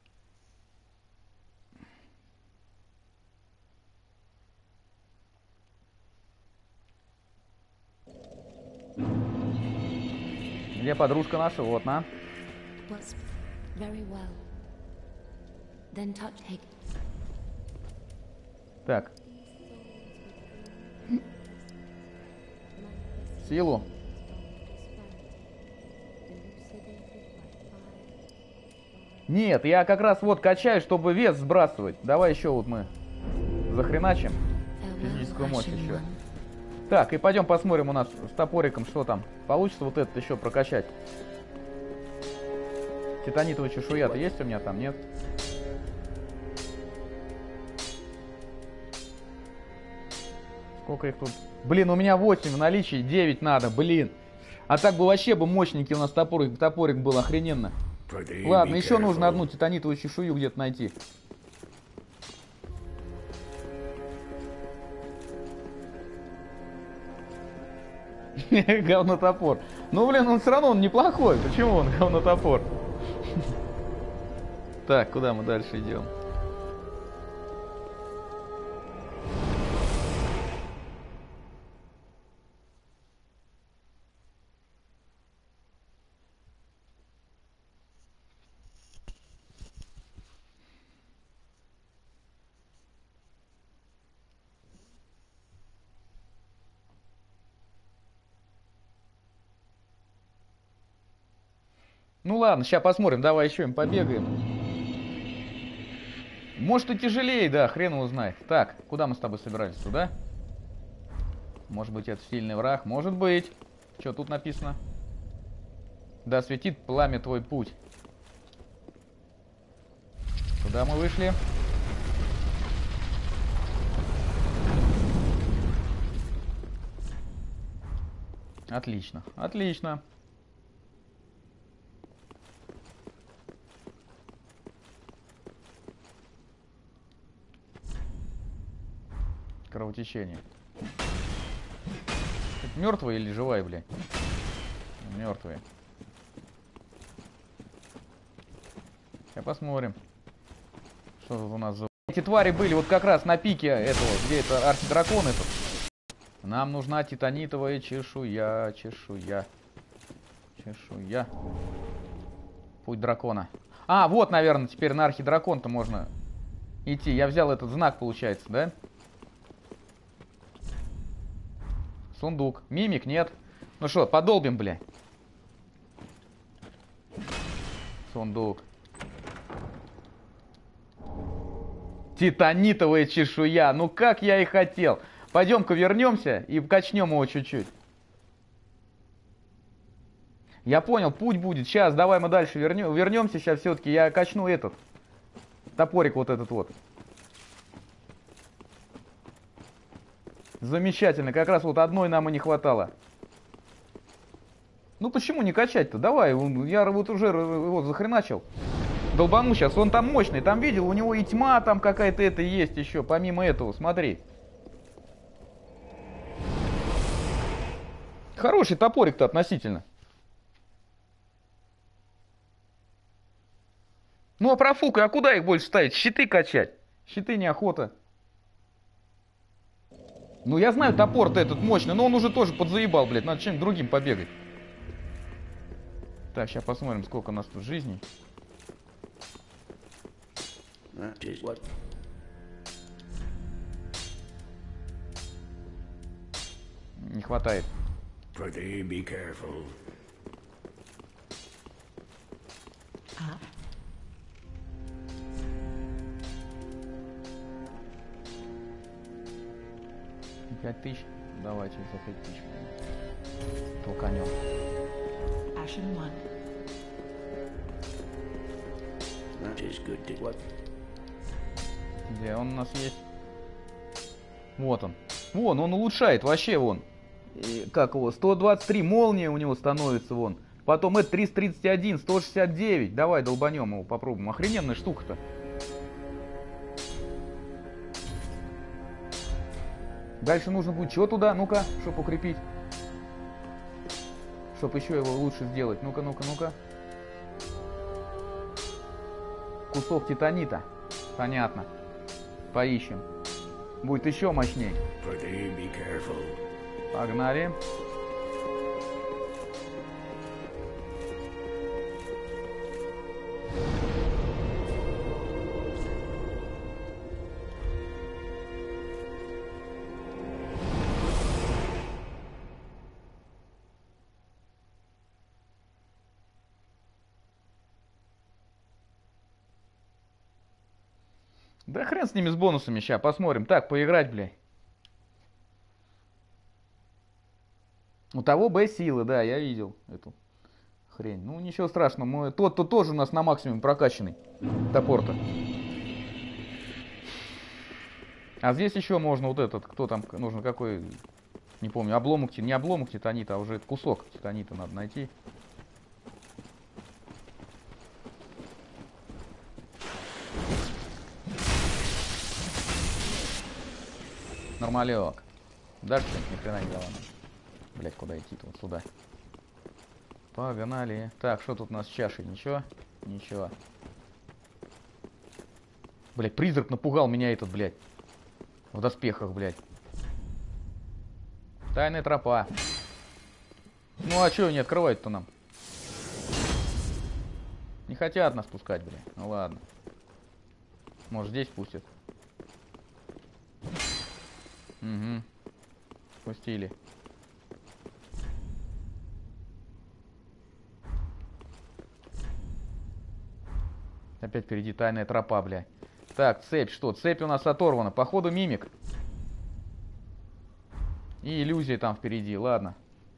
A: Где подружка наша? Вот, на.
D: Wasp, very well. Then touch Higgins.
A: Так. Силу. Нет, я как раз вот качаю, чтобы вес сбрасывать. Давай еще вот мы захреначим. Физическую мощь еще. Так, и пойдем посмотрим у нас с топориком, что там. Получится вот этот еще прокачать. Титанитовая чешуя-то есть у меня там, нет? Сколько их тут? Блин, у меня 8 в наличии, 9 надо, блин. А так бы вообще бы мощненький у нас топорик был, охрененно. Ладно, еще нужно одну титанитовую чешую где-то найти. Говнотопор. Ну, блин, он все равно он неплохой. Почему он говнотопор? Так, куда мы дальше идем? Ну ладно, сейчас посмотрим, давай еще им побегаем. Может и тяжелее, да, хрен его знает. Так, куда мы с тобой собирались? Сюда? Может быть, это сильный враг? Может быть. Что тут написано? Да светит пламя твой путь. Куда мы вышли? Отлично, отлично. Кровотечение. Мертвая или живая, бля? Мертвые. Сейчас посмотрим. Что тут у нас за... Эти твари были вот как раз на пике этого, где это архидракон этот. Нам нужна титанитовая чешуя, чешуя. Чешуя. Путь дракона. А, вот, наверное, теперь на архидракон-то можно идти. Я взял этот знак, получается, да? Сундук. Мимик, нет. Ну что, подолбим, бля. Сундук. Титанитовая чешуя. Ну как я и хотел. Пойдем-ка вернемся и качнем его чуть-чуть. Я понял, путь будет. Сейчас, давай мы дальше вернемся. Сейчас все-таки я качну этот. Топорик вот этот вот. Замечательно. Как раз вот одной нам и не хватало. Ну почему не качать-то? Давай. Я вот уже его захреначил. Долбану сейчас. Он там мощный. Там видел, у него и тьма там какая-то это есть еще. Помимо этого, смотри. Хороший топорик-то относительно. Ну а профукай, а куда их больше ставить? Щиты качать. Щиты неохота. Ну я знаю, топор-то этот мощный, но он уже тоже подзаебал, блядь. Надо чем-нибудь другим побегать. Так, сейчас посмотрим, сколько у нас тут жизней. Не хватает.
C: Be careful.
B: Ah.
A: 5000. Давайте за 5000. Толканем.
B: Ashen one.
A: Где он у нас есть? Вот он. Вон, он улучшает вообще, вон. И, как его? 123 молния у него становится, вон. Потом это 331, 169. Давай долбанем его, попробуем. Охрененная штука-то. Дальше нужно будет что туда? Ну-ка, чтобы укрепить. Чтобы еще его лучше сделать. Ну-ка, ну-ка, ну-ка. Кусок титанита. Понятно. Поищем. Будет еще мощней. Погнали. Да хрен с ними, с бонусами, сейчас посмотрим. Так, поиграть, блядь. У того Б силы, да, я видел эту хрень. Ну, ничего страшного. Тот-то тоже у нас на максимум прокачанный. Топор-то. А здесь еще можно вот этот, кто там нужен, какой, не помню, обломок, не обломок титанита, а уже кусок титанита надо найти. Нормалек. Дальше ни хрена не делаем. Блять, куда идти-то? Вот сюда. Погнали. Так, что тут у нас с чашей? Ничего? Ничего. Блять, призрак напугал меня этот, блять. В доспехах, блять. Тайная тропа. Ну а чё не открывают-то нам? Не хотят нас пускать, блядь. Ну ладно. Может здесь пустят. Угу. Пустили. Опять впереди тайная тропа, бля. Так, цепь, что? Цепь у нас оторвана. Походу мимик. И иллюзия там впереди, ладно.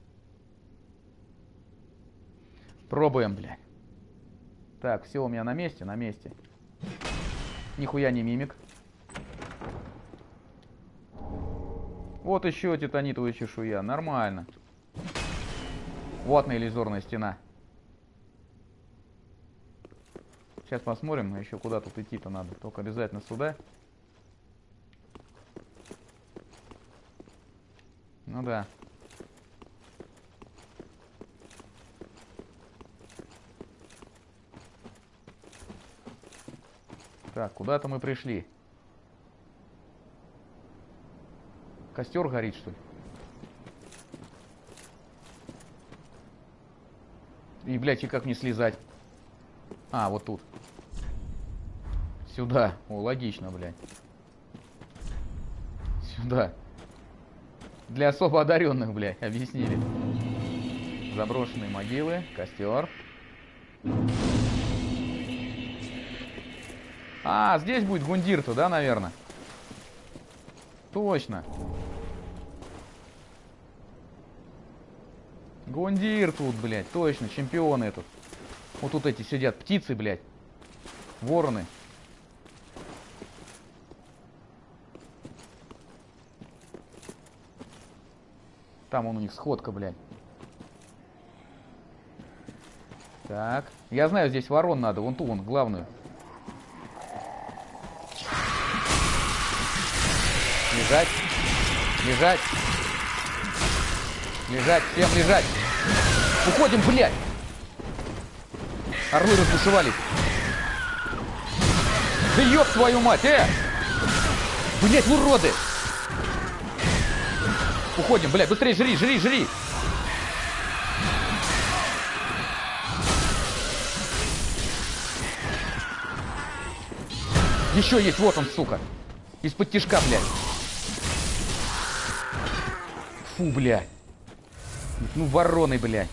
A: Пробуем, блядь. Так, все у меня на месте, на месте. Нихуя не мимик. Вот еще титанитовая чешуя, нормально. Вот она, иллюзорная стена. Сейчас посмотрим, еще куда тут идти-то надо. Только обязательно сюда. Ну да. Так, куда-то мы пришли. Костер горит, что ли? И, блядь, и как мне слезать? А, вот тут. Сюда. О, логично, блядь. Сюда. Для особо одаренных, блядь, объяснили. Заброшенные могилы, костер. А, здесь будет Гундир-то, да, наверное? Точно. Гундир тут, блядь, точно, чемпион этот. Вот тут эти сидят птицы, блядь. Вороны. Там он у них сходка, блядь. Так. Я знаю, здесь ворон надо. Вон ту, вон, главную. Лежать. Лежать. Лежать. Всем лежать. Уходим, блядь. Орлы разбушевались. Да ёб твою мать, Блядь, уроды. Уходим, блядь, быстрее, жри, жри, жри. Еще есть, вот он, сука. Из-под тишка, блядь. Фу, блядь. Ну, вороны, блядь.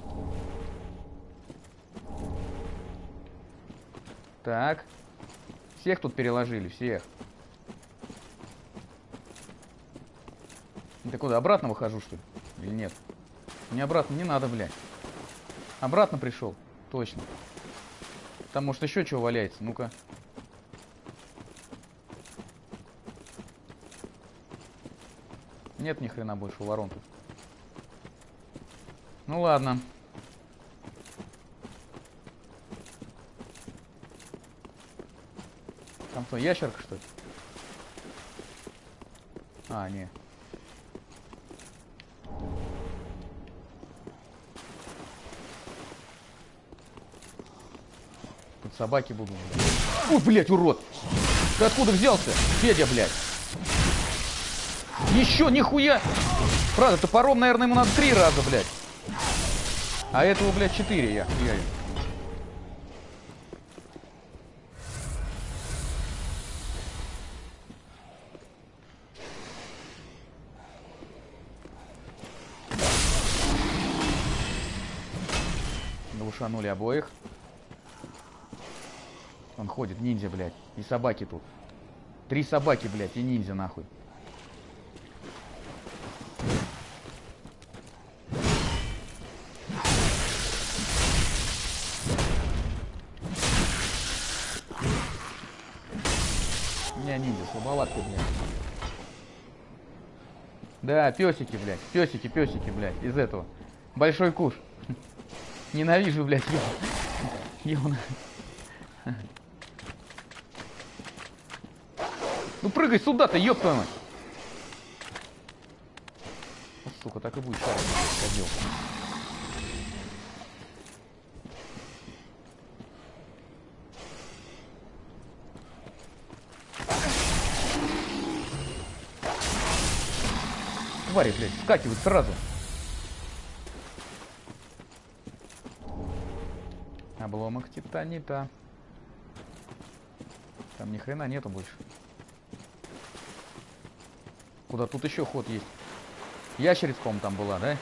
A: Так. Всех тут переложили, всех. Ты куда, обратно выхожу, что ли? Или нет? Мне обратно не надо, блядь. Обратно пришел, точно. Там, может, еще чего валяется, ну-ка. Нет ни хрена больше у ворон тут. Ну ладно. Там что, ящерка, что ли? А, не. Тут собаки будут. Ой, блядь, урод! Ты откуда взялся? Федя, блядь. Еще нихуя! Правда, топором, наверное, ему надо 3 раза, блядь. А этого, блядь, 4 я. Ушанули обоих. Он ходит, ниндзя, блядь. И собаки тут. 3 собаки, блядь, и ниндзя, нахуй. У меня ниндзя, слабоватки, блядь. Да, песики, блядь. Песики, блядь, из этого. Большой куш. Ненавижу, блядь, его. Ну прыгай сюда-то, ёб твою мать. Вот, сука, так и будет шарик, козел. Твари, блядь, вскакивают сразу. Обломок титанита. Там ни хрена нету больше. Куда тут еще ход есть? Ящерица, по-моему, там была, да?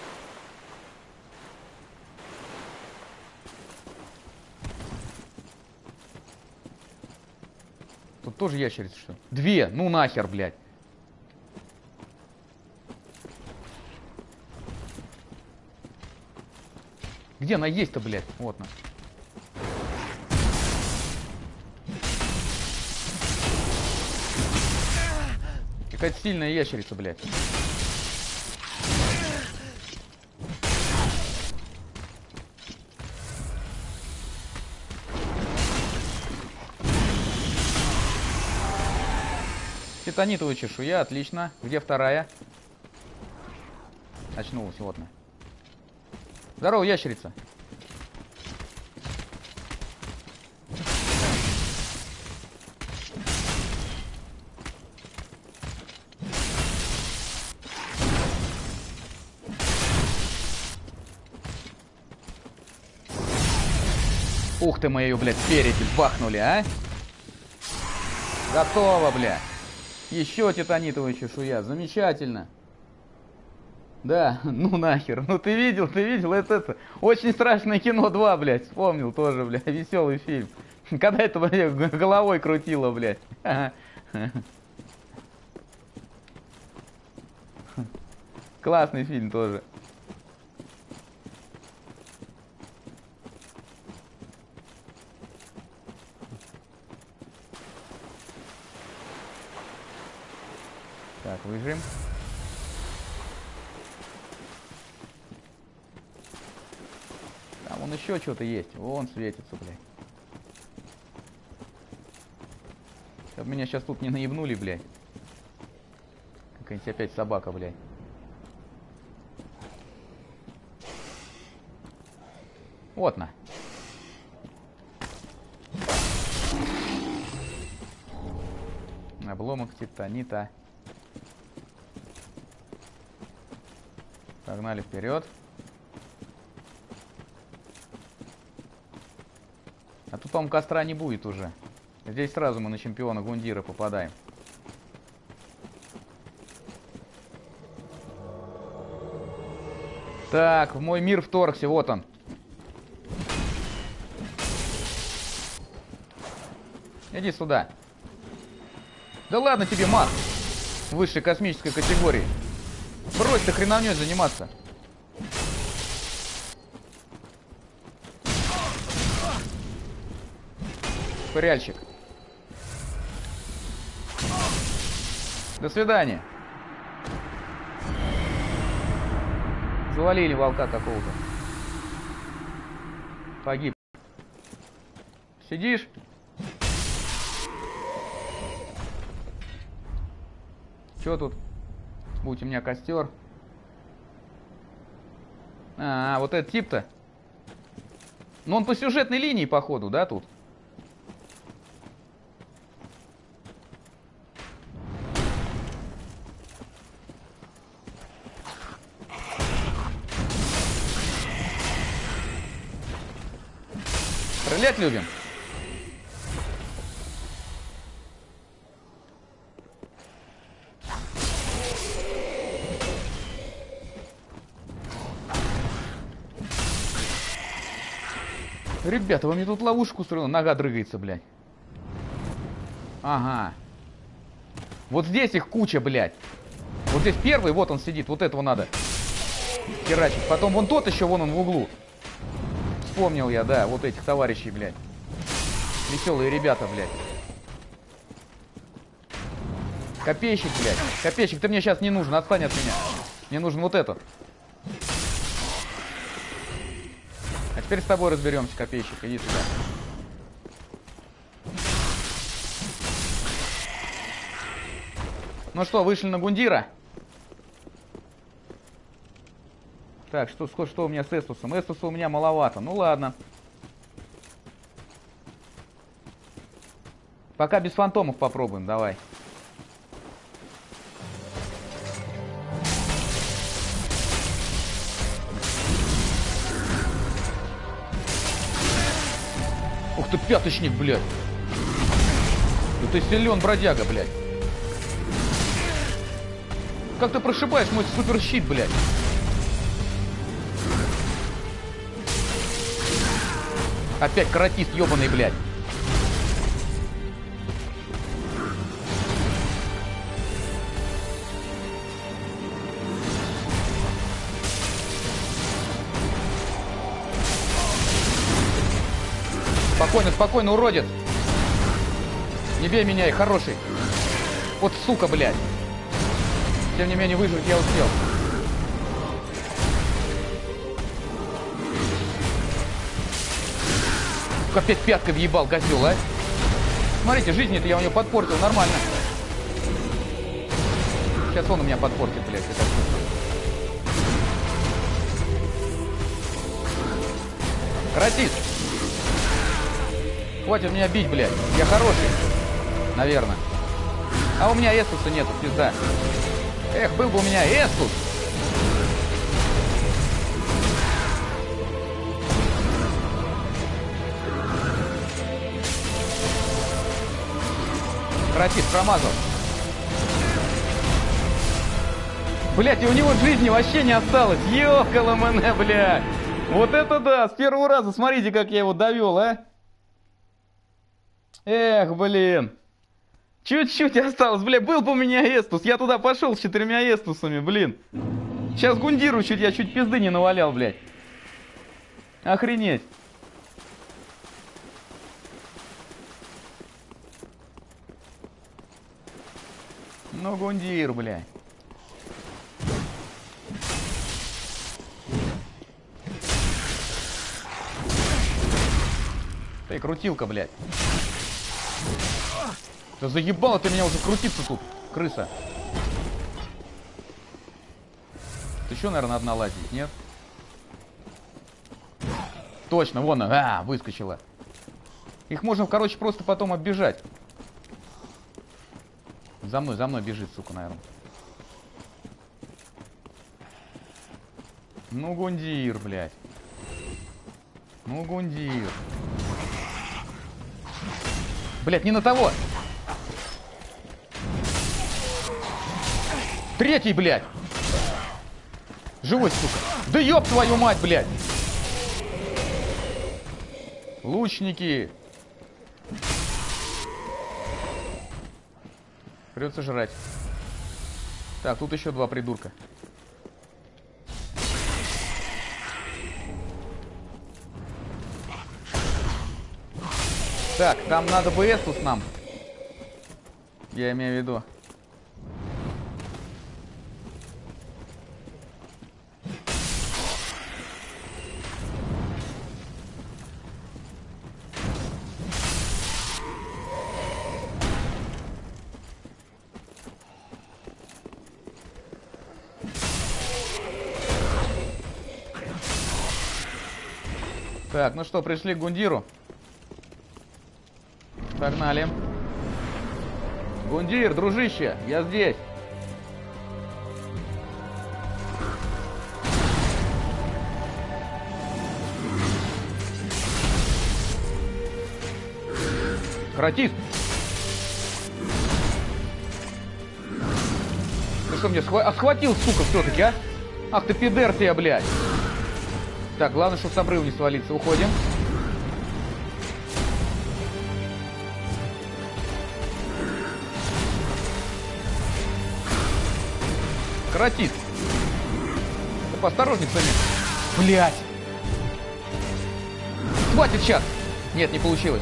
A: Тут тоже ящерица, что ли? 2, ну нахер, блядь. Где она есть-то, блядь? Вот она. Какая-то сильная ящерица, блядь. Титанитовая чешуя, отлично. Где вторая? Очнулась, вот она. Здорово, ящерица. Ух ты, мы ее, блядь, спереди бахнули, а? Готово, блядь. Еще титанитовая чешуя. Замечательно. Да, ну нахер. Ну ты видел, это очень страшное кино 2, блядь. Вспомнил тоже, блядь, веселый фильм. Когда это, блядь, головой крутило, блядь. Классный фильм тоже. Так, выжим. Там вон еще что-то есть. Вон светится, блядь. Чтобы меня сейчас тут не наебнули, блядь. Какая-нибудь опять собака, блядь. Вот на. Обломок титанита. Погнали вперед. А тут, по-моему, костра не будет уже. Здесь сразу мы на чемпиона Гундира попадаем. Так, в мой мир вторгся, вот он. Иди сюда. Да ладно тебе, маг. Высшей космической категории. Брось ты хреновнёй заниматься. Пыряльщик. До свидания. Завалили волка какого-то. Погиб. Сидишь? Чё тут? Будь у меня костер. А, вот этот тип-то. Ну он по сюжетной линии, походу, да, тут? Стрелять любим. Ребята, вы мне тут ловушку устроили. Нога дрыгается, блядь. Ага. Вот здесь их куча, блядь. Вот здесь первый, вот он сидит. Вот этого надо херачить. Потом вон тот еще, вон он в углу. Вспомнил я, да, вот этих товарищей, блядь. Веселые ребята, блядь. Копейщик, блядь. Копейщик, ты мне сейчас не нужен, отстань от меня. Мне нужен вот этот. А теперь с тобой разберемся, копейщик. Иди сюда. Ну что, вышли на Гундира? Так, что у меня с Эстусом? Эстуса у меня маловато. Ну ладно. Пока без фантомов попробуем, давай. Ух ты, пяточник, блядь. Да ты силен, бродяга, блядь. Как ты прошибаешь мой суперщит, блядь? Опять каратист ебаный, блядь. Спокойно, спокойно, уродец. Не бей меня, и хороший. Вот сука, блядь. Тем не менее, выжить я успел. Опять пяткой въебал, козел, а? Смотрите, жизнь-то я у него подпортил, нормально. Сейчас он у меня подпортит, блядь, это чувство. Кратит! Хватит меня бить, блядь. Я хороший. Наверное. А у меня эстуса нету, пизда. Эх, был бы у меня эстус. Кратит, промазал. Блять, и у него жизни вообще не осталось. Ёкаламане, блядь. Вот это да, с первого раза. Смотрите, как я его довел, а. Эх, блин. Чуть-чуть осталось, бля, был бы у меня эстус. Я туда пошел с 4 эстусами, блин. Сейчас Гундиру я чуть пизды не навалял, блядь. Охренеть. Ну, Гундир, блядь. Ты крутилка, блядь. Да заебало ты меня уже крутиться тут, крыса. Ты еще, наверное, надо налазить, нет? Точно, вон она, выскочила. Их можно, короче, просто потом оббежать. За мной бежит, сука, наверное. Ну, Гундир, блядь. Ну, Гундир. Блядь, не на того. Третий, блядь. Живой, сука. Да ёб твою мать, блядь. Лучники. Придется жрать. Так, тут еще 2 придурка. Так, там надо бы эстус нам. Я имею в виду. Так, ну что, пришли к Гундиру. Погнали. Гундир, дружище, я здесь. Кратист. Ты что, мне схватил, сука, все-таки, а? Ах ты пидер ты, блядь. Так, главное, чтобы с обрыва не свалиться. Уходим. Кратит. Да поосторожней, сами. Блядь. Хватит сейчас. Нет, не получилось.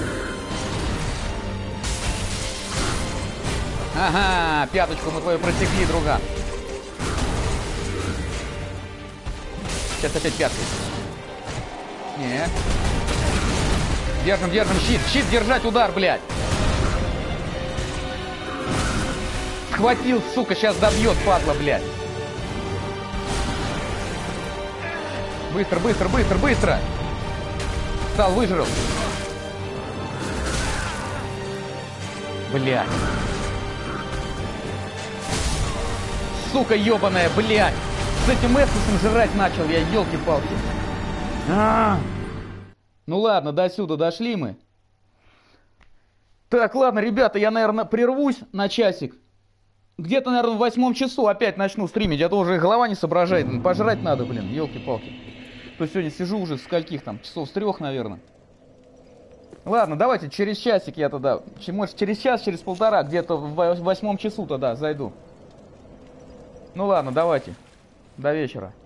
A: Ага, пяточку мы твою просекли, друган. Сейчас опять пяткой. Не. Держим, держим, щит. Щит держать, удар, блядь. Схватил, сука, сейчас добьет, падла, блядь. Быстро, быстро, быстро, быстро. Встал, выжрал. Блядь. Сука ебаная, блядь. С этим эстусом жрать начал я, елки-палки. Ну ладно, до сюда дошли мы. Так, ладно, ребята, я, наверное, прервусь на часик. Где-то, наверное, в 8 часу опять начну стримить. А то уже голова не соображает. Пожрать надо, блин, елки-палки. То сегодня сижу уже с скольких там, часов с 3, наверное. Ладно, давайте через часик я тогда, может через час, через полтора, где-то в 8 часу тогда зайду. Ну ладно, давайте. До вечера.